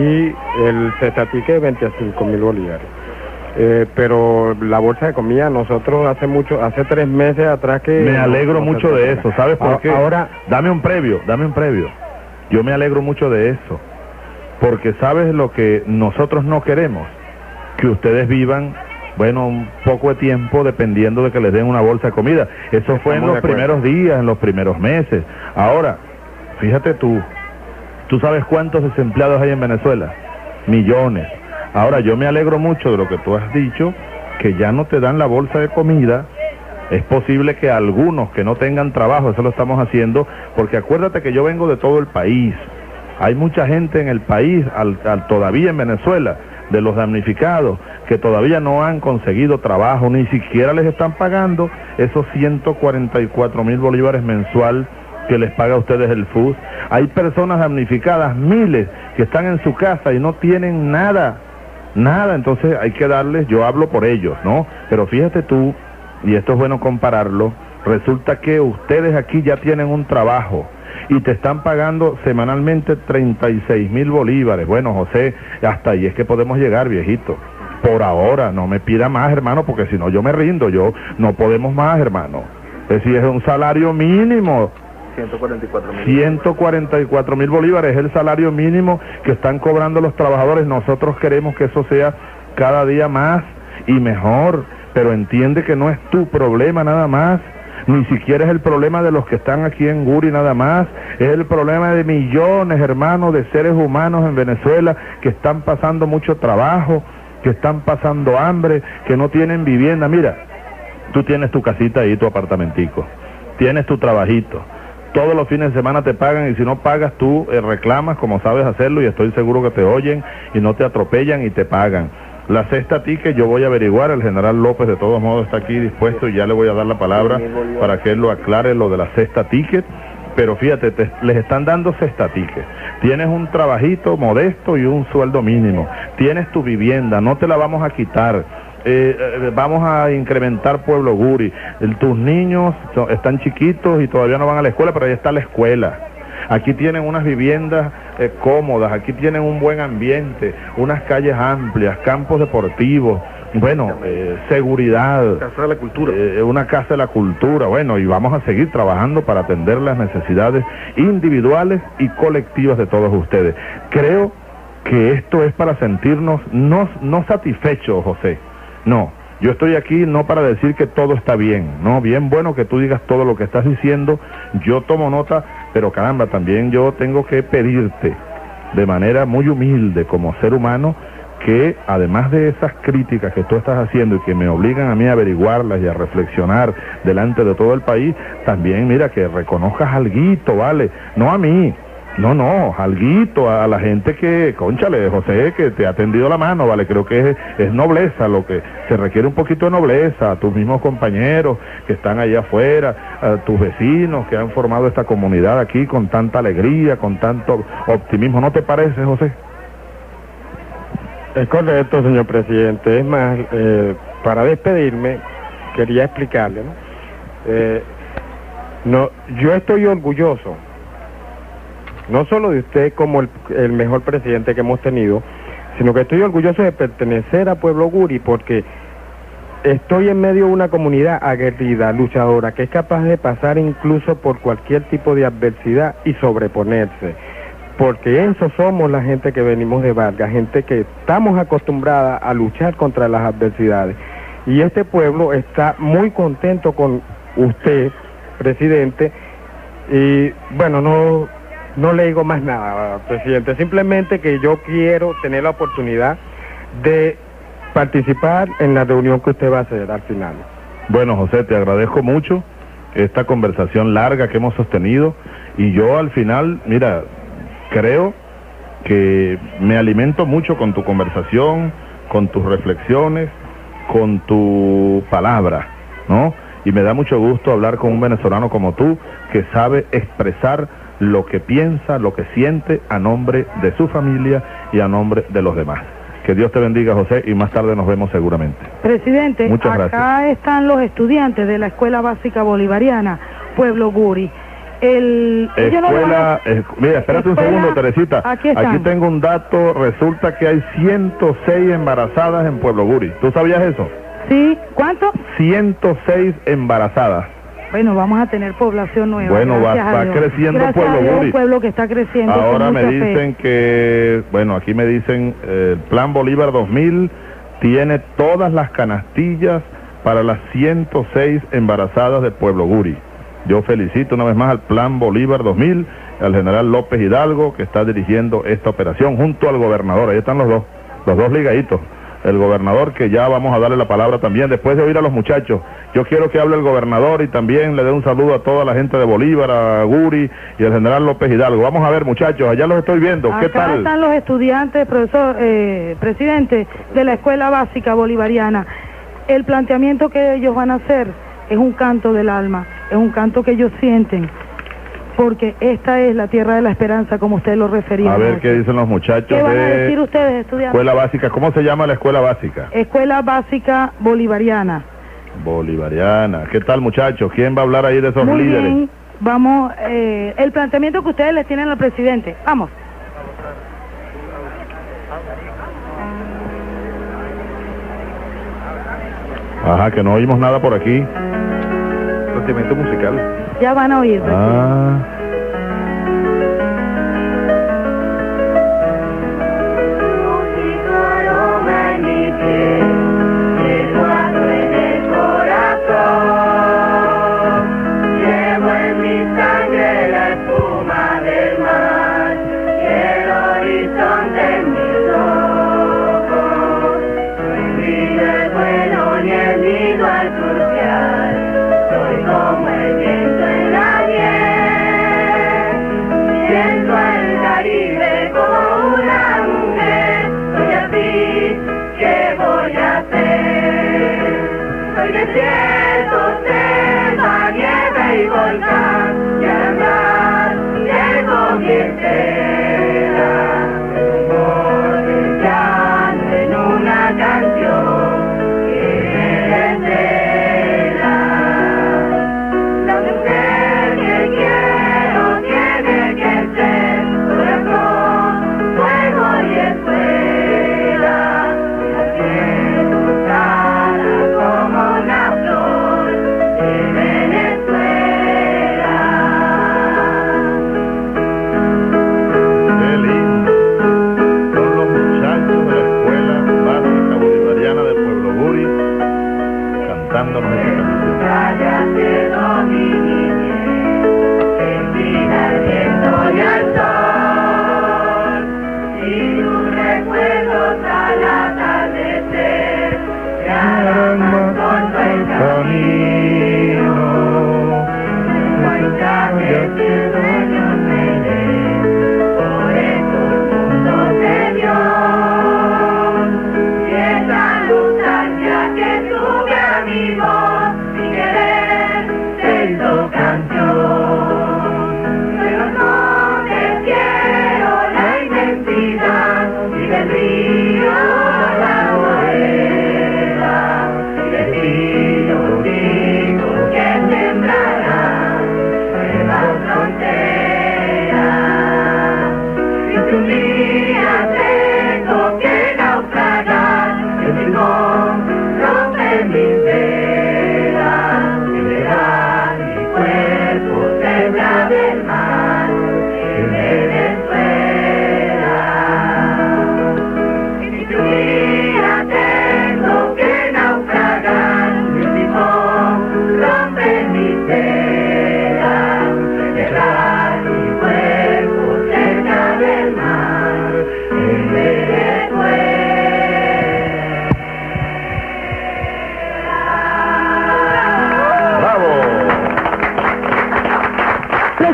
y el cestatique de veinticinco mil bolívares. Eh, pero la bolsa de comida, nosotros hace mucho, hace tres meses atrás que... Me alegro mucho de eso, ¿sabes por qué? Ahora, dame un previo, dame un previo. Yo me alegro mucho de eso, porque ¿sabes lo que nosotros no queremos? Que ustedes vivan, bueno, un poco de tiempo dependiendo de que les den una bolsa de comida. Eso fue en los primeros días, en los primeros meses. Ahora, fíjate tú, ¿tú sabes cuántos desempleados hay en Venezuela? Millones. Ahora, yo me alegro mucho de lo que tú has dicho, que ya no te dan la bolsa de comida. Es posible que algunos que no tengan trabajo, eso lo estamos haciendo, porque acuérdate que yo vengo de todo el país. Hay mucha gente en el país, al, al, todavía en Venezuela, de los damnificados, que todavía no han conseguido trabajo, ni siquiera les están pagando esos ciento cuarenta y cuatro mil bolívares mensual que les paga a ustedes el F U S. Hay personas damnificadas, miles, que están en su casa y no tienen nada. Nada, entonces hay que darles, yo hablo por ellos, ¿no? Pero fíjate tú, y esto es bueno compararlo, resulta que ustedes aquí ya tienen un trabajo y te están pagando semanalmente treinta y seis mil bolívares. Bueno, José, hasta ahí es que podemos llegar, viejito. Por ahora, no me pida más, hermano, porque si no yo me rindo, yo no podemos más, hermano. Es decir, es un salario mínimo. ciento cuarenta y cuatro mil. ciento cuarenta y cuatro mil bolívares es el salario mínimo que están cobrando los trabajadores. Nosotros queremos que eso sea cada día más y mejor, pero entiende que no es tu problema nada más, ni siquiera es el problema de los que están aquí en Guri nada más, es el problema de millones, hermanos, de seres humanos en Venezuela que están pasando mucho trabajo, que están pasando hambre, que no tienen vivienda. Mira, tú tienes tu casita ahí, tu apartamentico, tienes tu trabajito, todos los fines de semana te pagan, y si no pagas tú eh, reclamas como sabes hacerlo, y estoy seguro que te oyen y no te atropellan y te pagan. La cesta ticket yo voy a averiguar, el general López de todos modos está aquí dispuesto y ya le voy a dar la palabra para que él lo aclare, lo de la cesta ticket. Pero fíjate, te, les están dando cesta ticket. Tienes un trabajito modesto y un sueldo mínimo, tienes tu vivienda, no te la vamos a quitar. Eh, eh, vamos a incrementar Pueblo Guri. El, tus niños son, están chiquitos y todavía no van a la escuela, pero ahí está la escuela. Aquí tienen unas viviendas eh, cómodas, aquí tienen un buen ambiente, unas calles amplias, campos deportivos, bueno, eh, seguridad, Casa de la Cultura, eh, una casa de la cultura, bueno, y vamos a seguir trabajando para atender las necesidades individuales y colectivas de todos ustedes. Creo que esto es para sentirnos no, no satisfechos, José. No, yo estoy aquí no para decir que todo está bien, no, bien bueno que tú digas todo lo que estás diciendo, yo tomo nota, pero caramba, también yo tengo que pedirte de manera muy humilde como ser humano que además de esas críticas que tú estás haciendo y que me obligan a mí a averiguarlas y a reflexionar delante de todo el país, también mira que reconozcas alguito, ¿vale? No a mí, no, no, alguito a la gente que, cónchale, José, que te ha tendido la mano, ¿vale? Creo que es, es nobleza, lo que se requiere un poquito de nobleza, a tus mismos compañeros que están allá afuera, a tus vecinos que han formado esta comunidad aquí con tanta alegría, con tanto optimismo, ¿no te parece, José? Es correcto, señor presidente. Es más, eh, para despedirme, quería explicarle, ¿no? Eh, no, yo estoy orgulloso, no solo de usted como el, el mejor presidente que hemos tenido, sino que estoy orgulloso de pertenecer a Pueblo Guri, porque estoy en medio de una comunidad aguerrida, luchadora, que es capaz de pasar incluso por cualquier tipo de adversidad y sobreponerse. Porque eso somos la gente que venimos de Vargas, gente que estamos acostumbrada a luchar contra las adversidades. Y este pueblo está muy contento con usted, presidente, y bueno, no, no le digo más nada, presidente, simplemente que yo quiero tener la oportunidad de participar en la reunión que usted va a hacer al final. Bueno, José, te agradezco mucho esta conversación larga que hemos sostenido, y yo al final, mira, creo que me alimento mucho con tu conversación, con tus reflexiones, con tu palabra, ¿no? Y me da mucho gusto hablar con un venezolano como tú, que sabe expresar lo que piensa, lo que siente a nombre de su familia y a nombre de los demás. Que Dios te bendiga, José, y más tarde nos vemos seguramente. Presidente, muchas acá gracias. Están los estudiantes de la Escuela Básica Bolivariana, Pueblo Guri. El, escuela, no es, mira, espérate escuela, un segundo, Teresita. Aquí, aquí tengo un dato, resulta que hay ciento seis embarazadas en Pueblo Guri. ¿Tú sabías eso? Sí, ¿cuánto? ciento seis embarazadas. Bueno, vamos a tener población nueva. Bueno, va, va creciendo Gracias Pueblo a Dios, Guri. Un pueblo que está creciendo. Ahora me mucha dicen fe. que, bueno, aquí me dicen, eh, el Plan Bolívar dos mil tiene todas las canastillas para las ciento seis embarazadas de Pueblo Guri. Yo felicito una vez más al Plan Bolívar dos mil, al general López Hidalgo, que está dirigiendo esta operación junto al gobernador. Ahí están los dos, los dos ligaditos. El gobernador, que ya vamos a darle la palabra también, después de oír a los muchachos. Yo quiero que hable el gobernador y también le dé un saludo a toda la gente de Bolívar, a Guri y al general López Hidalgo. Vamos a ver, muchachos, allá los estoy viendo. ¿Qué Acá tal? están los estudiantes, profesor, eh, presidente de la Escuela Básica Bolivariana. El planteamiento que ellos van a hacer es un canto del alma, es un canto que ellos sienten, porque esta es la tierra de la esperanza, como usted lo refería. A ver qué dicen los muchachos. ¿Qué van a de decir ustedes, estudiantes? Escuela Básica. ¿Cómo se llama la Escuela Básica? Escuela Básica Bolivariana. Bolivariana. ¿Qué tal, muchachos? ¿Quién va a hablar ahí de esos Muy líderes? bien, vamos, eh, el planteamiento que ustedes les tienen al presidente. Vamos. Ajá, que no oímos nada por aquí. Planteamiento musical. Ya van a oír, presidente. Ah. Recuerdos a la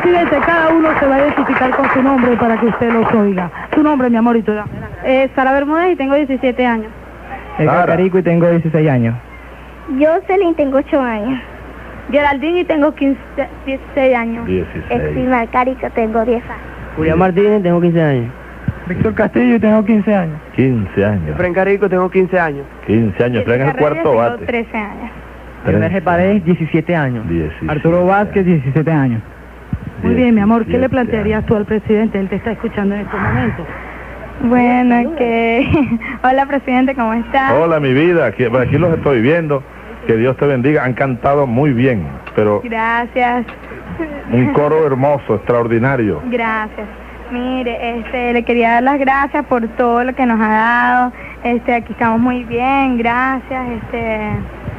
Presidente, cada uno se va a identificar con su nombre para que usted los oiga. Su nombre, mi amor, y tu edad. Eh, Sara Bermúdez y tengo diecisiete años. Edgar Carico y tengo dieciséis años. Jocelyn, tengo ocho años. Geraldine y tengo quince, dieciséis años. dieciséis. Estimar Carico, tengo diez años. Julián Martínez, tengo quince años. Víctor Castillo y tengo quince años. quince años. Efraín Carico, tengo quince años. quince años. Efraín es el cuarto bate. trece años. Jorge Paredes, diecisiete años. diecisiete. Arturo Vázquez, diecisiete años. Muy bien, mi amor, ¿qué le diecisiete plantearías tú al presidente? Él te está escuchando en estos momentos. Bueno, que... Hola, presidente, ¿cómo estás? Hola, mi vida. Aquí, bueno, aquí los estoy viendo. Que Dios te bendiga. Han cantado muy bien, pero Gracias. un coro hermoso, extraordinario. Gracias. Mire, este, le quería dar las gracias por todo lo que nos ha dado. Este, aquí estamos muy bien, gracias. Este...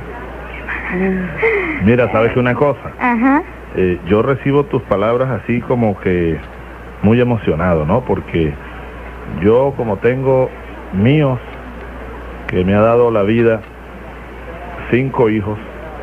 Mira, ¿sabes qué una cosa? Ajá. Eh, yo recibo tus palabras así como que muy emocionado, ¿no? Porque yo como tengo míos, que me ha dado la vida, cinco hijos,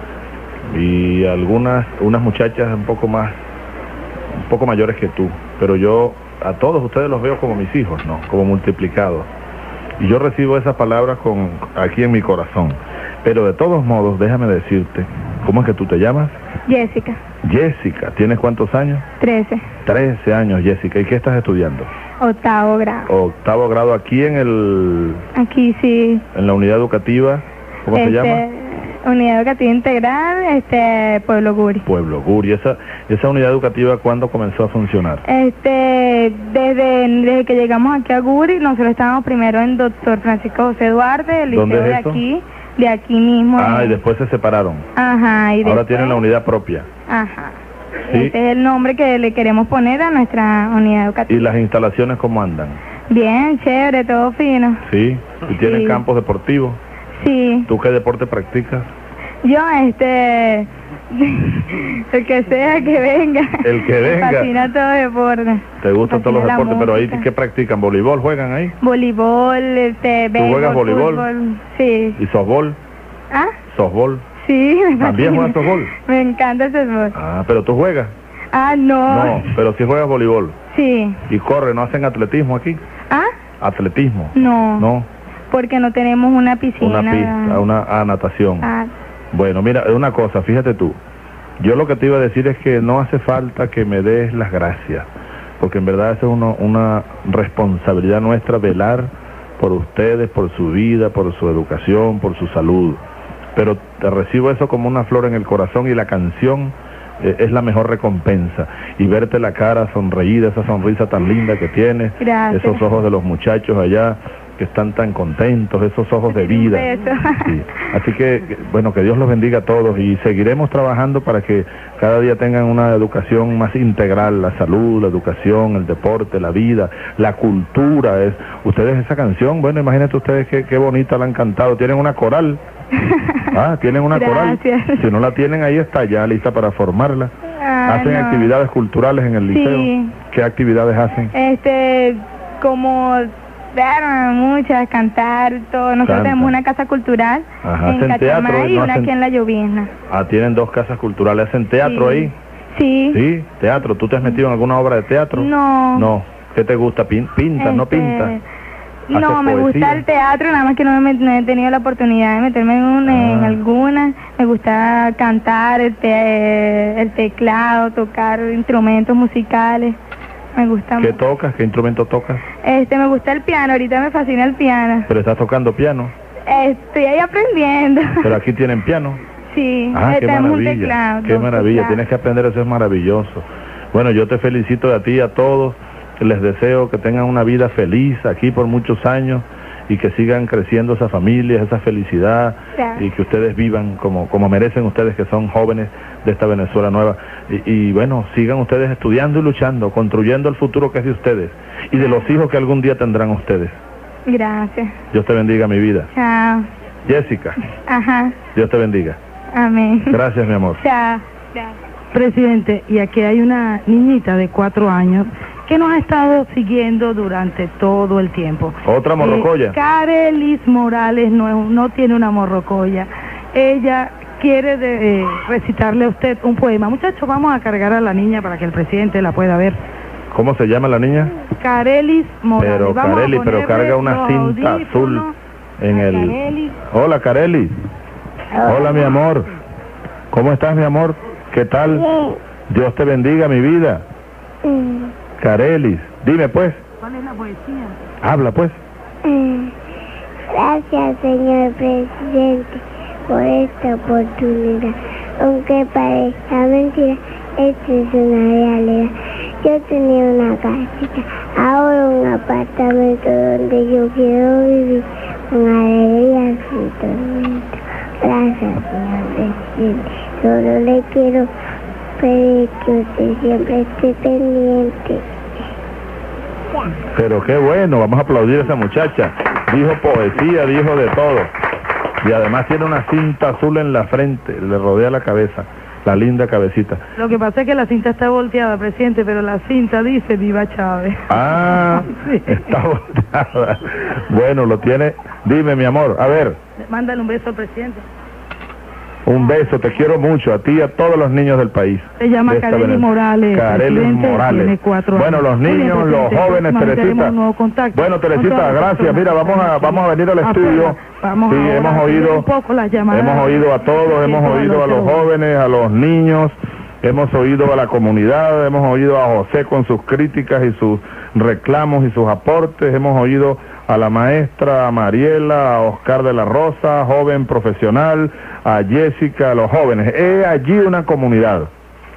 y algunas, unas muchachas un poco más, un poco mayores que tú, pero yo a todos ustedes los veo como mis hijos, ¿no? Como multiplicados. Y yo recibo esas palabras con aquí en mi corazón. Pero de todos modos, déjame decirte, ¿cómo es que tú te llamas? Jessica. Jessica, ¿tienes cuántos años? trece. trece años, Jessica. ¿Y qué estás estudiando? Octavo grado. Octavo grado aquí en el... Aquí sí. En la unidad educativa, ¿cómo este, se llama? Unidad Educativa Integral, este, Pueblo Guri. Pueblo Guri. ¿Esa, esa unidad educativa cuándo comenzó a funcionar? Este, desde, desde que llegamos aquí a Guri, nosotros estábamos primero en Doctor Francisco José Duarte, el ¿Dónde liceo es de eso? aquí, de aquí mismo. Ah, en- y después se separaron. Ajá, y Ahora después- tienen la unidad propia. Ajá. Sí. Este es el nombre que le queremos poner a nuestra unidad educativa. ¿Y las instalaciones cómo andan? Bien, chévere, todo fino. ¿Sí? ¿Y tienen Sí. campos deportivos? Sí. ¿Tú qué deporte practicas? Yo, este, el que sea que venga. El que venga. Me fascina todo deporte. ¿Te gustan todos los fascina la deportes? Pero ahí, música. ¿qué practican? ¿Voleibol juegan ahí? Voleibol, este, béisbol, juegas voleibol? fútbol, sí. ¿Y softball? ¿Ah? ¿Softball? Sí, me ¿También fascina. juegas softball? Me encanta el softball. Ah, pero tú juegas. Ah, no. No, pero sí juegas voleibol. Sí. ¿Y corre? ¿No hacen atletismo aquí? ¿Ah? ¿Atletismo? No. No, Porque no tenemos una piscina. una pista, una ah, natación. Ah, Bueno, mira, una cosa, fíjate tú. Yo lo que te iba a decir es que no hace falta que me des las gracias, porque en verdad eso es uno- una responsabilidad nuestra velar por ustedes, por su vida, por su educación, por su salud. Pero te recibo eso como una flor en el corazón y la canción eh, es la mejor recompensa. Y verte la cara sonreída, esa sonrisa tan linda que tienes, Gracias. esos ojos de los muchachos allá que están tan contentos, esos ojos de vida. beso. Sí. Así que, que, bueno, que Dios los bendiga a todos y seguiremos trabajando para que cada día tengan una educación más integral, la salud, la educación, el deporte, la vida, la cultura. Es, ustedes esa canción, bueno, imagínate ustedes qué, qué bonita la han cantado, tienen una coral. Ah, tienen una coral. Gracias. Si no la tienen, ahí está ya lista para formarla. Ah, Hacen no. actividades culturales en el liceo. Sí. ¿Qué actividades hacen? Este, como, claro, muchas, cantar, todo. Nosotros Cantan. tenemos una casa cultural Ajá, en hacen teatro, Cachamay y no una hacen- aquí en La Llovizna. Ah, tienen dos casas culturales. ¿Hacen teatro Sí. ahí? Sí. Sí, teatro. ¿Tú te has metido en alguna obra de teatro? No. No. ¿Qué te gusta? Pin- ¿Pintas? ¿No Este, pintas? No, ¿Haces me poesía? gusta el teatro, nada más que no, me, no he tenido la oportunidad de meterme en, una, en Ah. alguna. Me gusta cantar, el, te- el teclado, tocar instrumentos musicales. Me gusta ¿Qué mucho. tocas? ¿Qué instrumento tocas? Este, me gusta el piano, ahorita me fascina el piano. ¿Pero estás tocando piano? Estoy ahí aprendiendo. Pero aquí tienen piano. Sí, Ah, eh, qué tenemos un maravilla. teclado. Qué dos maravilla. teclados. Tienes que aprender, eso es maravilloso. Bueno, yo te felicito a ti y a todos. Les deseo que tengan una vida feliz aquí por muchos años y que sigan creciendo esas familias, esa felicidad, Gracias. y que ustedes vivan como, como merecen ustedes que son jóvenes de esta Venezuela nueva. Y, y bueno, sigan ustedes estudiando y luchando, construyendo el futuro que es de ustedes y de los hijos que algún día tendrán ustedes. Gracias. Dios te bendiga, mi vida. Chao. Jessica, Ajá. Dios te bendiga. Amén. Gracias, mi amor. Chao. Chao. Presidente, y aquí hay una niñita de cuatro años que nos ha estado siguiendo durante todo el tiempo. ¿Otra morrocoya? Eh, Carelis Morales no, es- no tiene una morrocoya. Ella quiere de, eh, recitarle a usted un poema. Muchachos, vamos a cargar a la niña para que el presidente la pueda ver. ¿Cómo se llama la niña? Carelis Morales. Pero Vamos Carelis, pero carga una cinta azul en el... Carelis. Hola, Carelis. Hola, mi amor. ¿Cómo estás, mi amor? ¿Qué tal? Dios te bendiga, mi vida. Carelis, dime pues. ¿Cuál es la poesía? Habla pues. Gracias, señor presidente, por esta oportunidad. Aunque parezca mentira, esto es una realidad. Yo tenía una casita, ahora un apartamento donde yo quiero vivir con alegría sin tormento. Gracias, señor presidente. Solo le quiero pedir que usted siempre esté pendiente. Pero qué bueno, vamos a aplaudir a esa muchacha. Dijo poesía, dijo de todo. Y además tiene una cinta azul en la frente, le rodea la cabeza, la linda cabecita. Lo que pasa es que la cinta está volteada, presidente, pero la cinta dice Viva Chávez. Ah, sí. Está volteada. Bueno, lo tiene. Dime, mi amor, a ver. Mándale un beso al presidente. Un beso, te quiero mucho, a ti y a todos los niños del país. Se llama Carelis Morales. Carelis Morales. Tiene cuatro bueno, los niños, años. los jóvenes, Teresita. Bueno, Teresita, gracias. Mira, vamos a vamos a venir al estudio. Vamos sí, hemos oído, un poco las llamadas. hemos oído a todos, hemos oído a los jóvenes, a los niños, hemos oído a la comunidad, hemos oído a José con sus críticas y sus reclamos y sus aportes, hemos oído a la maestra, a Mariela, a Oscar de la Rosa, joven profesional, a Jessica, a los jóvenes. He allí una comunidad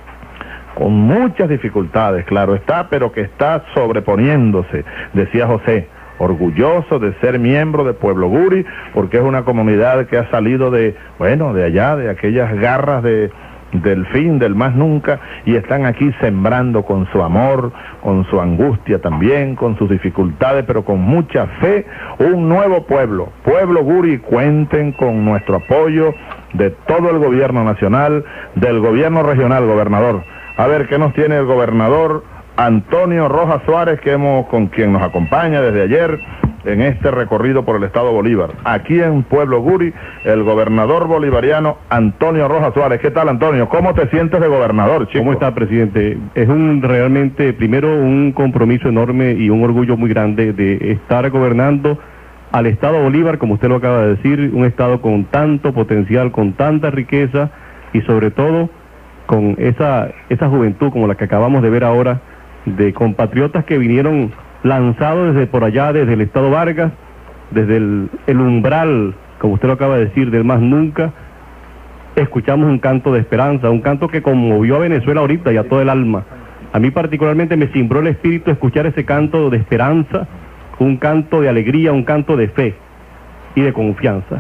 con muchas dificultades, claro está, pero que está sobreponiéndose, decía José, orgulloso de ser miembro de Pueblo Guri, porque es una comunidad que ha salido de, bueno, de allá, de aquellas garras de del fin, del más nunca, y están aquí sembrando con su amor, con su angustia también, con sus dificultades, pero con mucha fe, un nuevo pueblo. Pueblo Guri, cuenten con nuestro apoyo de todo el gobierno nacional, del gobierno regional, gobernador. A ver, ¿qué nos tiene el gobernador Antonio Rojas Suárez, que hemos, con quien nos acompaña desde ayer en este recorrido por el estado Bolívar? Aquí en Pueblo Guri, el gobernador bolivariano Antonio Rojas Suárez. ¿Qué tal, Antonio? ¿Cómo te sientes de gobernador, chico? ¿Cómo está, presidente? Es un realmente, primero, un compromiso enorme y un orgullo muy grande de estar gobernando al estado Bolívar, como usted lo acaba de decir, un estado con tanto potencial, con tanta riqueza y sobre todo con esa, esa juventud como la que acabamos de ver ahora, de compatriotas que vinieron lanzados desde por allá, desde el estado Vargas, desde el, el umbral, como usted lo acaba de decir, del más nunca. Escuchamos un canto de esperanza, un canto que conmovió a Venezuela ahorita y a todo el alma. A mí particularmente me cimbró el espíritu escuchar ese canto de esperanza, un canto de alegría, un canto de fe y de confianza.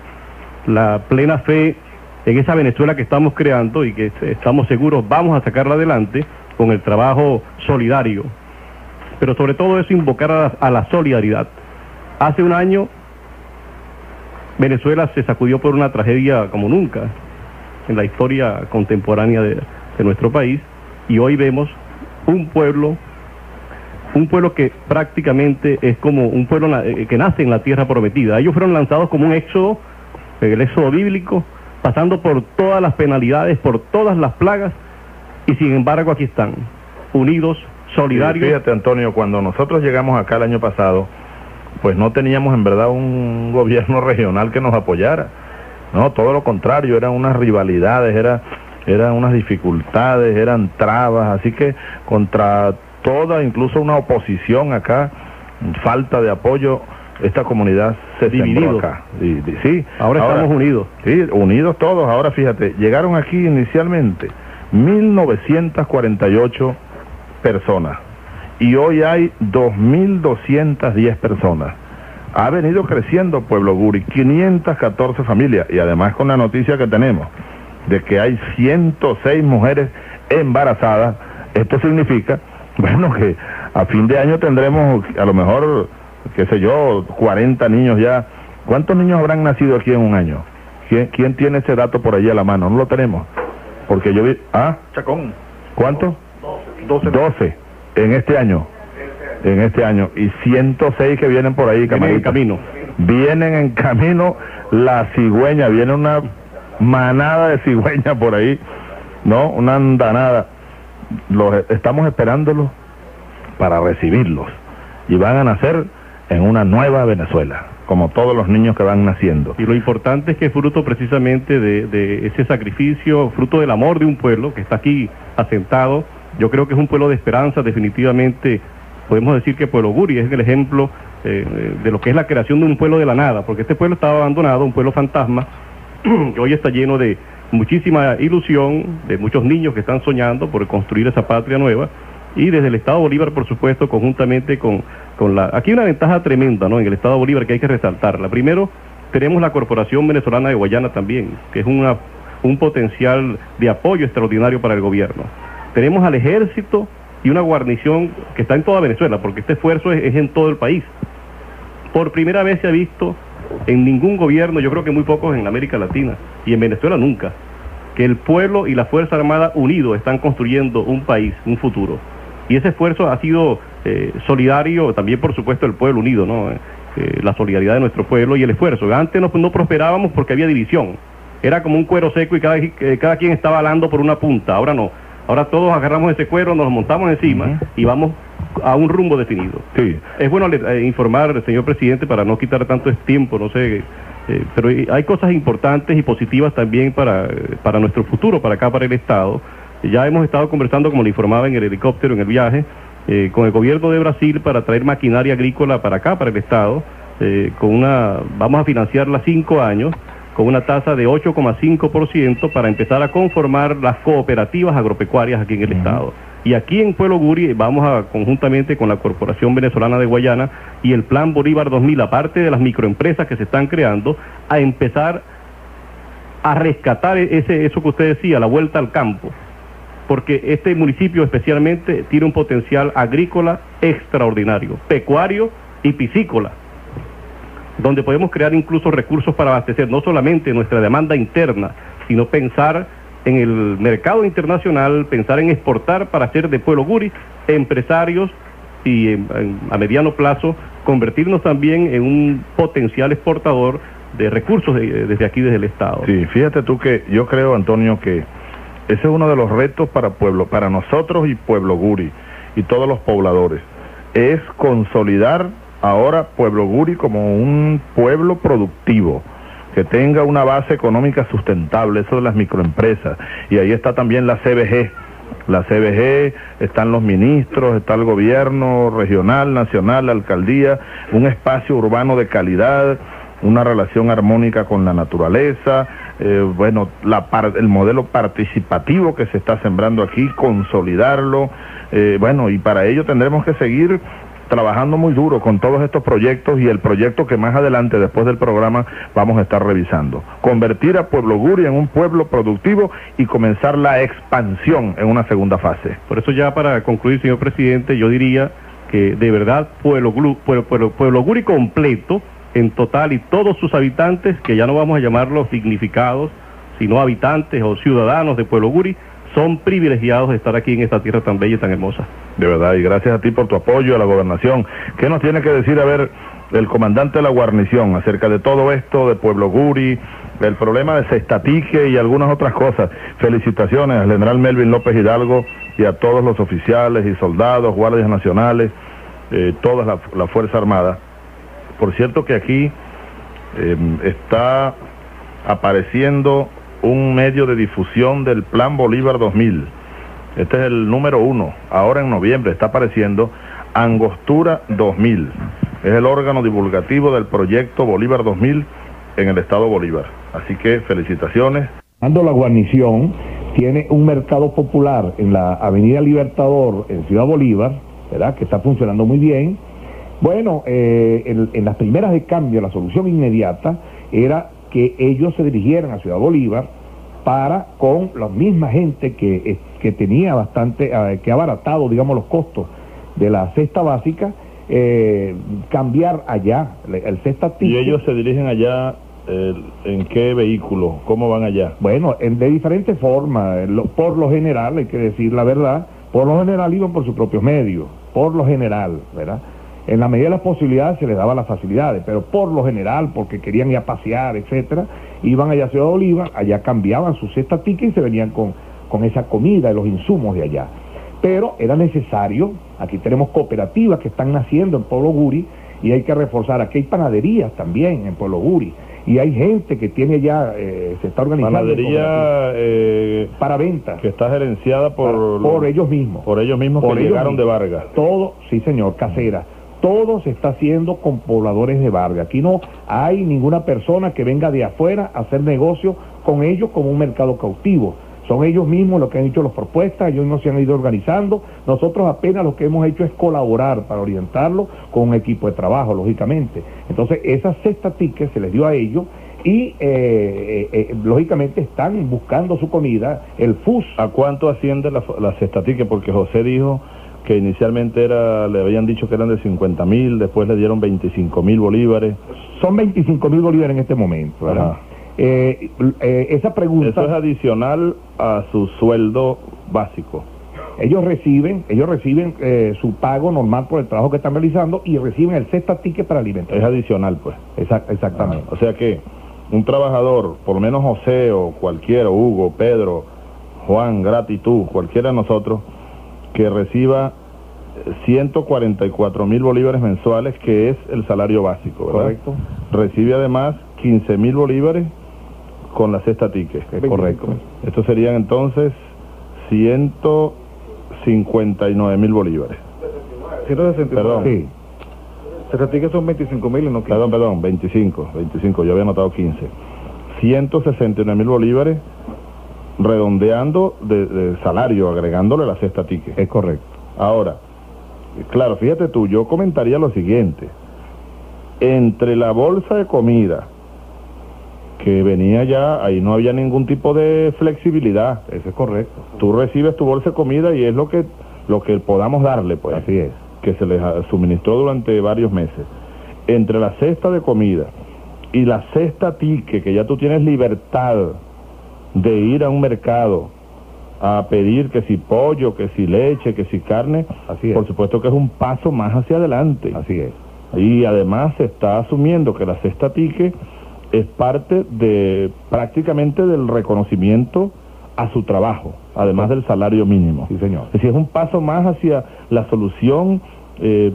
La plena fe en esa Venezuela que estamos creando y que estamos seguros vamos a sacarla adelante con el trabajo solidario. Pero sobre todo eso, invocar a la, a la solidaridad. Hace un año Venezuela se sacudió por una tragedia como nunca en la historia contemporánea de, de nuestro país, y hoy vemos un pueblo, un pueblo que prácticamente es como un pueblo na, que nace en la tierra prometida. Ellos fueron lanzados como un éxodo, el éxodo bíblico, pasando por todas las penalidades, por todas las plagas, y sin embargo aquí están, unidos, solidarios. Sí, fíjate, Antonio, cuando nosotros llegamos acá el año pasado, pues no teníamos en verdad un gobierno regional que nos apoyara. No, todo lo contrario, eran unas rivalidades, era, eran unas dificultades, eran trabas, así que contra toda, incluso una oposición acá, falta de apoyo, esta comunidad se dividió acá. Y, y, sí, ahora, ahora estamos unidos. Sí, unidos todos. Ahora fíjate, llegaron aquí inicialmente mil novecientas cuarenta y ocho personas y hoy hay dos mil doscientas diez personas. Ha venido creciendo Pueblo Guri, quinientas catorce familias, y además con la noticia que tenemos de que hay ciento seis mujeres embarazadas. Esto significa, bueno, que a fin de año tendremos a lo mejor, qué sé yo, cuarenta niños ya. ¿Cuántos niños habrán nacido aquí en un año? ¿Quién, quién tiene ese dato por allí a la mano? No lo tenemos, porque yo vi... ¿Ah? Chacón. ¿Cuántos? doce. doce en este año. En este año. Y ciento seis que vienen por ahí, vienen en camino. Vienen en camino la cigüeña. Viene una manada de cigüeñas por ahí, ¿no? Una andanada. Los estamos esperándolos para recibirlos y van a nacer en una nueva Venezuela, como todos los niños que van naciendo. Y lo importante es que es fruto precisamente de, de ese sacrificio, fruto del amor de un pueblo que está aquí asentado. Yo creo que es un pueblo de esperanza, definitivamente. Podemos decir que Pueblo Guri es el ejemplo eh, de lo que es la creación de un pueblo de la nada, porque este pueblo estaba abandonado, un pueblo fantasma, que hoy está lleno de muchísima ilusión, de muchos niños que están soñando por construir esa patria nueva, y desde el Estado Bolívar, por supuesto, conjuntamente con, con la... Aquí hay una ventaja tremenda, ¿no?, en el Estado Bolívar que hay que resaltarla. Primero, tenemos la Corporación Venezolana de Guayana también, que es una, un potencial de apoyo extraordinario para el gobierno. Tenemos al ejército y una guarnición que está en toda Venezuela, porque este esfuerzo es, es en todo el país. Por primera vez se ha visto en ningún gobierno, yo creo que muy pocos en América Latina, y en Venezuela nunca, que el pueblo y la Fuerza Armada unidos están construyendo un país, un futuro. Y ese esfuerzo ha sido eh, solidario, también por supuesto el pueblo unido, ¿no? Eh, la solidaridad de nuestro pueblo y el esfuerzo. Antes no, no prosperábamos porque había división, era como un cuero seco y cada, eh, cada quien estaba alando por una punta. Ahora no, ahora todos agarramos ese cuero, nos lo montamos encima uh-huh. y vamos a un rumbo definido. Sí. Es bueno eh, informar, señor presidente, para no quitar tanto tiempo, no sé, eh, pero hay cosas importantes y positivas también para, para nuestro futuro, para acá, para el Estado. Ya hemos estado conversando, como le informaba, en el helicóptero, en el viaje, eh, con el gobierno de Brasil para traer maquinaria agrícola para acá, para el Estado, eh, con una, vamos a financiarla cinco años, con una tasa de ocho coma cinco por ciento para empezar a conformar las cooperativas agropecuarias aquí en el uh-huh. Estado. Y aquí en Pueblo Guri vamos a, conjuntamente con la Corporación Venezolana de Guayana y el Plan Bolívar dos mil, aparte de las microempresas que se están creando, a empezar a rescatar ese, eso que usted decía, la vuelta al campo. Porque este municipio especialmente tiene un potencial agrícola extraordinario, pecuario y piscícola, donde podemos crear incluso recursos para abastecer no solamente nuestra demanda interna, sino pensar en el mercado internacional, pensar en exportar para hacer de Pueblo Guri empresarios y en, en, a mediano plazo convertirnos también en un potencial exportador de recursos de, desde aquí, desde el Estado. Sí, fíjate tú que yo creo, Antonio, que ese es uno de los retos para pueblo, para nosotros y Pueblo Guri y todos los pobladores, es consolidar ahora Pueblo Guri como un pueblo productivo, que tenga una base económica sustentable, eso de las microempresas, y ahí está también la C B G, la C B G, están los ministros, está el gobierno regional, nacional, la alcaldía, un espacio urbano de calidad, una relación armónica con la naturaleza, eh, bueno, la par el modelo participativo que se está sembrando aquí, consolidarlo, eh, bueno, y para ello tendremos que seguir trabajando muy duro con todos estos proyectos y el proyecto que más adelante, después del programa, vamos a estar revisando. Convertir a Pueblo Guri en un pueblo productivo y comenzar la expansión en una segunda fase. Por eso ya para concluir, señor presidente, yo diría que de verdad Pueblo, Pueblo, Pueblo, Pueblo Guri completo, en total, y todos sus habitantes, que ya no vamos a llamarlos dignificados, sino habitantes o ciudadanos de Pueblo Guri, son privilegiados de estar aquí en esta tierra tan bella y tan hermosa. De verdad, y gracias a ti por tu apoyo a la gobernación. ¿Qué nos tiene que decir, a ver, el comandante de la guarnición acerca de todo esto, de Pueblo Guri, del problema de Cestatique y algunas otras cosas? Felicitaciones al general Melvin López Hidalgo y a todos los oficiales y soldados, guardias nacionales, eh, toda la, la Fuerza Armada. Por cierto que aquí eh, está apareciendo un medio de difusión del Plan Bolívar dos mil. Este es el número uno. Ahora en noviembre está apareciendo Angostura dos mil. Es el órgano divulgativo del proyecto Bolívar dos mil en el Estado Bolívar. Así que felicitaciones. La guarnición tiene un mercado popular en la Avenida Libertador, en Ciudad Bolívar, ¿verdad?, que está funcionando muy bien. Bueno, eh, en, en las primeras de cambio, la solución inmediata era que ellos se dirigieran a Ciudad Bolívar para, con la misma gente que, que tenía bastante, eh, que ha abaratado, digamos, los costos de la cesta básica, eh, cambiar allá el Cestatique. ¿Y ellos se dirigen allá eh, en qué vehículo? ¿Cómo van allá? Bueno, en, de diferentes formas. Lo, por lo general, hay que decir la verdad, por lo general iban por sus propios medios, por lo general, ¿verdad? En la medida de las posibilidades se les daba las facilidades, pero por lo general, porque querían ir a pasear, etcétera, iban allá a Ciudad Bolívar, allá cambiaban su cesta tica y se venían con, con esa comida y los insumos de allá. Pero era necesario, aquí tenemos cooperativas que están naciendo en Pueblo Guri y hay que reforzar, aquí hay panaderías también en Pueblo Guri. Y hay gente que tiene ya, eh, se está organizando. Panadería eh, para venta. Que está gerenciada por... Para, por ellos mismos. Por ellos mismos por que ellos llegaron mismos. de Vargas. Todo, sí señor, casera. Todo se está haciendo con pobladores de Vargas. Aquí no hay ninguna persona que venga de afuera a hacer negocio con ellos como un mercado cautivo. Son ellos mismos los que han hecho las propuestas, ellos no se han ido organizando. Nosotros apenas lo que hemos hecho es colaborar para orientarlo con un equipo de trabajo, lógicamente. Entonces, esa cesta ticket se les dio a ellos y, eh, eh, eh, lógicamente, están buscando su comida, el F U S. ¿A cuánto asciende la, la cesta ticket? Porque José dijo que inicialmente era, le habían dicho que eran de cincuenta mil, después le dieron veinticinco mil bolívares. Son veinticinco mil bolívares en este momento, ¿verdad? Ajá. Eh, eh, esa pregunta... Eso es adicional a su sueldo básico. Ellos reciben, ellos reciben eh, su pago normal por el trabajo que están realizando y reciben el cesta ticket para alimentación. Es adicional, pues. Exact, exactamente. Ah, o sea que un trabajador, por lo menos José o cualquiera, Hugo, Pedro, Juan, Grati, tú, cualquiera de nosotros, que reciba ciento cuarenta y cuatro mil bolívares mensuales, que es el salario básico, ¿verdad? Correcto. Recibe además quince mil bolívares con la cesta ticket. Es correcto. Estos serían entonces ciento cincuenta y nueve mil bolívares. ciento sesenta y nueve. Perdón. Sí. Cesta ticket son veinticinco mil y no quince. Perdón, perdón, veinticinco, veinticinco, yo había anotado quince. ciento sesenta y nueve mil bolívares redondeando de, de salario, agregándole la cesta ticket. Es correcto. Ahora, claro, fíjate tú, yo comentaría lo siguiente. Entre la bolsa de comida que venía ya, ahí no había ningún tipo de flexibilidad. Eso es correcto. Tú recibes tu bolsa de comida y es lo que lo que podamos darle, pues. Así es. Que se les suministró durante varios meses. Entre la cesta de comida y la cesta ticket, que ya tú tienes libertad de ir a un mercado a pedir que si pollo, que si leche, que si carne, así es. Por supuesto que es un paso más hacia adelante. Así es. Y además se está asumiendo que la cesta ticket es parte de prácticamente del reconocimiento a su trabajo, además del salario mínimo. Sí, señor. Es decir, es un paso más hacia la solución eh,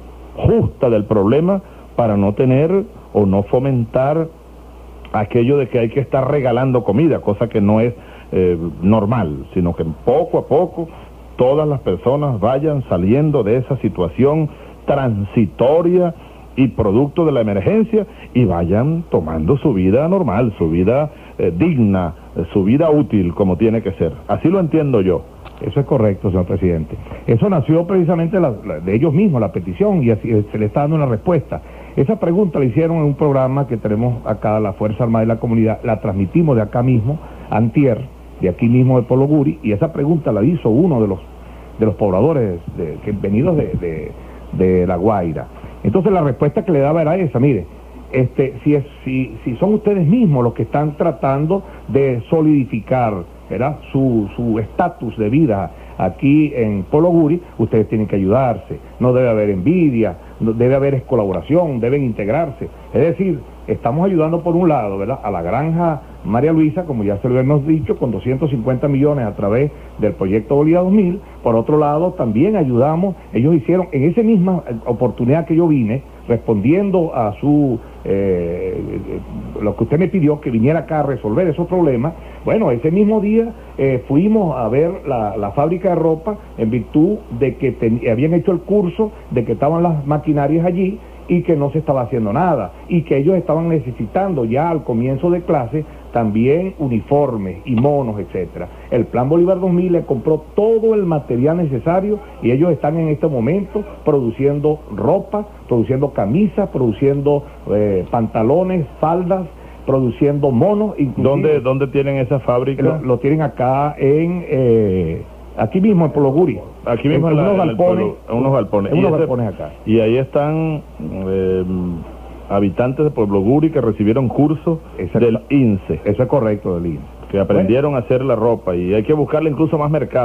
justa del problema para no tener o no fomentar aquello de que hay que estar regalando comida, cosa que no es eh, normal, sino que poco a poco todas las personas vayan saliendo de esa situación transitoria y producto de la emergencia y vayan tomando su vida normal, su vida eh, digna, eh, su vida útil como tiene que ser. Así lo entiendo yo. Eso es correcto, señor presidente. Eso nació precisamente la, la, de ellos mismos, la petición, y así se le está dando una respuesta. Esa pregunta la hicieron en un programa que tenemos acá, la Fuerza Armada y la Comunidad, la transmitimos de acá mismo, antier, de aquí mismo de Pueblo Guri, y esa pregunta la hizo uno de los de los pobladores de, que venidos de, de, de La Guaira. Entonces la respuesta que le daba era esa, mire, este, si, es, si, si son ustedes mismos los que están tratando de solidificar, ¿verdad?, su su estatus de vida aquí en Pueblo Guri, ustedes tienen que ayudarse, no debe haber envidia, no, debe haber colaboración, deben integrarse. Es decir, estamos ayudando por un lado, ¿verdad?, a la granja María Luisa, como ya se lo hemos dicho, con doscientos cincuenta millones a través del proyecto Bolívar dos mil. Por otro lado, también ayudamos, ellos hicieron, en esa misma oportunidad que yo vine, respondiendo a su, eh, lo que usted me pidió, que viniera acá a resolver esos problemas, bueno, ese mismo día eh, fuimos a ver la, la fábrica de ropa en virtud de que ten, habían hecho el curso, de que estaban las maquinarias allí, y que no se estaba haciendo nada, y que ellos estaban necesitando ya al comienzo de clase también uniformes y monos, etcétera. El Plan Bolívar dos mil le compró todo el material necesario y ellos están en este momento produciendo ropa, produciendo camisas, produciendo eh, pantalones, faldas, produciendo monos. ¿Dónde, ¿Dónde tienen esa fábrica? Lo, lo tienen acá en... Eh, aquí mismo en Pueblo Guri. Aquí mismo en, en, la, unos, en galpones, pueblo, en unos galpones. En unos ese, galpones acá. Y ahí están eh, habitantes de Pueblo Guri que recibieron cursos del I N S E. Eso es correcto, del I N S E. Que aprendieron bueno. a hacer la ropa y hay que buscarle incluso más mercado.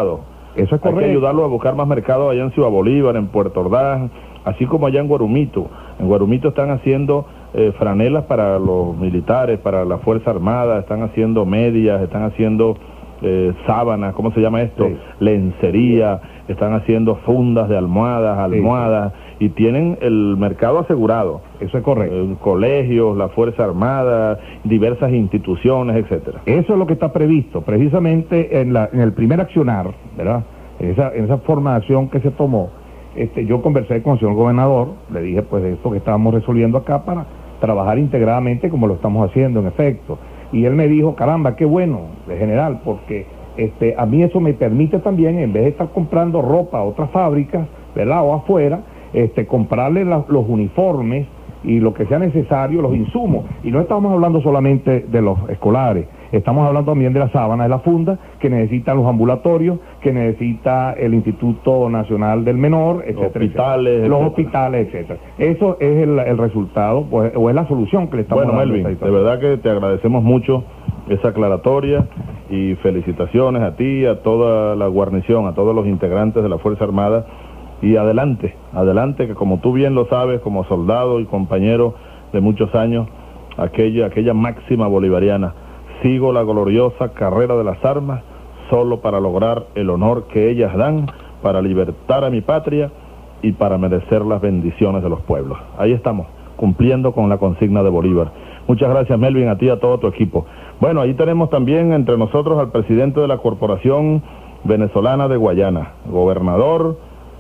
Eso es correcto. Hay que ayudarlos a buscar más mercado allá en Ciudad Bolívar, en Puerto Ordaz, así como allá en Guarumito. En Guarumito están haciendo eh, franelas para los militares, para la Fuerza Armada, están haciendo medias, están haciendo eh, sábanas, ¿cómo se llama esto? Sí. Lencería, están haciendo fundas de almohadas, almohadas, sí. Y tienen el mercado asegurado. Eso es correcto. Eh, colegios, la Fuerza Armada, diversas instituciones, etcétera. Eso es lo que está previsto, precisamente en, la, en el primer accionar, ¿verdad? En esa, en esa forma de acción que se tomó. Este, yo conversé con el señor gobernador, le dije pues de esto que estábamos resolviendo acá para trabajar integradamente como lo estamos haciendo en efecto, y él me dijo, caramba, qué bueno, de general, porque este, a mí eso me permite también, en vez de estar comprando ropa a otras fábricas, ¿verdad?, o afuera, este, comprarle la, los uniformes y lo que sea necesario, los insumos, y no estamos hablando solamente de los escolares, estamos hablando también de las sábanas, de la funda, que necesitan los ambulatorios, que necesita el Instituto Nacional del Menor, etcétera, hospitales, etcétera. Los hospitales, etcétera. Eso es el, el resultado, pues, o es la solución que le estamos bueno, dando. Bueno, Melvin, de verdad que te agradecemos mucho esa aclaratoria y felicitaciones a ti, a toda la guarnición, a todos los integrantes de la Fuerza Armada, y adelante, adelante, que como tú bien lo sabes, como soldado y compañero de muchos años, aquella, aquella máxima bolivariana, sigo la gloriosa carrera de las armas solo para lograr el honor que ellas dan, para libertar a mi patria y para merecer las bendiciones de los pueblos. Ahí estamos, cumpliendo con la consigna de Bolívar. Muchas gracias, Melvin, a ti y a todo tu equipo. Bueno, ahí tenemos también entre nosotros al presidente de la Corporación Venezolana de Guayana, gobernador,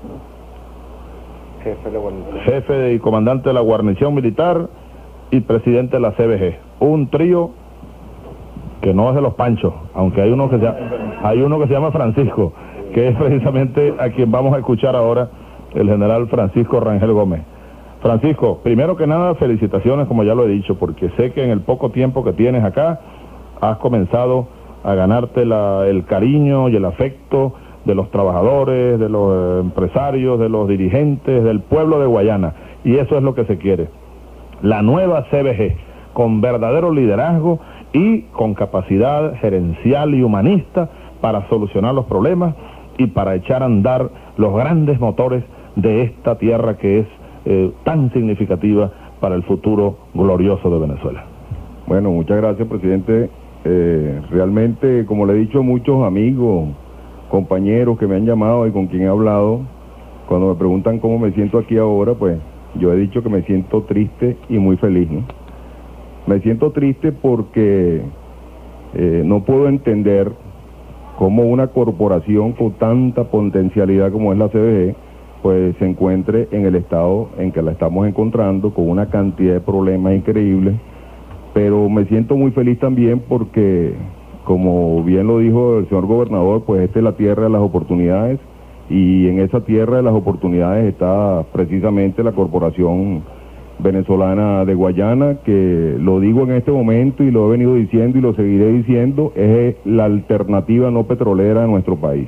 jefe, de jefe y comandante de la guarnición militar y presidente de la C B G. Un trío que no es de los Panchos, aunque hay uno que se llama, hay uno que se llama Francisco, que es precisamente a quien vamos a escuchar ahora, el general Francisco Rangel Gómez. Francisco, primero que nada, felicitaciones, como ya lo he dicho, porque sé que en el poco tiempo que tienes acá, has comenzado a ganarte la, el cariño y el afecto de los trabajadores, de los empresarios, de los dirigentes, del pueblo de Guayana, y eso es lo que se quiere. La nueva C B G, con verdadero liderazgo y con capacidad gerencial y humanista para solucionar los problemas y para echar a andar los grandes motores de esta tierra que es eh, tan significativa para el futuro glorioso de Venezuela. Bueno, muchas gracias, presidente. Eh, realmente, como le he dicho a muchos amigos, compañeros que me han llamado y con quien he hablado, cuando me preguntan cómo me siento aquí ahora, pues yo he dicho que me siento triste y muy feliz, ¿no? Me siento triste porque eh, no puedo entender cómo una corporación con tanta potencialidad como es la C B G, pues se encuentre en el estado en que la estamos encontrando, con una cantidad de problemas increíbles, pero me siento muy feliz también porque, como bien lo dijo el señor gobernador, pues esta es la tierra de las oportunidades, y en esa tierra de las oportunidades está precisamente la Corporación Venezolana de Guayana, que lo digo en este momento y lo he venido diciendo y lo seguiré diciendo, es la alternativa no petrolera de nuestro país.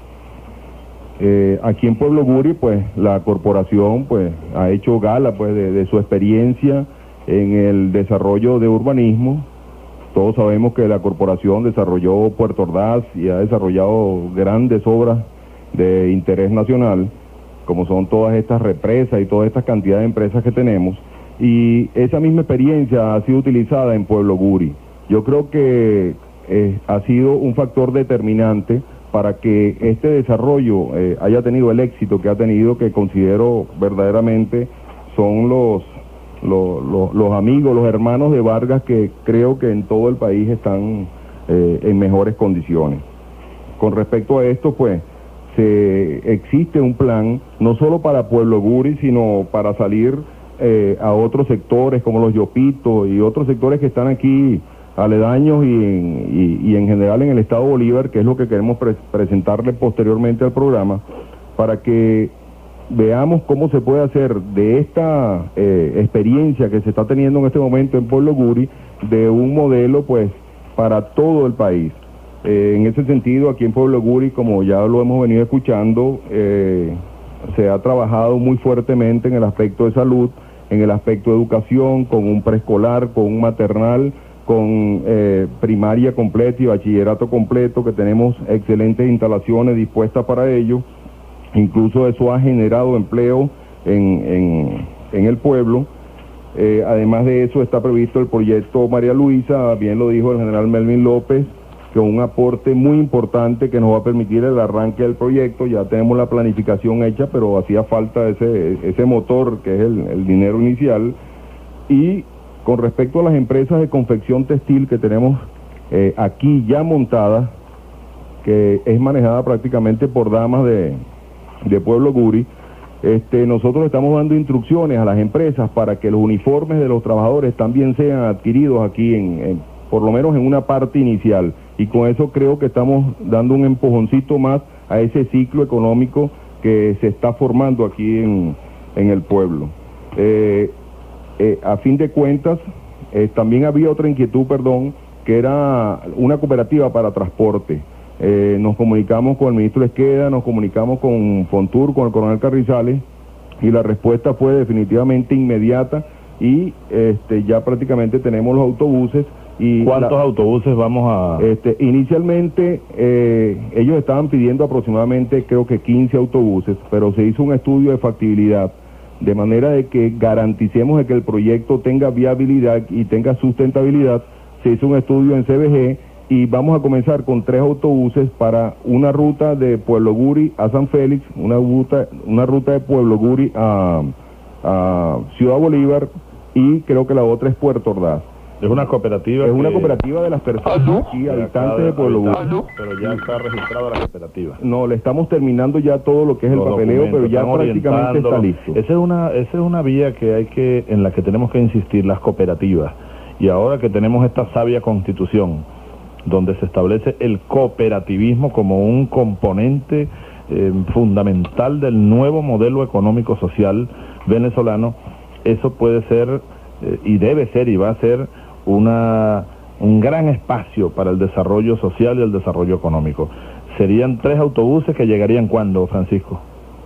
Eh, aquí en Pueblo Guri, pues la corporación pues ha hecho gala pues de, de su experiencia en el desarrollo de urbanismo. Todos sabemos que la corporación desarrolló Puerto Ordaz y ha desarrollado grandes obras de interés nacional, como son todas estas represas y toda esta cantidad de empresas que tenemos, y esa misma experiencia ha sido utilizada en Pueblo Guri. Yo creo que eh, ha sido un factor determinante para que este desarrollo eh, haya tenido el éxito que ha tenido, que considero verdaderamente son los, los, los, los amigos, los hermanos de Vargas, que creo que en todo el país están eh, en mejores condiciones. Con respecto a esto, pues, Se, existe un plan no solo para Pueblo Guri, sino para salir eh, a otros sectores como los Yopitos y otros sectores que están aquí aledaños y en, y, y en general en el estado Bolívar, que es lo que queremos pre presentarle posteriormente al programa, para que veamos cómo se puede hacer de esta eh, experiencia que se está teniendo en este momento en Pueblo Guri, de un modelo pues para todo el país. Eh, en ese sentido, aquí en Pueblo Guri, como ya lo hemos venido escuchando, eh, se ha trabajado muy fuertemente en el aspecto de salud, en el aspecto de educación, con un preescolar, con un maternal, con eh, primaria completa y bachillerato completo, que tenemos excelentes instalaciones dispuestas para ello. Incluso eso ha generado empleo en, en, en el pueblo. Eh, además de eso está previsto el proyecto María Luisa, bien lo dijo el general Melvin López, con un aporte muy importante que nos va a permitir el arranque del proyecto. Ya tenemos la planificación hecha, pero hacía falta ese, ese motor que es el, el dinero inicial. Y con respecto a las empresas de confección textil que tenemos eh, aquí ya montadas, que es manejada prácticamente por damas de, de Pueblo Guri, este, nosotros estamos dando instrucciones a las empresas para que los uniformes de los trabajadores también sean adquiridos aquí, en, en, por lo menos en una parte inicial, y con eso creo que estamos dando un empujoncito más a ese ciclo económico que se está formando aquí en, en el pueblo. Eh, Eh, a fin de cuentas, eh, también había otra inquietud, perdón, que era una cooperativa para transporte. Eh, nos comunicamos con el ministro Esqueda, nos comunicamos con Fontur, con el coronel Carrizales, y la respuesta fue definitivamente inmediata, y este, ya prácticamente tenemos los autobuses. Y ¿Cuántos la, autobuses vamos a...? Este, inicialmente eh, ellos estaban pidiendo aproximadamente, creo que quince autobuses, pero se hizo un estudio de factibilidad, de manera de que garanticemos de que el proyecto tenga viabilidad y tenga sustentabilidad. Se hizo un estudio en C B G y vamos a comenzar con tres autobuses para una ruta de Pueblo Guri a San Félix, una ruta, una ruta de Pueblo Guri a, a Ciudad Bolívar, y creo que la otra es Puerto Ordaz. Es una cooperativa. Es que... una cooperativa de las personas aquí, habitantes de Pueblo Guri. Pero ya está registrada la cooperativa. No, le estamos terminando ya todo lo que es el Los papeleo, pero ya estamos prácticamente está listo. Esa es una, esa es una vía que hay que, en la que tenemos que insistir, las cooperativas. Y ahora que tenemos esta sabia constitución, donde se establece el cooperativismo como un componente eh, fundamental del nuevo modelo económico social venezolano, eso puede ser eh, y debe ser y va a ser una un gran espacio para el desarrollo social y el desarrollo económico. Serían tres autobuses que llegarían ¿cuándo, Francisco?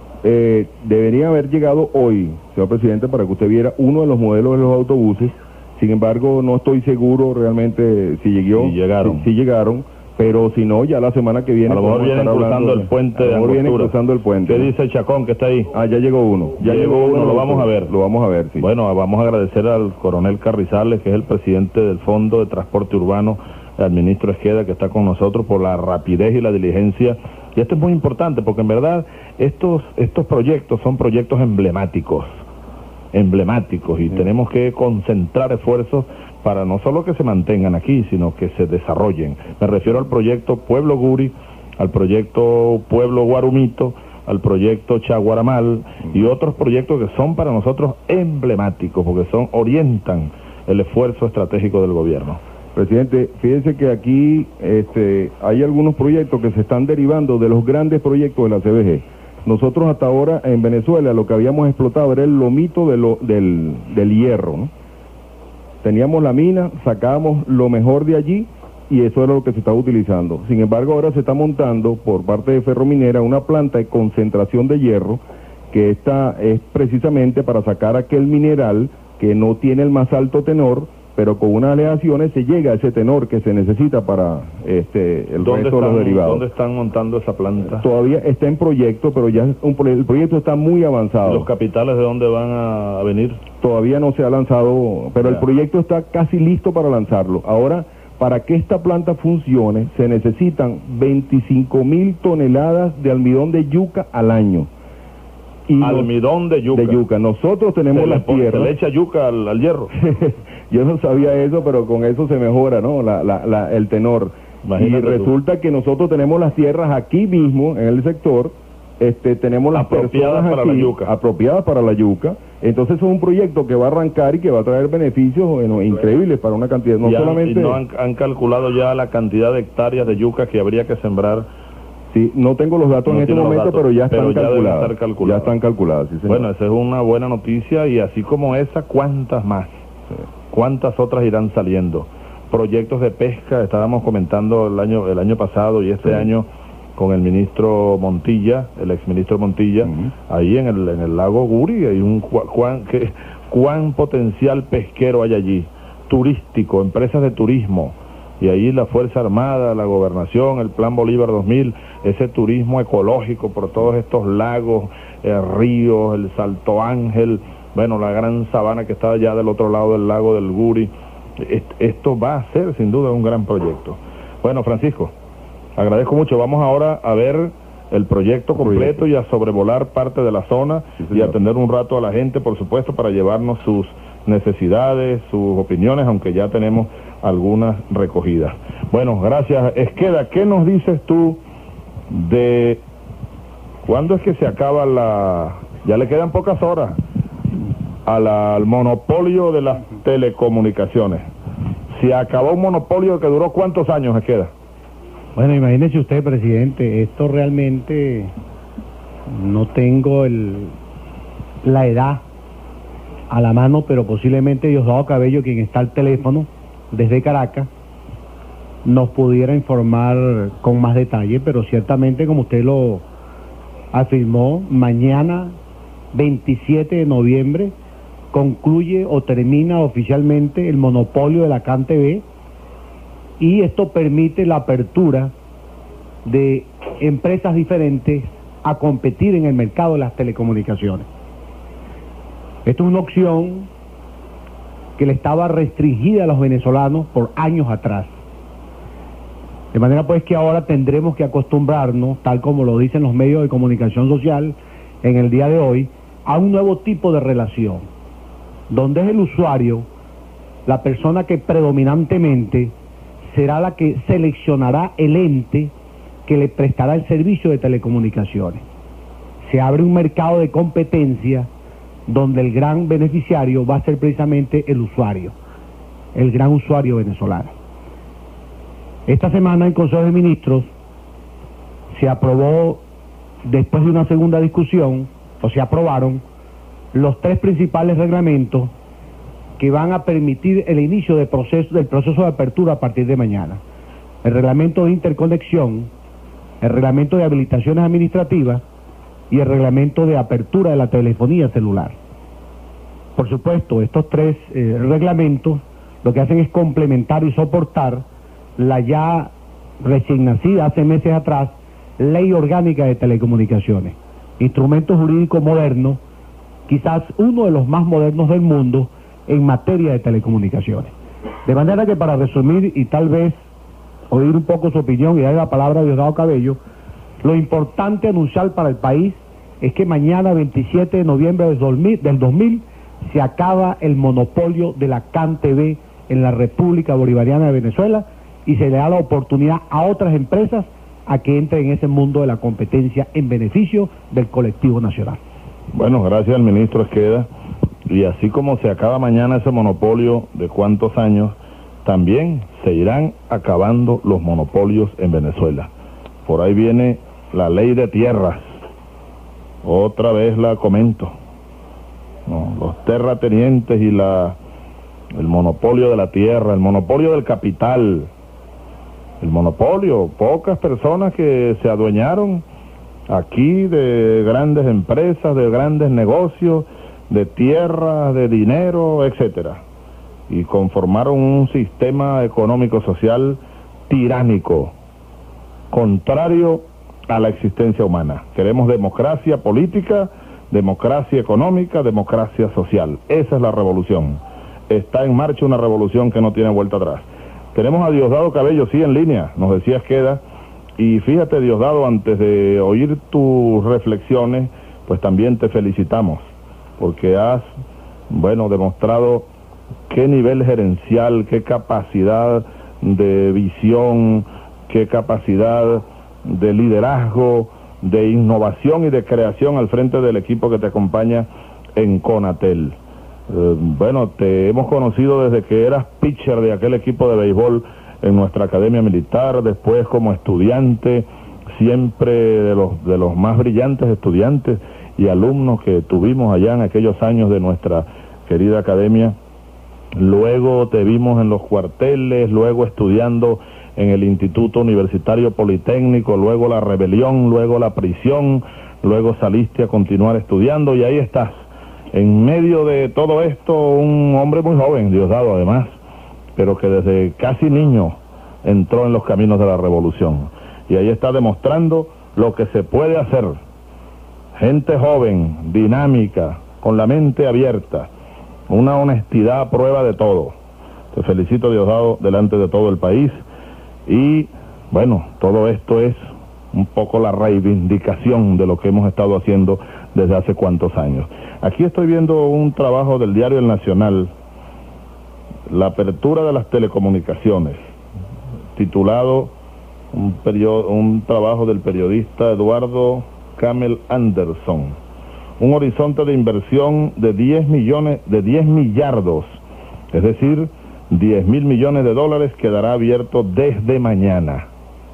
Eh, deberían haber llegado hoy, señor presidente, para que usted viera uno de los modelos de los autobuses. Sin embargo, no estoy seguro realmente si llegó, si llegaron, si, si llegaron, pero si no, ya la semana que viene... A lo mejor vienen cruzando el puente de Angostura. Vienen cruzando el puente. ¿Qué dice el Chacón que está ahí? Ah, ya llegó uno. Ya llegó, llegó uno, lo vamos a ver. Lo vamos a ver, sí. Bueno, vamos a agradecer al coronel Carrizales, que es el presidente del Fondo de Transporte Urbano, al ministro Esqueda, que está con nosotros, por la rapidez y la diligencia. Y esto es muy importante, porque en verdad estos, estos proyectos son proyectos emblemáticos, emblemáticos, y sí. tenemos que concentrar esfuerzos para no solo que se mantengan aquí, sino que se desarrollen. Me refiero al proyecto Pueblo Guri, al proyecto Pueblo Guarumito, al proyecto Chaguaramal y otros proyectos que son para nosotros emblemáticos, porque son orientan el esfuerzo estratégico del gobierno. Presidente, fíjese que aquí este, hay algunos proyectos que se están derivando de los grandes proyectos de la C B G. Nosotros hasta ahora en Venezuela lo que habíamos explotado era el lomito de lo, del, del hierro, ¿no? Teníamos la mina, sacábamos lo mejor de allí y eso era lo que se estaba utilizando. Sin embargo, ahora se está montando por parte de Ferrominera una planta de concentración de hierro, que esta es precisamente para sacar aquel mineral que no tiene el más alto tenor, pero con unas aleaciones se llega a ese tenor que se necesita para este el resto de los derivados. ¿Dónde están montando esa planta? Todavía está en proyecto, pero ya un, el proyecto está muy avanzado. ¿Y los capitales de dónde van a, a venir? Todavía no se ha lanzado, pero ya. El proyecto está casi listo para lanzarlo. Ahora, para que esta planta funcione, se necesitan veinticinco mil toneladas de almidón de yuca al año. Y almidón de yuca. De yuca. Nosotros tenemos las tierras. ¿Se le echa yuca al, al hierro? Yo no sabía eso, pero con eso se mejora, ¿no? La, la, la, el tenor. Imagínate y resulta tú. que nosotros tenemos las tierras aquí mismo, en el sector, este, tenemos las apropiadas para aquí, la yuca. Apropiadas para la yuca. Entonces es un proyecto que va a arrancar y que va a traer beneficios bueno, increíbles para una cantidad. No y han, solamente. Y no han, han calculado ya la cantidad de hectáreas de yuca que habría que sembrar. Sí, no tengo los datos no en este momento, datos, pero ya están pero ya calculadas. Estar calculadas. Ya están calculadas, sí, bueno, esa es una buena noticia, y así como esa, ¿cuántas más? Sí. ¿Cuántas otras irán saliendo? Proyectos de pesca, estábamos comentando el año el año pasado y este sí. año con el ministro Montilla, el exministro Montilla, uh-huh. ahí en el en el lago Guri hay un cuán, que, cuán potencial pesquero hay allí. turístico, empresas de turismo, y ahí la Fuerza Armada, la Gobernación, el Plan Bolívar dos mil, ese turismo ecológico por todos estos lagos, eh, ríos, el Salto Ángel, bueno, la gran sabana que está allá del otro lado del lago del Guri. Esto va a ser sin duda un gran proyecto. Bueno, Francisco, agradezco mucho. Vamos ahora a ver el proyecto completo y a sobrevolar parte de la zona, sí, y atender un rato a la gente, por supuesto, para llevarnos sus necesidades, sus opiniones, aunque ya tenemos algunas recogidas. Bueno, gracias. Esqueda, ¿qué nos dices tú de cuándo es que se acaba la... ya le quedan pocas horas a la, al monopolio de las telecomunicaciones? Se acabó un monopolio que duró ¿cuántos años, Esqueda? Bueno, imagínese usted, presidente, esto realmente no tengo el, la edad a la mano, pero posiblemente Diosdado Cabello, quien está al teléfono desde Caracas, nos pudiera informar con más detalle, pero ciertamente, como usted lo afirmó, mañana veintisiete de noviembre concluye o termina oficialmente el monopolio de la C A N T V, y esto permite la apertura de empresas diferentes a competir en el mercado de las telecomunicaciones. Esto es una opción que le estaba restringida a los venezolanos por años atrás. De manera pues que ahora tendremos que acostumbrarnos, tal como lo dicen los medios de comunicación social en el día de hoy, a un nuevo tipo de relación, donde es el usuario, la persona que predominantemente será la que seleccionará el ente que le prestará el servicio de telecomunicaciones. Se abre un mercado de competencia donde el gran beneficiario va a ser precisamente el usuario, el gran usuario venezolano. Esta semana en Consejo de Ministros se aprobó, después de una segunda discusión, o se aprobaron los tres principales reglamentos que van a permitir el inicio de proceso, del proceso de apertura a partir de mañana. El reglamento de interconexión, el reglamento de habilitaciones administrativas y el reglamento de apertura de la telefonía celular. Por supuesto, estos tres eh, reglamentos lo que hacen es complementar y soportar la ya recién nacida hace meses atrás Ley Orgánica de Telecomunicaciones, instrumento jurídico moderno, quizás uno de los más modernos del mundo en materia de telecomunicaciones. De manera que, para resumir y tal vez oír un poco su opinión y darle la palabra a Diosdado Cabello, lo importante anunciar para el país es que mañana veintisiete de noviembre del dos mil se acaba el monopolio de la C A N T V en la República Bolivariana de Venezuela y se le da la oportunidad a otras empresas a que entren en ese mundo de la competencia en beneficio del colectivo nacional. Bueno, gracias al ministro Esqueda. Y así como se acaba mañana ese monopolio de cuántos años, también se irán acabando los monopolios en Venezuela. Por ahí viene la ley de tierras, otra vez la comento, no, los terratenientes y la, el monopolio de la tierra, el monopolio del capital, el monopolio, pocas personas que se adueñaron aquí de grandes empresas, de grandes negocios, de tierra, de dinero, etcétera, y conformaron un sistema económico-social tiránico, contrario a la existencia humana. Queremos democracia política, democracia económica, democracia social. Esa es la revolución. Está en marcha una revolución que no tiene vuelta atrás. Tenemos a Diosdado Cabello, sí, en línea, nos decía Esqueda, y fíjate, Diosdado, antes de oír tus reflexiones, pues también te felicitamos, porque has, bueno, demostrado qué nivel gerencial, qué capacidad de visión, qué capacidad de liderazgo, de innovación y de creación al frente del equipo que te acompaña en Conatel. Eh, bueno, te hemos conocido desde que eras pitcher de aquel equipo de béisbol en nuestra academia militar, después como estudiante, siempre de los, de los más brillantes estudiantes y alumnos que tuvimos allá en aquellos años de nuestra querida academia. Luego te vimos en los cuarteles, luego estudiando en el Instituto Universitario Politécnico, luego la rebelión, luego la prisión, luego saliste a continuar estudiando y ahí estás. En medio de todo esto, un hombre muy joven, Diosdado, además, pero que desde casi niño entró en los caminos de la revolución. Y ahí está demostrando lo que se puede hacer. Gente joven, dinámica, con la mente abierta, una honestidad a prueba de todo. Te felicito, Diosdado, delante de todo el país. Y bueno, todo esto es un poco la reivindicación de lo que hemos estado haciendo desde hace cuántos años. Aquí estoy viendo un trabajo del diario El Nacional, la apertura de las telecomunicaciones, titulado un, periodo, un trabajo del periodista Eduardo Camel Anderson, un horizonte de inversión de diez millones, de diez millardos, es decir, diez mil millones de dólares, quedará abierto desde mañana.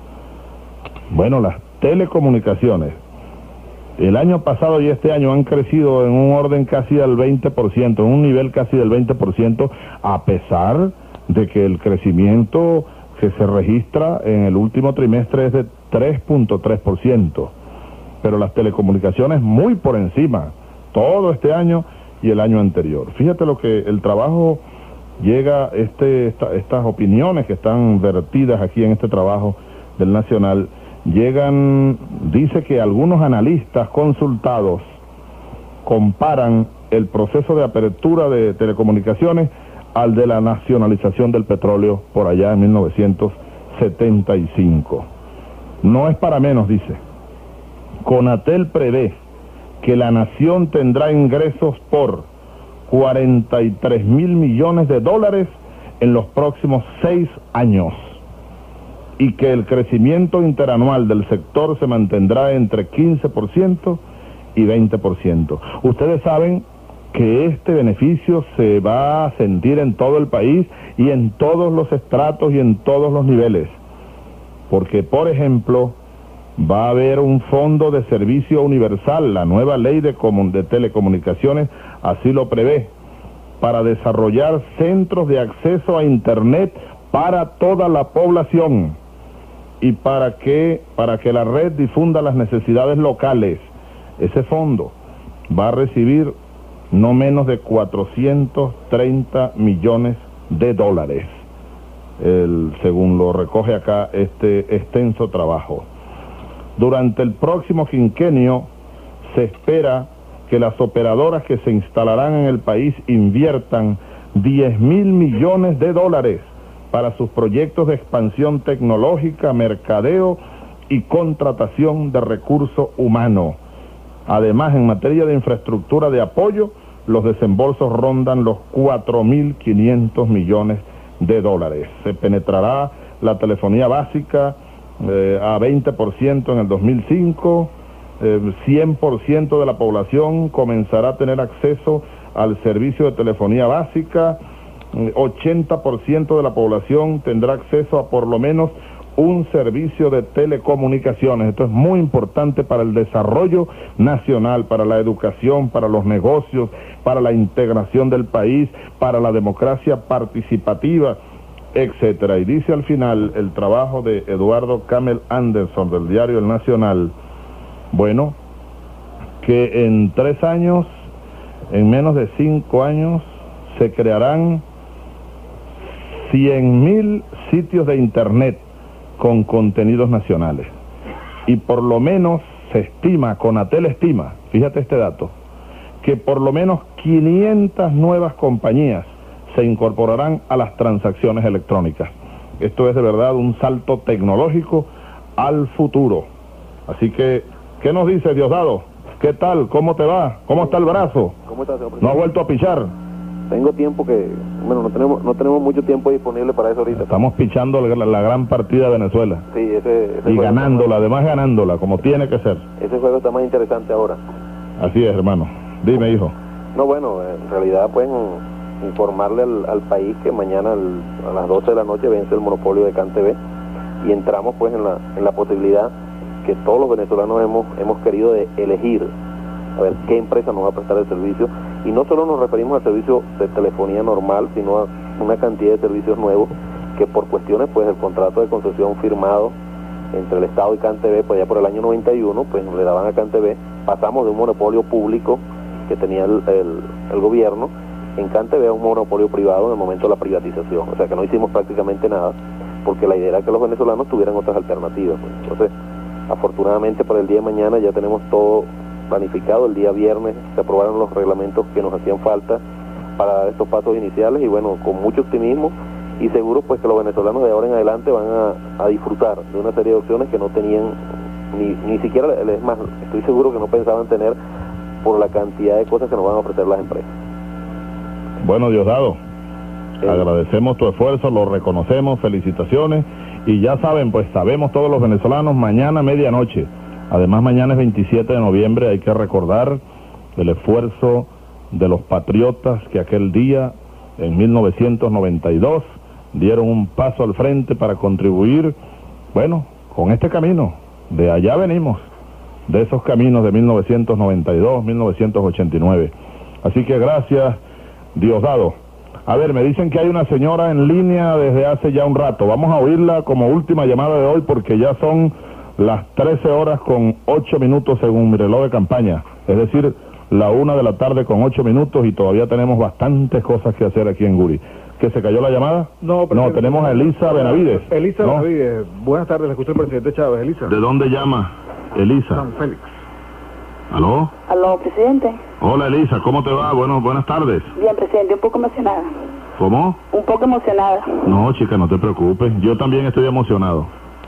Bueno, las telecomunicaciones el año pasado y este año han crecido en un orden casi al veinte por ciento, en un nivel casi del veinte por ciento, a pesar de que el crecimiento que se registra en el último trimestre es de tres punto tres por ciento. Pero las telecomunicaciones muy por encima, todo este año y el año anterior. Fíjate lo que el trabajo llega, este, esta, estas opiniones que están vertidas aquí en este trabajo del Nacional, llegan, dice que algunos analistas consultados comparan el proceso de apertura de telecomunicaciones al de la nacionalización del petróleo por allá en mil novecientos setenta y cinco. No es para menos, dice. Conatel prevé que la nación tendrá ingresos por cuarenta y tres mil millones de dólares en los próximos seis años y que el crecimiento interanual del sector se mantendrá entre quince por ciento y veinte por ciento. Ustedes saben que este beneficio se va a sentir en todo el país y en todos los estratos y en todos los niveles, porque, por ejemplo, va a haber un fondo de servicio universal, la nueva ley de, de telecomunicaciones así lo prevé, para desarrollar centros de acceso a Internet para toda la población y para que, para que la red difunda las necesidades locales. Ese fondo va a recibir no menos de cuatrocientos treinta millones de dólares, el, según lo recoge acá este extenso trabajo. Durante el próximo quinquenio se espera que las operadoras que se instalarán en el país inviertan diez mil millones de dólares para sus proyectos de expansión tecnológica, mercadeo y contratación de recurso humano. Además, en materia de infraestructura de apoyo, los desembolsos rondan los cuatro mil quinientos millones de dólares. Se penetrará la telefonía básica eh, a veinte por ciento en el dos mil cinco, eh, cien por ciento de la población comenzará a tener acceso al servicio de telefonía básica, ochenta por ciento de la población tendrá acceso a por lo menos un servicio de telecomunicaciones. Esto es muy importante para el desarrollo nacional, para la educación, para los negocios, para la integración del país, para la democracia participativa, etcétera. Y dice al final el trabajo de Eduardo Camel Anderson del diario El Nacional, bueno, que en tres años, en menos de cinco años, se crearán cien mil sitios de internet con contenidos nacionales. Y por lo menos se estima, Conatel estima, fíjate este dato, que por lo menos quinientas nuevas compañías se incorporarán a las transacciones electrónicas. Esto es de verdad un salto tecnológico al futuro. Así que, ¿qué nos dice Diosdado? ¿Qué tal? ¿Cómo te va? ¿Cómo está el brazo? ¿Cómo estás, señor presidente? ¿No ha vuelto a pichar? Tengo tiempo que, bueno, no tenemos no tenemos mucho tiempo disponible para eso ahorita. Estamos pichando la, la gran partida de Venezuela. Sí, ese, ese y ganándola, más... además ganándola, como tiene que ser. Ese juego está más interesante ahora. Así es, hermano. Dime, hijo. No, bueno, en realidad pueden informarle al, al país que mañana al, a las doce de la noche vence el monopolio de CanTV y entramos pues en la, en la posibilidad que todos los venezolanos hemos, hemos querido de elegir a ver qué empresa nos va a prestar el servicio. Y no solo nos referimos al servicio de telefonía normal, sino a una cantidad de servicios nuevos que por cuestiones, pues el contrato de concesión firmado entre el Estado y CanTV, pues ya por el año noventa y uno, pues le daban a CanTV, pasamos de un monopolio público que tenía el, el, el gobierno Encante vea un monopolio privado en el momento de la privatización. O sea que no hicimos prácticamente nada, porque la idea era que los venezolanos tuvieran otras alternativas. Pues. Entonces, afortunadamente para el día de mañana ya tenemos todo planificado. El día viernes se aprobaron los reglamentos que nos hacían falta para dar estos pasos iniciales y bueno, con mucho optimismo y seguro pues que los venezolanos de ahora en adelante van a, a disfrutar de una serie de opciones que no tenían ni, ni siquiera, es más, estoy seguro que no pensaban tener por la cantidad de cosas que nos van a ofrecer las empresas. Bueno, Diosdado, eh. agradecemos tu esfuerzo, lo reconocemos, felicitaciones y ya saben, pues sabemos todos los venezolanos, mañana medianoche, además mañana es veintisiete de noviembre, hay que recordar el esfuerzo de los patriotas que aquel día, en mil novecientos noventa y dos, dieron un paso al frente para contribuir, bueno, con este camino, de allá venimos, de esos caminos de mil novecientos noventa y dos, mil novecientos ochenta y nueve. Así que gracias, Diosdado. A ver, me dicen que hay una señora en línea desde hace ya un rato, vamos a oírla como última llamada de hoy porque ya son las trece horas con ocho minutos según mi reloj de campaña, es decir, la una de la tarde con ocho minutos y todavía tenemos bastantes cosas que hacer aquí en Guri. ¿Que se cayó la llamada? No, no tenemos a Elisa Benavides. Elisa ¿no? Benavides, buenas tardes, le escucha el presidente Chávez. Elisa. ¿De dónde llama Elisa? San Félix. ¿Aló? Aló, presidente. Hola Elisa, ¿cómo te va? Bueno, buenas tardes. Bien, presidente, un poco emocionada. ¿Cómo? Un poco emocionada. No, chica, no te preocupes, yo también estoy emocionado.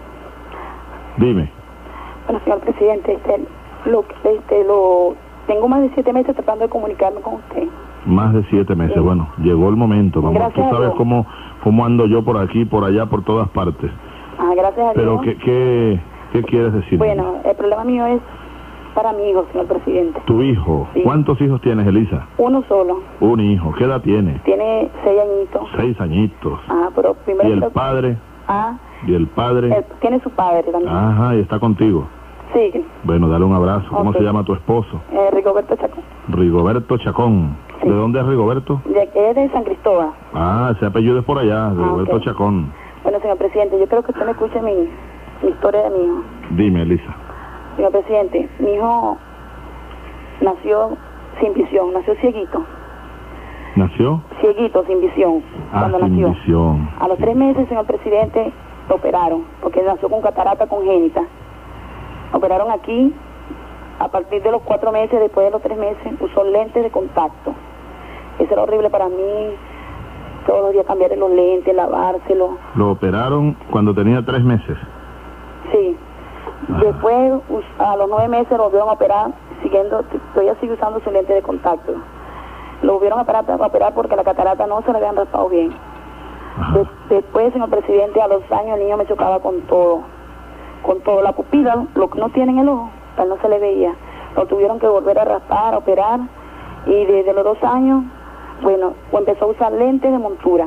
Dime. Bueno, señor presidente, este, lo, este, lo, tengo más de siete meses tratando de comunicarme con usted. Más de siete meses, sí. Bueno, llegó el momento, vamos. Gracias. Tú sabes cómo, cómo ando yo por aquí, por allá, por todas partes. Ah, gracias a Dios. Pero, ¿qué, qué, qué quieres decir? Bueno, el problema mío es para mi hijo, señor presidente. ¿Tu hijo? Sí. ¿Cuántos hijos tienes, Elisa? Uno solo. Un hijo. ¿Qué edad tiene? Tiene seis añitos. Seis añitos. Ah, pero primero... ¿Y el creo... padre? Ah. ¿Y el padre? Él tiene su padre también. Ajá, y está contigo. Sí. Bueno, dale un abrazo. ¿Cómo Okay. se llama tu esposo? Eh, Rigoberto Chacón. Rigoberto Chacón. Sí. ¿De dónde es Rigoberto? De, es de San Cristóbal. Ah, ese apellido es por allá, Rigoberto Ah, okay. Chacón. Bueno, señor presidente, yo creo que usted me escuche mi, mi historia de mi hijo. Dime, Elisa. Señor presidente, mi hijo nació sin visión, nació cieguito. ¿Nació? Cieguito, sin visión, Ah, cuando sin nació. visión. A los tres meses, señor presidente, lo operaron, porque nació con catarata congénita. Operaron aquí, a partir de los cuatro meses, después de los tres meses, usó lentes de contacto. Eso era horrible para mí, todos los días cambiarle los lentes, lavárselos. Lo operaron cuando tenía tres meses. Sí. Ah. Después, us- a los nueve meses, lo volvieron a operar, siguiendo, todavía sigue usando su lente de contacto. Lo volvieron a operar, a operar porque la catarata no se le habían raspado bien. De- después, señor presidente, a los años el niño me chocaba con todo. Con todo. La pupila, lo que no tiene en el ojo, tal no se le veía. Lo tuvieron que volver a raspar, a operar. Y desde los dos años, bueno, empezó a usar lentes de montura.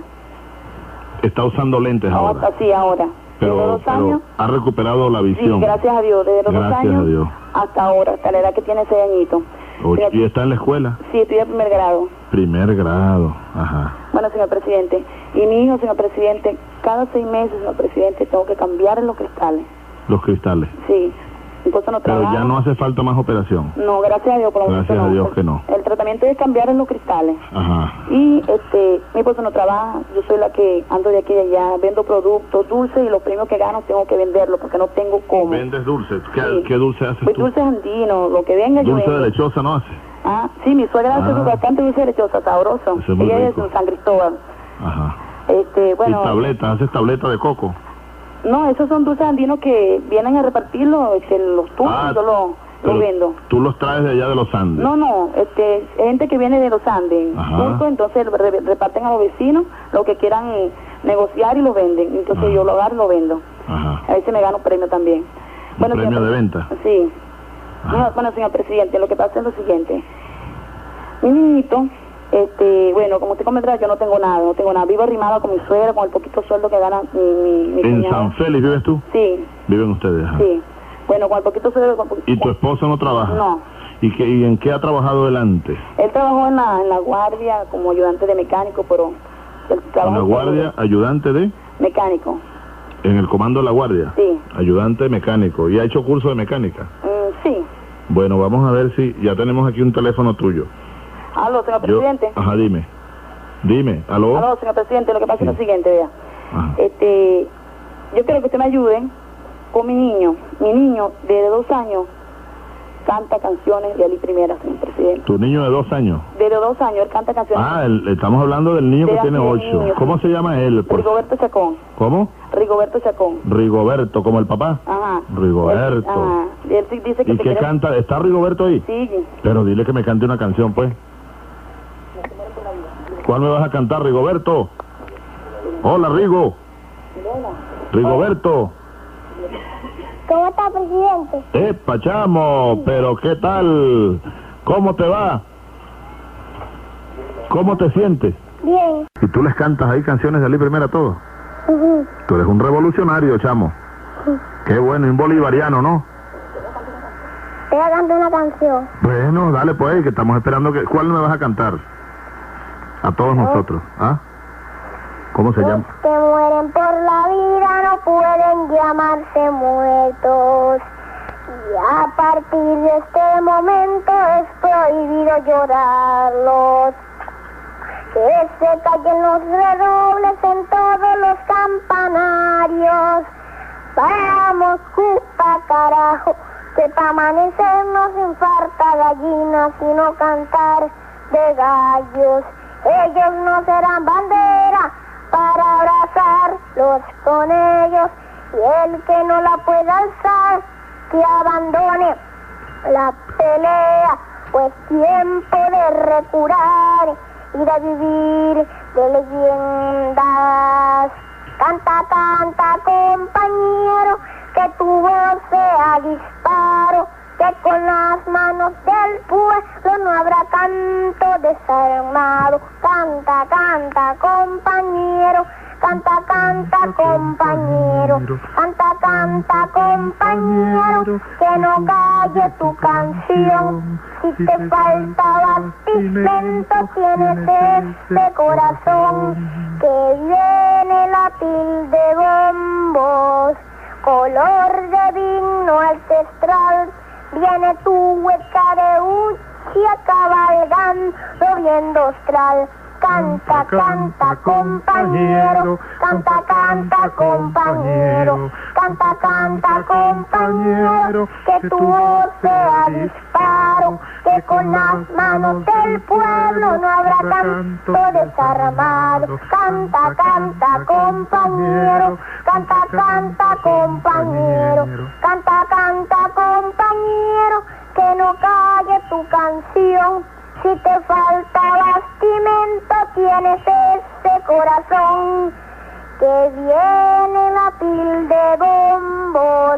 Está usando lentes ahora. Ahora, sí, ahora. Pero, desde los dos pero años, ha recuperado la sí, visión. gracias a Dios, desde los Gracias dos años a Dios. hasta ahora, hasta la edad que tiene seis añitos. Ocho. Señor- ¿Y está en la escuela? Sí, estoy de primer grado. Primer grado. Ajá. Bueno, señor presidente, y mi hijo, señor presidente, cada seis meses, señor presidente, tengo que cambiar los cristales. Los cristales. Sí, entonces no Pero trabaja. ya no hace falta más operación. No, gracias a Dios, por lo menos Gracias a no. Dios que no. El tratamiento es cambiar en los cristales. Ajá. Y este, mi esposo no trabaja, yo soy la que ando de aquí y de allá, vendo productos dulces y los premios que gano tengo que venderlos porque no tengo cómo. ¿Vendes dulces? ¿Qué, Sí. qué dulce haces Pues tú? dulces andinos, lo que venga yo Dulce vendo. de lechosa no hace. Ah, sí, mi suegra hace Ah. bastante dulce de lechosa, sabroso. Eso es muy Ella es rico. de San Cristóbal. Ajá. Este, bueno. ¿Y tabletas? ¿Haces tableta de coco? No, esos son dulces andinos que vienen a repartirlo, este, los turnos, Ah, yo lo, pero lo vendo. Tú los traes de allá de los Andes. No, no, este, gente que viene de los Andes, Ajá. turcos, entonces re- reparten a los vecinos lo que quieran negociar y lo venden. Entonces yo lo agarro y lo vendo. Ajá. A veces me gano un premio también. ¿Un premio señor- de venta? Sí. No, bueno, señor presidente, lo que pasa es lo siguiente. Mi niñito, este, bueno, como usted comentará, yo no tengo nada, no tengo nada. Vivo arrimada con mi suegra, con el poquito sueldo que gana mi, mi, mi ¿En cuñado. San Félix vives tú? Sí, Viven ustedes. Ajá. sí. Bueno, con el poquito sueldo... Con ¿Y tu esposo no trabaja? No. ¿Y, qué, ¿Y en qué ha trabajado él antes? Él trabajó en la, en la guardia como ayudante de mecánico, pero... El ¿En trabajo la guardia, ayudante de? Mecánico. ¿En el comando de la guardia? Sí. Ayudante mecánico. ¿Y ha hecho curso de mecánica? Mm, sí. Bueno, vamos a ver si ya tenemos aquí un teléfono tuyo. Aló, señor Yo- presidente. Ajá, dime. Dime, ¿aló? Aló, señor presidente, lo que pasa Sí. es lo siguiente, vea. Ajá. Este, yo quiero que usted me ayude con mi niño. Mi niño de dos años canta canciones de Ali Primera, señor presidente. Tu niño de dos años. Desde dos años él canta canciones. Ah, el- estamos hablando del niño De que la- tiene del ocho. niño. ¿Cómo se llama él? Por- Rigoberto Chacón. ¿Cómo? Rigoberto Chacón. Rigoberto, como el papá. Ajá. Rigoberto. Ajá. Él sí dice que ¿Y se qué quiere- canta? ¿Está Rigoberto ahí? Sí. Pero dile que me cante una canción, pues. ¿Cuál me vas a cantar, Rigoberto? Hola, Rigo. Rigoberto. ¿Cómo está, presidente? Epa, chamo, pero ¿qué tal? ¿Cómo te va? ¿Cómo te sientes? Bien. ¿Y tú les cantas ahí canciones de Ali Primera a todos? Ujú. Tú eres un revolucionario, chamo. Qué bueno, y un bolivariano, ¿no? Te voy a cantar una canción. Bueno, dale pues, que estamos esperando que... ¿Cuál me vas a cantar? A todos nosotros, ¿ah? ¿Cómo se llama? Que mueren por la vida no pueden llamarse muertos. Y a partir de este momento es prohibido llorarlos. Que se callen los redobles en todos los campanarios. Vamos, cupa, carajo, que pa' amanecer no se infarta gallina, sino cantar de gallos. Ellos no serán bandera para abrazarlos con ellos, y el que no la pueda alzar, que abandone la pelea, pues tiempo de recurar y de vivir de leyendas. Canta, canta, compañero, que tu voz sea disparo, que con las manos del pueblo no habrá canto desarmado. Canta, canta, compañero, canta, canta, compañero, canta, canta, compañero, que no calle tu canción. Si te falta bastimento, tienes este corazón, que viene latir de bombos, color de vino ancestral. Viene tu hueca de uña cabalgando bien dostral. Canta, canta, compañero, canta, canta, compañero, canta, canta, compañero, que tu voz sea disparo, que con las manos del pueblo no habrá canto desarmado. Canta, canta, compañero, canta, canta, compañero, canta, canta, compañero, que no calle tu canción. Si te falta bastimento, tienes ese corazón, que viene la pil de bombos,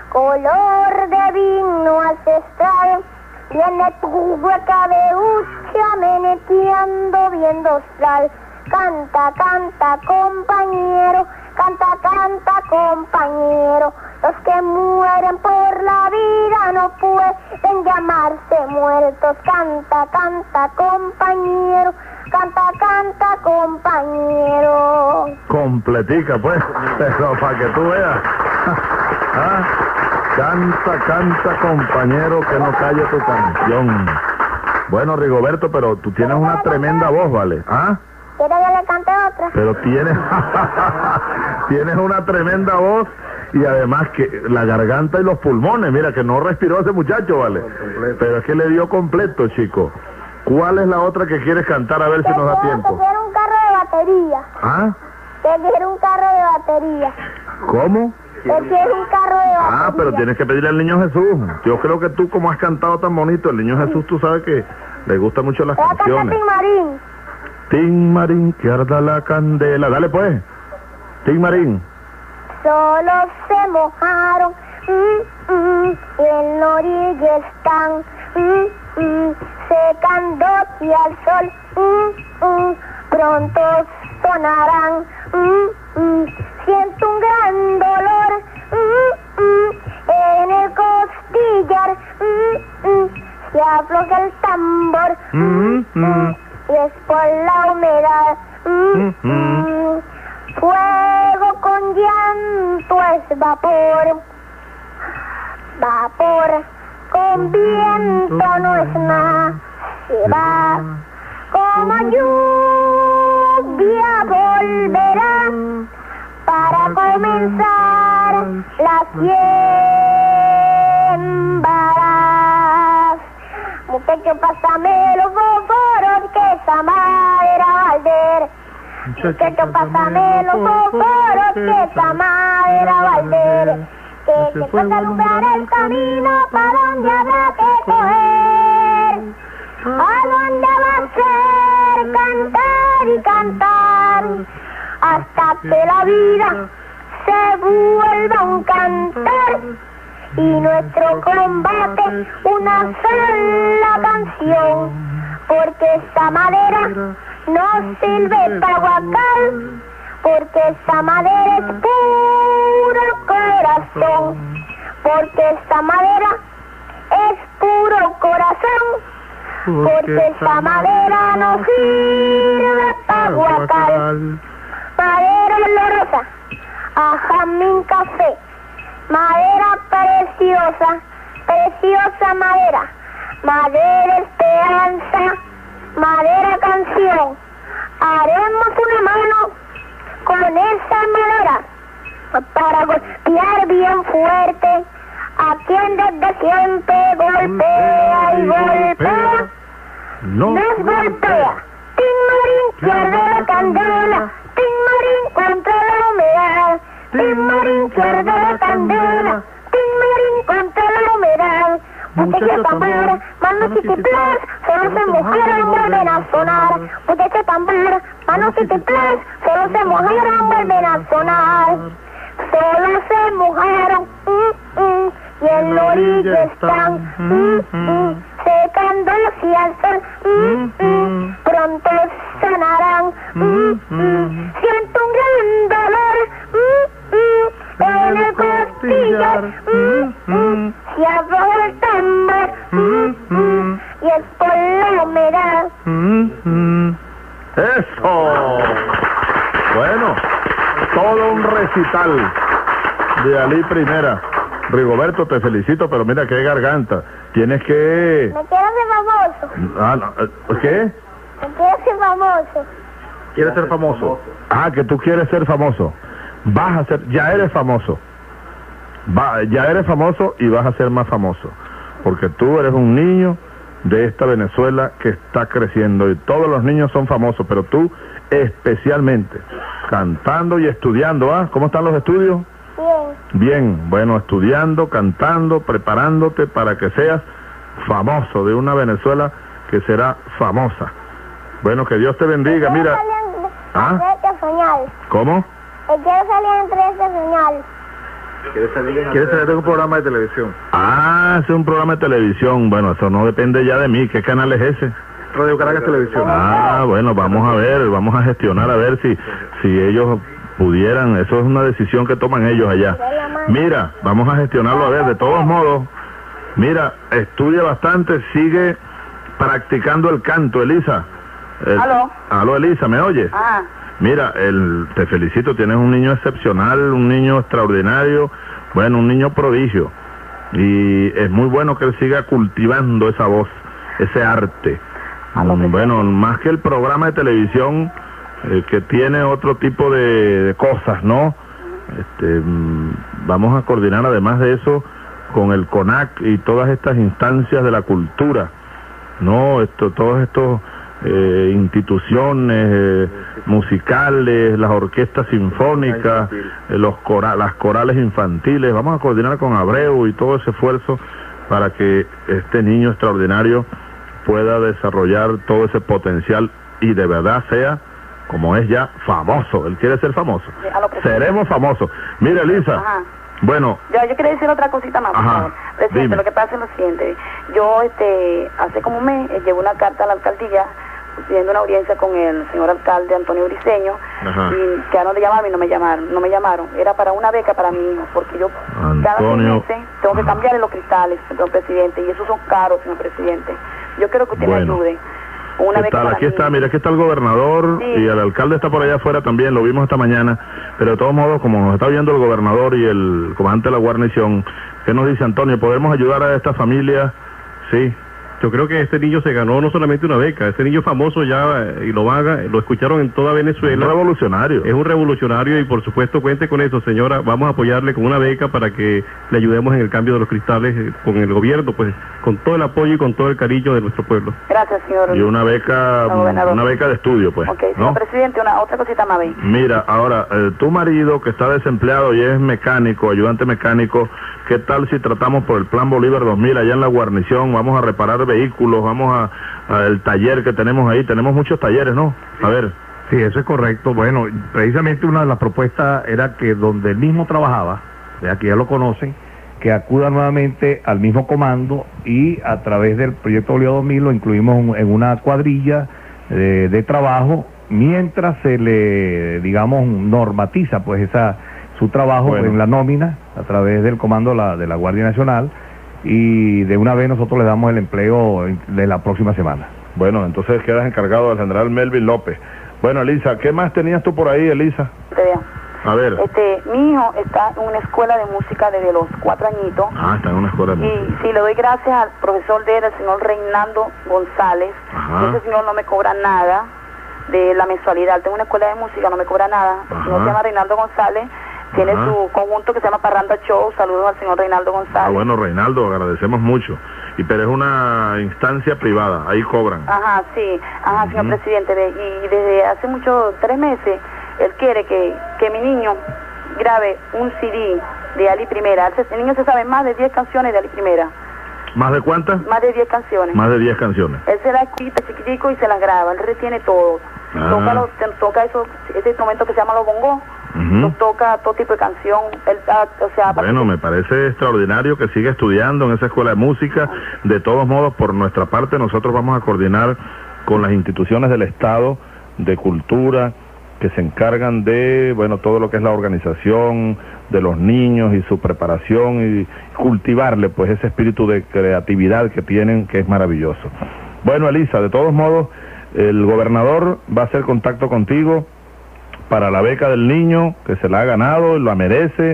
color de vino ancestral. Viene tu hueca de ucha meneteando bien dostral. Canta, canta, compañero, canta, canta, compañero. Los que mueren por la vida no pueden llamarse muertos. Canta, canta, compañero, canta, canta, compañero. Completica, pues, pero para que tú veas. ¿Ah? Canta, canta, compañero, que no calle tu canción. Bueno, Rigoberto, pero tú tienes una tremenda voz, ¿vale? ¿Ah? ¿Quiere que le cante otra? Pero tienes, tienes una tremenda voz y además que la garganta y los pulmones, mira que no respiró ese muchacho, ¿vale? Pero es que le dio completo, chico. ¿Cuál es la otra que quieres cantar a ver si nos da tiempo? Que quiero un carro de batería. ¿Ah? Que quiero un carro de batería. ¿Cómo? Que quiero un carro de batería. Ah, pero tienes que pedirle al niño Jesús. Yo creo que tú, como has cantado tan bonito, el niño Jesús, tú sabes que le gustan mucho las Voy a cantar canciones. Tin Marín. Tin Marín, que arda la candela. Dale pues. Tin Marín. Solo se mojaron, mm, mm, y en la orilla están, mm, mm, secando y al sol, mm, mm, pronto sonarán, mm, mm, siento un gran dolor, mm, mm, en el costillar, mm, mm, se afloja el tambor, mm, mm, y es por la humedad, mm, mm, fuego con llanto es vapor, vapor con viento no es nada, se va como lluvia lluvia volverá para comenzar la siembra. Muchacho, pásame los fósforos que esa madera va a arder. Muchacho, pásame los fósforos que esa madera va a arder. Que se pueda alumbrar el camino para donde habrá que coger. A donde va a ser cantar y cantar hasta que la vida se vuelva un cantar y nuestro combate una sola canción, porque esa madera no sirve para guacal, porque esa madera es puro corazón, porque esa madera es puro corazón, porque esa madera no sirve para guacal. Madera olorosa a jazmín café, madera preciosa, preciosa madera, madera esperanza, madera canción. Haremos una mano con esa madera para golpear bien fuerte a quien desde siempre golpea y golpea. No. Nos golpea. Tin Marín pierde la candela, Tin Marín contra la humedad, Tin Marín pierde la candela, Tin Marín contra la humedad. Muchachos tambor, manos y titlas, solo se mojaron, vuelven a sonar. Muchachos tambor, manos y titlas, solo se mojaron, vuelven a sonar. Solo se mojaron, mm, mm, y en la orilla están, mm, mm, secándose al sol, mm, mm, pronto sanarán, mm, mm, siento un gran dolor, mm, mm, en el costillar, mm, mm, se afloja el tambor, mm, mm, y es por la humedad. ¡Eso! Bueno, todo un recital de Ali Primera. Rigoberto, te felicito, pero mira qué garganta. Tienes que... Me quiero ser famoso. Ah, no, ¿qué? Me quiero ser famoso. ¿Quieres ser famoso? Ah, que tú quieres ser famoso. Vas a ser... Ya eres famoso. Va, ya eres famoso y vas a ser más famoso. Porque tú eres un niño de esta Venezuela que está creciendo y todos los niños son famosos, pero tú especialmente, cantando y estudiando. ¿Ah? ¿Cómo están los estudios? Bien. Bien, bueno, estudiando, cantando, preparándote para que seas famoso de una Venezuela que será famosa. Bueno, que Dios te bendiga, mira. ¿Ah? ¿Cómo? Me quiero salir en trece señal. ¿Quieres salir, ¿Quieres salir de un programa de televisión? Ah, es un programa de televisión. Bueno, eso no depende ya de mí. ¿Qué canal es ese? Radio Caracas Televisión. Ah, bueno, vamos a ver, vamos a gestionar a ver si, si ellos pudieran. Eso es una decisión que toman ellos allá. Mira, vamos a gestionarlo a ver. De todos modos, mira, estudia bastante, sigue practicando el canto, Elisa. El, ¿Aló? Aló, Elisa, ¿me oyes? Ah. Mira, el, te felicito, tienes un niño excepcional, un niño extraordinario, bueno, un niño prodigio. Y es muy bueno que él siga cultivando esa voz, ese arte. Mm, bueno, más que el programa de televisión, eh, que tiene otro tipo de, de cosas, ¿no? Este, mm, vamos a coordinar además de eso con el CONAC y todas estas instancias de la cultura, ¿no? Esto, todos estos... Eh, instituciones eh, musicales, las orquestas sinfónicas, eh, los cora las corales infantiles. Vamos a coordinar con Abreu y todo ese esfuerzo para que este niño extraordinario pueda desarrollar todo ese potencial y de verdad sea, como es ya, famoso. Él quiere ser famoso. Seremos famosos. Mira, Elisa. Ajá. Bueno. Yo, yo quería decir otra cosita más, por Ajá. favor. Presidente, Dime. lo que pasa es lo siguiente. Yo, este, hace como un mes, eh, llevé una carta a la alcaldía pidiendo una audiencia con el señor alcalde Antonio Briceño. Ajá. Y quedaron de llamarme y no me llamaron, no me llamaron. Era para una beca para mi hijo, porque yo cada seis Antonio. meses tengo que cambiarle los cristales, señor presidente, y esos son caros, señor presidente. Yo quiero que usted Bueno. me ayude. con Una ¿Qué beca tal? para Aquí mi está, hijo. mira, aquí está el gobernador Sí. y el alcalde está por allá afuera también, lo vimos esta mañana, pero de todos modos, como nos está viendo el gobernador y el comandante de la guarnición, ¿qué nos dice Antonio? ¿Podemos ayudar a esta familia? Sí. Yo creo que este niño se ganó no solamente una beca, ese niño famoso ya, eh, y lo van a, lo escucharon en toda Venezuela. Un revolucionario. Es un revolucionario y por supuesto cuente con eso, señora. Vamos a apoyarle con una beca para que le ayudemos en el cambio de los cristales eh, con el gobierno, pues con todo el apoyo y con todo el cariño de nuestro pueblo. Gracias, señor. Y una beca, una beca de estudio, pues. Ok, señor ¿no? presidente, una otra cosita más, ¿ven? Mira, ahora, eh, tu marido que está desempleado y es mecánico, ayudante mecánico, ¿qué tal si tratamos por el Plan Bolívar dos mil allá en la guarnición? Vamos a reparar vehículos, vamos a, a el taller que tenemos ahí, tenemos muchos talleres, ¿no? A ver. Sí, eso es correcto. Bueno, precisamente una de las propuestas era que donde él mismo trabajaba, de aquí ya lo conocen, que acuda nuevamente al mismo comando y a través del proyecto Bolívar dos mil lo incluimos en una cuadrilla de, de trabajo mientras se le, digamos, normatiza pues esa su trabajo bueno. en la nómina a través del comando de la, de la Guardia Nacional, y de una vez nosotros le damos el empleo de la próxima semana. Bueno, entonces quedas encargado del general Melvin López. Bueno, Elisa, ¿qué más tenías tú por ahí, Elisa? Te veo. A ver. Este, mi hijo está en una escuela de música desde los cuatro añitos. Ah, está en una escuela de música. Y sí, le doy gracias al profesor de él, el señor Reinaldo González. Ajá. Ese señor no me cobra nada de la mensualidad. Tengo una escuela de música, no me cobra nada. El señor se llama Reinaldo González. Tiene Ajá. su conjunto que se llama Parranda Show. Saludos al señor Reinaldo González. Ah, bueno, Reinaldo, agradecemos mucho. Y pero es una instancia privada, ahí cobran. Ajá, sí. Ajá, uh-huh. señor presidente. Y desde hace muchos, tres meses, él quiere que, que mi niño grabe un C D de Ali Primera. El niño se sabe más de diez canciones de Ali Primera. ¿Más de cuántas? Más de diez canciones. Más de diez canciones. Él se las quita chiquitico y se las graba. Él retiene todo. Ah. Toca, los, toca eso, ese instrumento que se llama los bongos. Uh-huh. Nos toca todo tipo de canción. Él, o sea, bueno, me parece extraordinario que siga estudiando en esa escuela de música. De todos modos, por nuestra parte, nosotros vamos a coordinar con las instituciones del Estado de cultura que se encargan de, bueno, todo lo que es la organización de los niños y su preparación y cultivarle, pues, ese espíritu de creatividad que tienen, que es maravilloso. Bueno, Elisa, de todos modos, el gobernador va a hacer contacto contigo para la beca del niño, que se la ha ganado, la merece,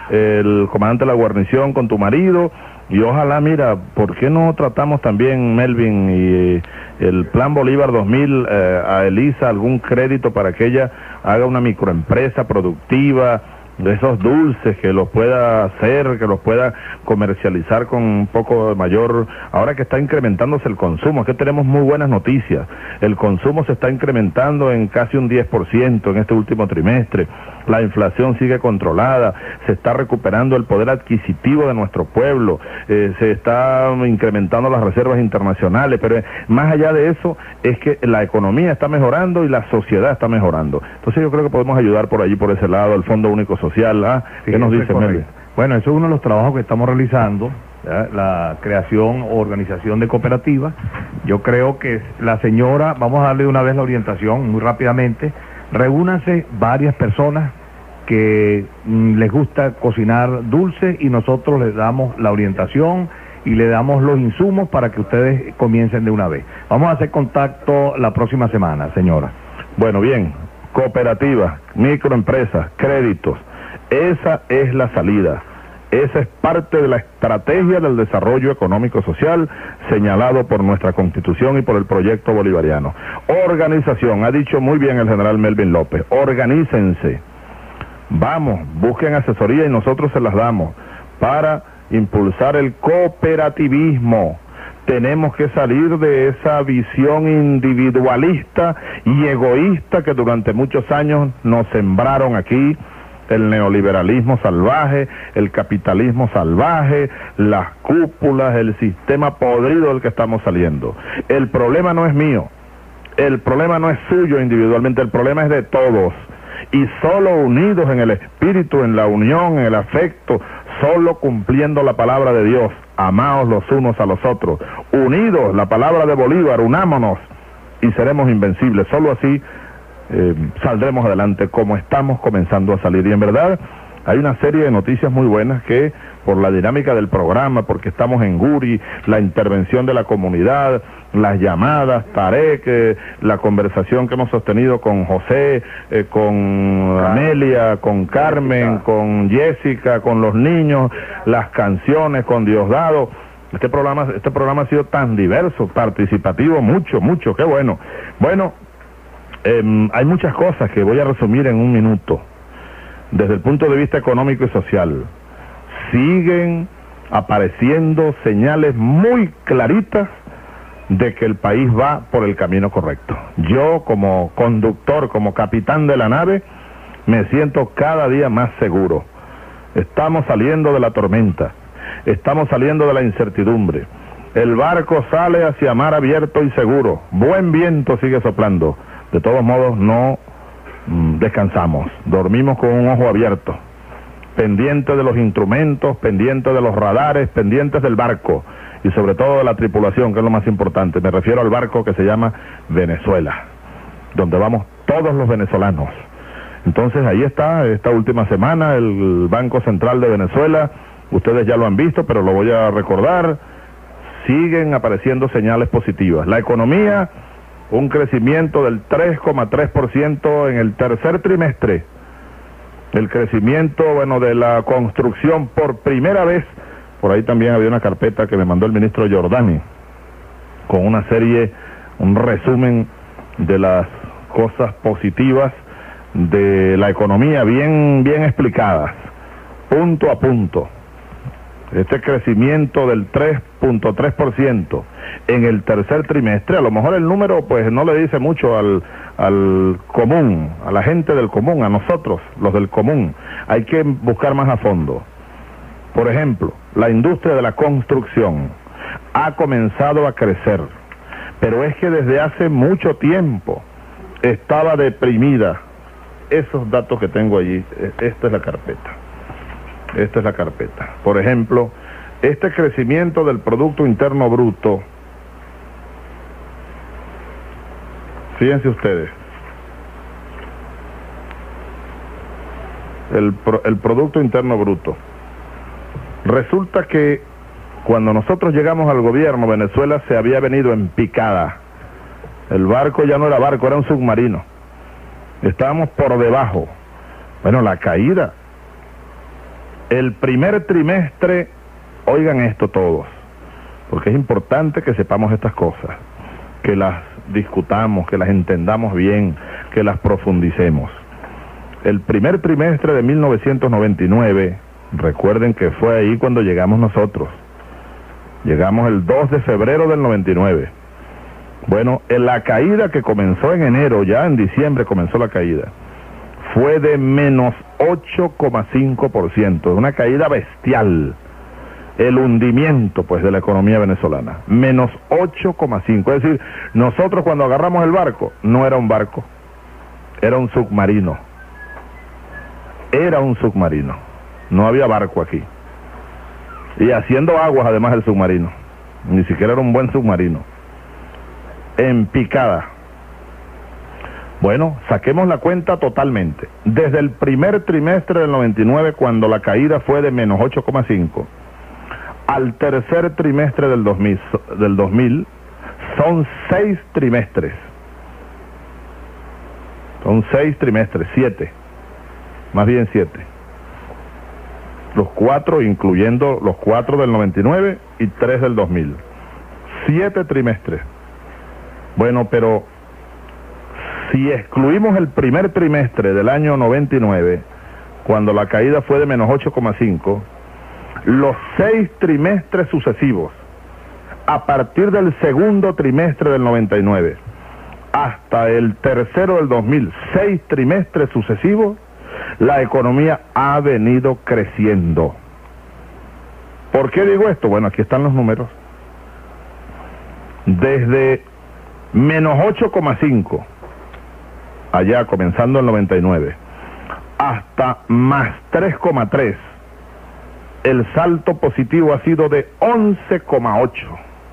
el comandante de la guarnición con tu marido, y ojalá, mira, ¿por qué no tratamos también, Melvin, y eh, el Plan Bolívar dos mil, eh, a Elisa algún crédito para que ella haga una microempresa productiva, de esos dulces, que los pueda hacer, que los pueda comercializar con un poco de mayor, ahora que está incrementándose el consumo, es que tenemos muy buenas noticias, el consumo se está incrementando en casi un diez por ciento en este último trimestre, la inflación sigue controlada, se está recuperando el poder adquisitivo de nuestro pueblo, eh, se está incrementando las reservas internacionales, pero eh, más allá de eso, es que la economía está mejorando y la sociedad está mejorando, entonces yo creo que podemos ayudar por allí, por ese lado, el Fondo Único Social. ¿Ah? ¿Qué sí, nos dice Melvin? Bueno, eso es uno de los trabajos que estamos realizando, ¿ya? La creación o organización de cooperativas. Yo creo que la señora, vamos a darle de una vez la orientación muy rápidamente, reúnanse varias personas que mm, les gusta cocinar dulce y nosotros les damos la orientación y le damos los insumos para que ustedes comiencen de una vez. Vamos a hacer contacto la próxima semana, señora. Bueno, bien, cooperativas, microempresas, créditos, esa es la salida, esa es parte de la estrategia del desarrollo económico social señalado por nuestra Constitución y por el proyecto bolivariano. Organización, ha dicho muy bien el general Melvin López, organícense, vamos, busquen asesoría y nosotros se las damos para impulsar el cooperativismo. Tenemos que salir de esa visión individualista y egoísta que durante muchos años nos sembraron aquí, el neoliberalismo salvaje, el capitalismo salvaje, las cúpulas, el sistema podrido del que estamos saliendo. El problema no es mío, el problema no es suyo individualmente, el problema es de todos. Y solo unidos en el espíritu, en la unión, en el afecto, solo cumpliendo la palabra de Dios, amaos los unos a los otros, unidos, la palabra de Bolívar, unámonos y seremos invencibles. Solo así eh, saldremos adelante como estamos comenzando a salir. Y en verdad hay una serie de noticias muy buenas que por la dinámica del programa, porque estamos en Guri, la intervención de la comunidad, las llamadas, Tarek, eh, la conversación que hemos sostenido con José, eh, con Amelia, con Carmen, con Jessica, con los niños, las canciones, con Diosdado, Este programa, este programa ha sido tan diverso, participativo, mucho, mucho, qué bueno. Bueno, eh, hay muchas cosas que voy a resumir en un minuto. Desde el punto de vista económico y social, siguen apareciendo señales muy claritas de que el país va por el camino correcto. Yo, como conductor, como capitán de la nave, me siento cada día más seguro. Estamos saliendo de la tormenta, estamos saliendo de la incertidumbre. El barco sale hacia mar abierto y seguro. Buen viento sigue soplando. De todos modos, no mm, descansamos. Dormimos con un ojo abierto, pendiente de los instrumentos, pendiente de los radares, pendientes del barco y sobre todo de la tripulación, que es lo más importante. Me refiero al barco que se llama Venezuela, donde vamos todos los venezolanos. Entonces ahí está, esta última semana, el Banco Central de Venezuela, ustedes ya lo han visto, pero lo voy a recordar, siguen apareciendo señales positivas. La economía, un crecimiento del tres coma tres por ciento en el tercer trimestre. El crecimiento, bueno, de la construcción por primera vez, por ahí también había una carpeta que me mandó el ministro Giordani, con una serie, un resumen de las cosas positivas de la economía, bien, bien explicadas, punto a punto. Este crecimiento del tres punto tres por ciento en el tercer trimestre, a lo mejor el número pues no le dice mucho al, al común, a la gente del común, a nosotros, los del común. Hay que buscar más a fondo. Por ejemplo, la industria de la construcción ha comenzado a crecer, pero es que desde hace mucho tiempo estaba deprimida. Esos datos que tengo allí, esta es la carpeta. Esta es la carpeta. Por ejemplo, este crecimiento del Producto Interno Bruto, fíjense ustedes, el, el Producto Interno Bruto. Resulta que cuando nosotros llegamos al gobierno, Venezuela se había venido en picada. El barco ya no era barco, era un submarino. Estábamos por debajo. Bueno, la caída. El primer trimestre, oigan esto todos, porque es importante que sepamos estas cosas, que las discutamos, que las entendamos bien, que las profundicemos. El primer trimestre de mil novecientos noventa y nueve, recuerden que fue ahí cuando llegamos nosotros. Llegamos el dos de febrero del noventa y nueve. Bueno, en la caída que comenzó en enero, ya en diciembre comenzó la caída, fue de menos ocho coma cinco por ciento, una caída bestial. El hundimiento, pues, de la economía venezolana, menos ocho coma cinco. Es decir, nosotros cuando agarramos el barco, no era un barco, era un submarino. Era un submarino, no había barco aquí. Y haciendo aguas además del submarino, ni siquiera era un buen submarino. En picada. Bueno, saquemos la cuenta totalmente. Desde el primer trimestre del noventa y nueve, cuando la caída fue de menos ocho coma cinco, al tercer trimestre del dos mil, del dos mil, son seis trimestres. Son seis trimestres, siete. Más bien siete. Los cuatro, incluyendo los cuatro del noventa y nueve y tres del dos mil. Siete trimestres. Bueno, pero si excluimos el primer trimestre del año noventa y nueve, cuando la caída fue de menos ocho coma cinco, los seis trimestres sucesivos, a partir del segundo trimestre del noventa y nueve hasta el tercero del dos mil, seis trimestres sucesivos, la economía ha venido creciendo. ¿Por qué digo esto? Bueno, aquí están los números. Desde menos ocho coma cinco, allá comenzando el noventa y nueve, hasta más tres coma tres, el salto positivo ha sido de once coma ocho.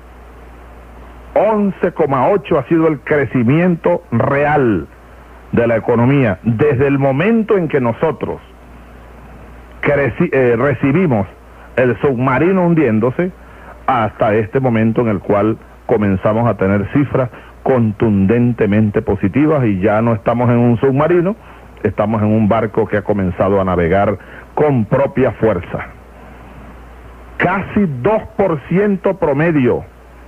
once coma ocho ha sido el crecimiento real de la economía desde el momento en que nosotros creci eh, recibimos el submarino hundiéndose hasta este momento en el cual comenzamos a tener cifras contundentemente positivas y ya no estamos en un submarino, estamos en un barco que ha comenzado a navegar con propia fuerza. casi dos por ciento promedio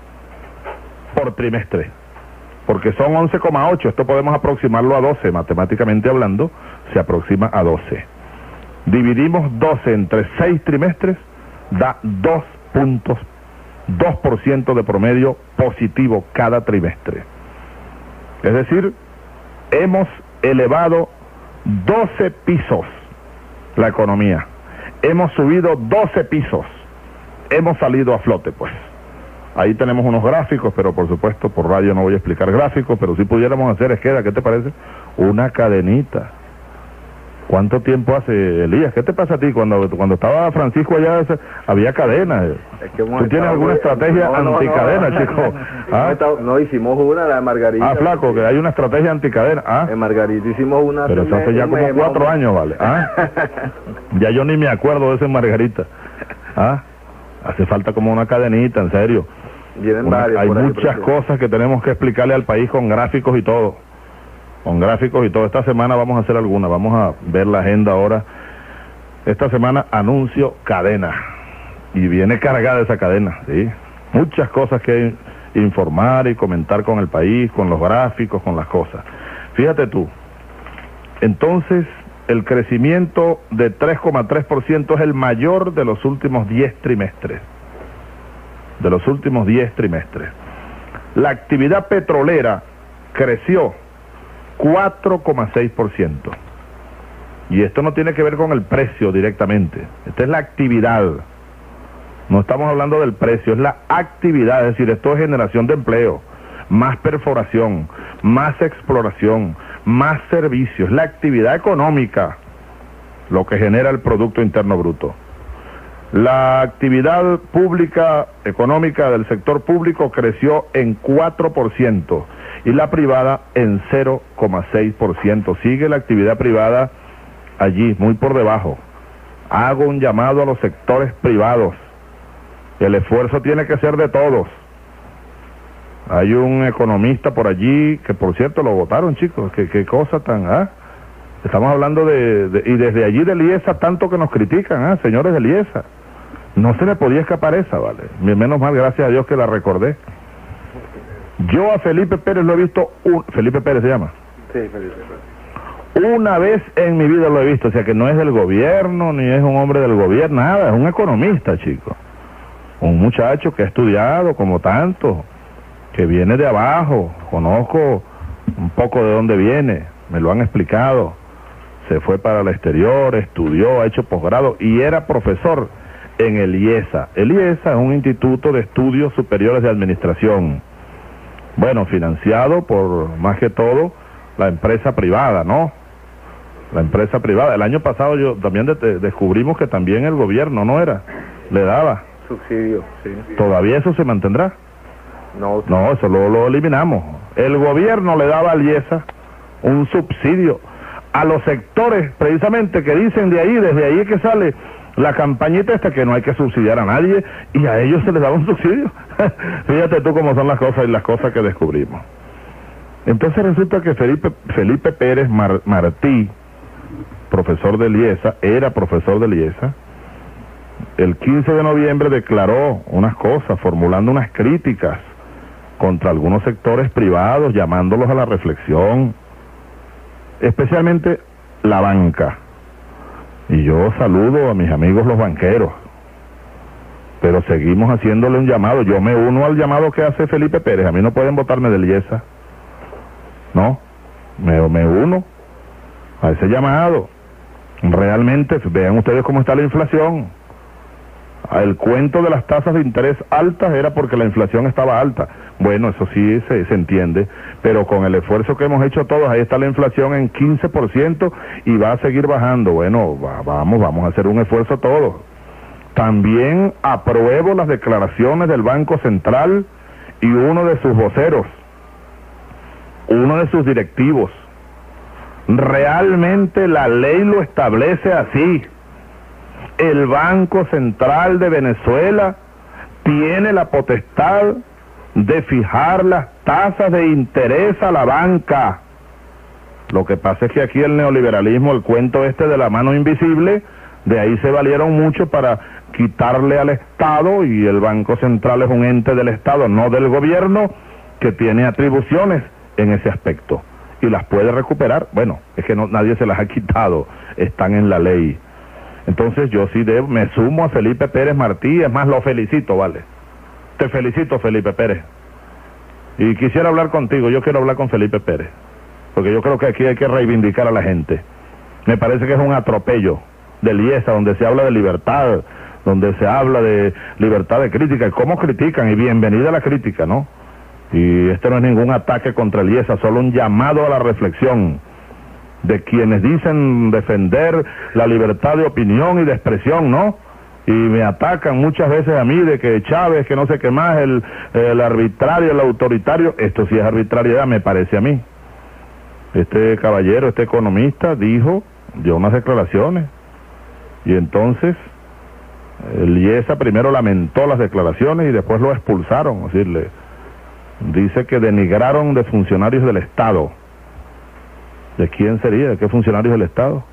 por trimestre, porque son once coma ocho, esto podemos aproximarlo a doce, matemáticamente hablando, se aproxima a doce. Dividimos doce entre seis trimestres, da dos puntos, dos por ciento de promedio positivo cada trimestre. Es decir, hemos elevado doce pisos la economía, hemos subido doce pisos, hemos salido a flote, pues. Ahí tenemos unos gráficos, pero por supuesto por radio no voy a explicar gráficos, pero si pudiéramos hacer, Esqueda, ¿qué te parece? Una cadenita. ¿Cuánto tiempo hace, Elías? ¿Qué te pasa a ti? Cuando cuando estaba Francisco allá, había cadenas. Es que ¿Tú tienes alguna estrategia no, no, anticadena, no, chico? ¿Ah? No, hicimos una, la de Margarita. Ah, flaco, que hay una estrategia anticadena. ¿Ah? En Margarita hicimos una. Pero eso hace ya como cuatro años, ¿vale? ¿Ah? Ya yo ni me acuerdo de ese Margarita. ¿Ah? Hace falta como una cadenita, en serio. Vienen Una, varios hay por ahí, muchas cosas que tenemos que explicarle al país con gráficos y todo. Con gráficos y todo. Esta semana vamos a hacer alguna. Vamos a ver la agenda ahora. Esta semana anuncio cadena. Y viene cargada esa cadena, ¿sí? Muchas cosas que informar y comentar con el país, con los gráficos, con las cosas. Fíjate tú. Entonces, el crecimiento de tres coma tres por ciento es el mayor de los últimos diez trimestres. De los últimos diez trimestres. La actividad petrolera creció cuatro coma seis por ciento. Y esto no tiene que ver con el precio directamente. Esta es la actividad. No estamos hablando del precio, es la actividad. Es decir, esto es generación de empleo, más perforación, más exploración, más servicios. La actividad económica, lo que genera el Producto Interno Bruto. La actividad pública, económica del sector público creció en cuatro por ciento y la privada en cero coma seis por ciento. Sigue la actividad privada allí, muy por debajo. Hago un llamado a los sectores privados. El esfuerzo tiene que ser de todos. Hay un economista por allí, que por cierto lo votaron, chicos, qué, qué cosa tan... ¿ah? Estamos hablando de, de... Y desde allí de Liesa, tanto que nos critican, ¿ah? Señores de Liesa. No se me podía escapar esa, ¿vale? Menos mal, gracias a Dios que la recordé. Yo a Felipe Pérez lo he visto... Un... Felipe Pérez se llama. Sí, Felipe Pérez. Una vez en mi vida lo he visto, o sea que no es del gobierno, ni es un hombre del gobierno, nada, es un economista, chico. Un muchacho que ha estudiado como tanto, que viene de abajo, conozco un poco de dónde viene, me lo han explicado, se fue para el exterior, estudió, ha hecho posgrado y era profesor en el IESA. El IESA es un instituto de estudios superiores de administración, bueno, financiado por más que todo la empresa privada, ¿no? La empresa privada. El año pasado yo también de de descubrimos que también el gobierno, ¿no era? Le daba subsidio, sí. ¿Todavía eso se mantendrá? No, no, eso lo, lo eliminamos. El gobierno le daba al IESA un subsidio a los sectores precisamente que dicen de ahí, desde ahí es que sale la campañita esta que no hay que subsidiar a nadie y a ellos se les daba un subsidio. Fíjate tú cómo son las cosas y las cosas que descubrimos. Entonces resulta que Felipe, Felipe Pérez Mar, Martí, profesor del IESA, era profesor del IESA, el quince de noviembre declaró unas cosas, formulando unas críticas contra algunos sectores privados, llamándolos a la reflexión, especialmente la banca. Y yo saludo a mis amigos los banqueros, pero seguimos haciéndole un llamado. Yo me uno al llamado que hace Felipe Pérez. A mí no pueden votarme del IESA, no, me, me uno a ese llamado. Realmente, vean ustedes cómo está la inflación. El cuento de las tasas de interés altas era porque la inflación estaba alta. Bueno, eso sí se, se entiende, pero con el esfuerzo que hemos hecho todos, ahí está la inflación en quince por ciento y va a seguir bajando. Bueno, va, vamos, vamos a hacer un esfuerzo todos. También apruebo las declaraciones del Banco Central y uno de sus voceros, uno de sus directivos. Realmente la ley lo establece así. El Banco Central de Venezuela tiene la potestad de fijar las tasas de interés a la banca. Lo que pasa es que aquí el neoliberalismo, el cuento este de la mano invisible, de ahí se valieron mucho para quitarle al Estado, y el Banco Central es un ente del Estado, no del gobierno, que tiene atribuciones en ese aspecto y las puede recuperar. Bueno, es que no, nadie se las ha quitado, están en la ley. Entonces yo sí debo, me sumo a Felipe Pérez Martí, es más, lo felicito, ¿vale? Te felicito, Felipe Pérez. Y quisiera hablar contigo, yo quiero hablar con Felipe Pérez, porque yo creo que aquí hay que reivindicar a la gente. Me parece que es un atropello del IESA, donde se habla de libertad, donde se habla de libertad de crítica, y cómo critican, y bienvenida a la crítica, ¿no? Y este no es ningún ataque contra el IESA, solo un llamado a la reflexión de quienes dicen defender la libertad de opinión y de expresión, ¿no? Y me atacan muchas veces a mí de que Chávez, que no sé qué más, el, el arbitrario, el autoritario. Esto sí es arbitrariedad, me parece a mí. Este caballero, este economista, dijo, dio unas declaraciones, y entonces el IESA primero lamentó las declaraciones y después lo expulsaron. Es decir, le, dice que denigraron de funcionarios del Estado. ¿De quién sería? ¿De qué funcionarios del Estado?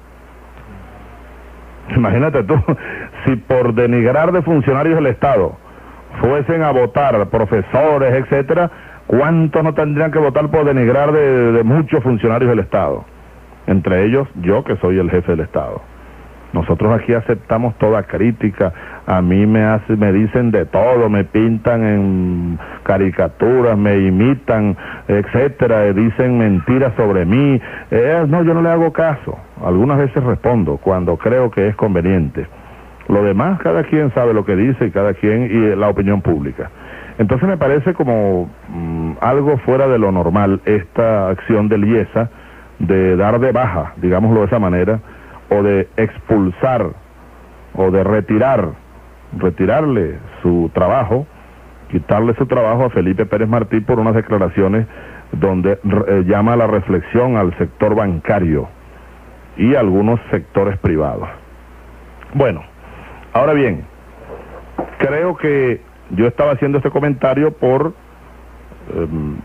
Imagínate tú, si por denigrar de funcionarios del Estado fuesen a votar profesores, etcétera, ¿cuántos no tendrían que votar por denigrar de, de muchos funcionarios del Estado? Entre ellos, yo, que soy el jefe del Estado. Nosotros aquí aceptamos toda crítica. A mí me hace, me dicen de todo, me pintan en caricaturas, me imitan, etcétera, dicen mentiras sobre mí. Eh, no, yo no le hago caso. Algunas veces respondo cuando creo que es conveniente. Lo demás, cada quien sabe lo que dice, y cada quien, y la opinión pública. Entonces me parece como mmm, algo fuera de lo normal esta acción del IESA de dar de baja, digámoslo de esa manera, o de expulsar, o de retirar, retirarle su trabajo, quitarle su trabajo a Felipe Pérez Martí por unas declaraciones donde eh, llama a la reflexión al sector bancario y a algunos sectores privados. Bueno, ahora bien, creo que yo estaba haciendo este comentario por eh,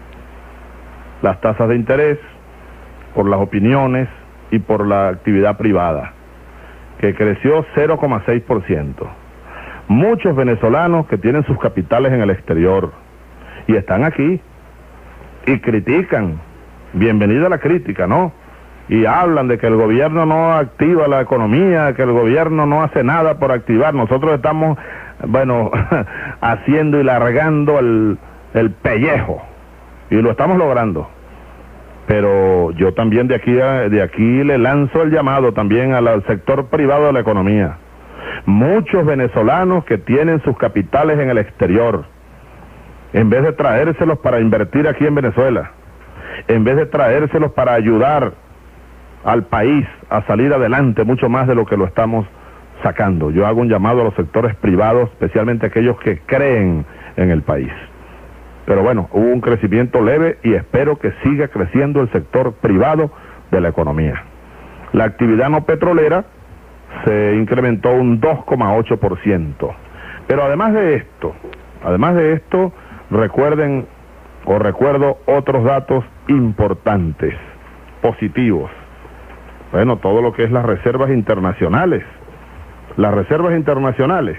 las tasas de interés, por las opiniones y por la actividad privada, que creció cero coma seis por ciento. Muchos venezolanos que tienen sus capitales en el exterior y están aquí y critican, bienvenida a la crítica, ¿no? Y hablan de que el gobierno no activa la economía, que el gobierno no hace nada por activar. Nosotros estamos, bueno, haciendo y largando el, el pellejo, y lo estamos logrando. Pero yo también de aquí, a, de aquí le lanzo el llamado también al, al sector privado de la economía. Muchos venezolanos que tienen sus capitales en el exterior, en vez de traérselos para invertir aquí en Venezuela, en vez de traérselos para ayudar al país a salir adelante mucho más de lo que lo estamos sacando, yo hago un llamado a los sectores privados, especialmente aquellos que creen en el país. Pero bueno, hubo un crecimiento leve y espero que siga creciendo el sector privado de la economía. La actividad no petrolera se incrementó un dos coma ocho por ciento. Pero además de esto, además de esto, recuerden o recuerdo otros datos importantes, positivos. Bueno, todo lo que es las reservas internacionales. Las reservas internacionales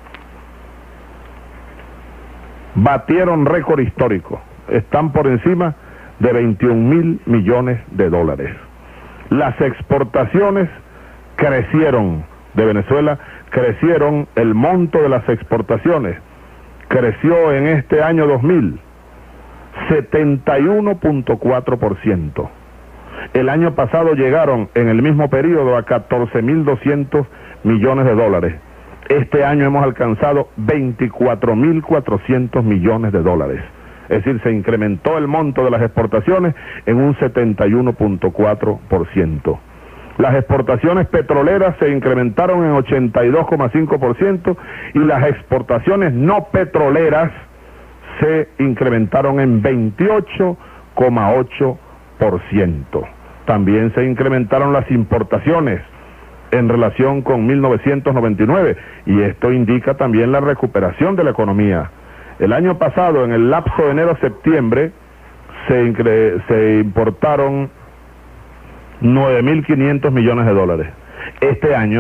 batieron récord histórico, están por encima de veintiún mil millones de dólares. Las exportaciones crecieron de Venezuela, crecieron, el monto de las exportaciones creció en este año dos mil setenta y uno punto cuatro por ciento. El año pasado llegaron en el mismo periodo a catorce mil doscientos millones de dólares. Este año hemos alcanzado veinticuatro mil cuatrocientos millones de dólares. Es decir, se incrementó el monto de las exportaciones en un setenta y uno punto cuatro por ciento. Las exportaciones petroleras se incrementaron en ochenta y dos coma cinco por ciento y las exportaciones no petroleras se incrementaron en veintiocho coma ocho por ciento. También se incrementaron las importaciones en relación con mil novecientos noventa y nueve, y esto indica también la recuperación de la economía. El año pasado, en el lapso de enero a septiembre, se, incre se importaron nueve mil quinientos millones de dólares. Este año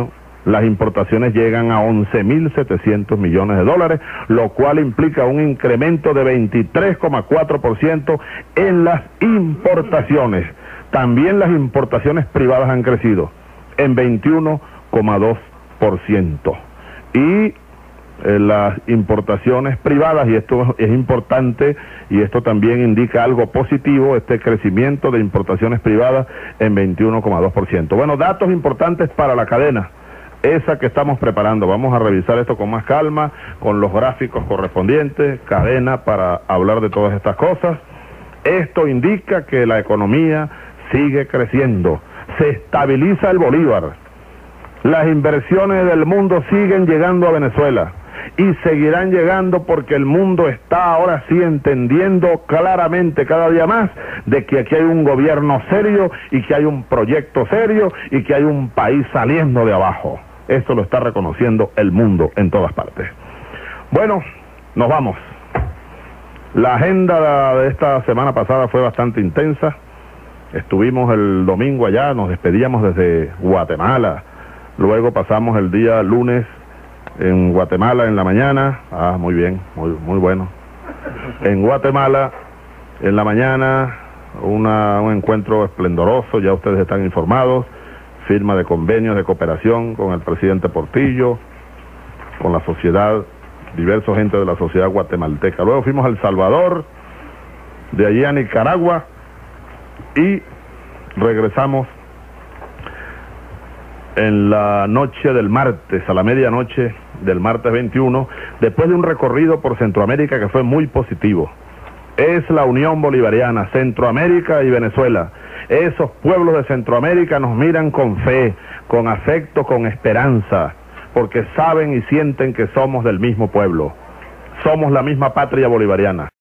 las importaciones llegan a once mil setecientos millones de dólares, lo cual implica un incremento de veintitrés coma cuatro por ciento en las importaciones. También las importaciones privadas han crecido en veintiuno coma dos por ciento. Y eh, las importaciones privadas, y esto es importante, y esto también indica algo positivo, este crecimiento de importaciones privadas en veintiuno coma dos por ciento. Bueno, datos importantes para la cadena, esa que estamos preparando. Vamos a revisar esto con más calma, con los gráficos correspondientes, cadena, para hablar de todas estas cosas. Esto indica que la economía sigue creciendo, se estabiliza el bolívar, las inversiones del mundo siguen llegando a Venezuela y seguirán llegando, porque el mundo está ahora sí entendiendo claramente cada día más de que aquí hay un gobierno serio y que hay un proyecto serio y que hay un país saliendo de abajo. Esto lo está reconociendo el mundo en todas partes. Bueno, nos vamos. La agenda de esta semana pasada fue bastante intensa. Estuvimos el domingo allá, nos despedíamos desde Guatemala. Luego pasamos el día lunes en Guatemala en la mañana. Ah, muy bien, muy, muy bueno. En Guatemala, en la mañana, una, un encuentro esplendoroso, ya ustedes están informados. Firma de convenios de cooperación con el presidente Portillo, con la sociedad, diversos gente de la sociedad guatemalteca. Luego fuimos a El Salvador, de allí a Nicaragua, y regresamos en la noche del martes, a la medianoche del martes veintiuno, después de un recorrido por Centroamérica que fue muy positivo. Es la Unión Bolivariana, Centroamérica y Venezuela. Esos pueblos de Centroamérica nos miran con fe, con afecto, con esperanza, porque saben y sienten que somos del mismo pueblo. Somos la misma patria bolivariana.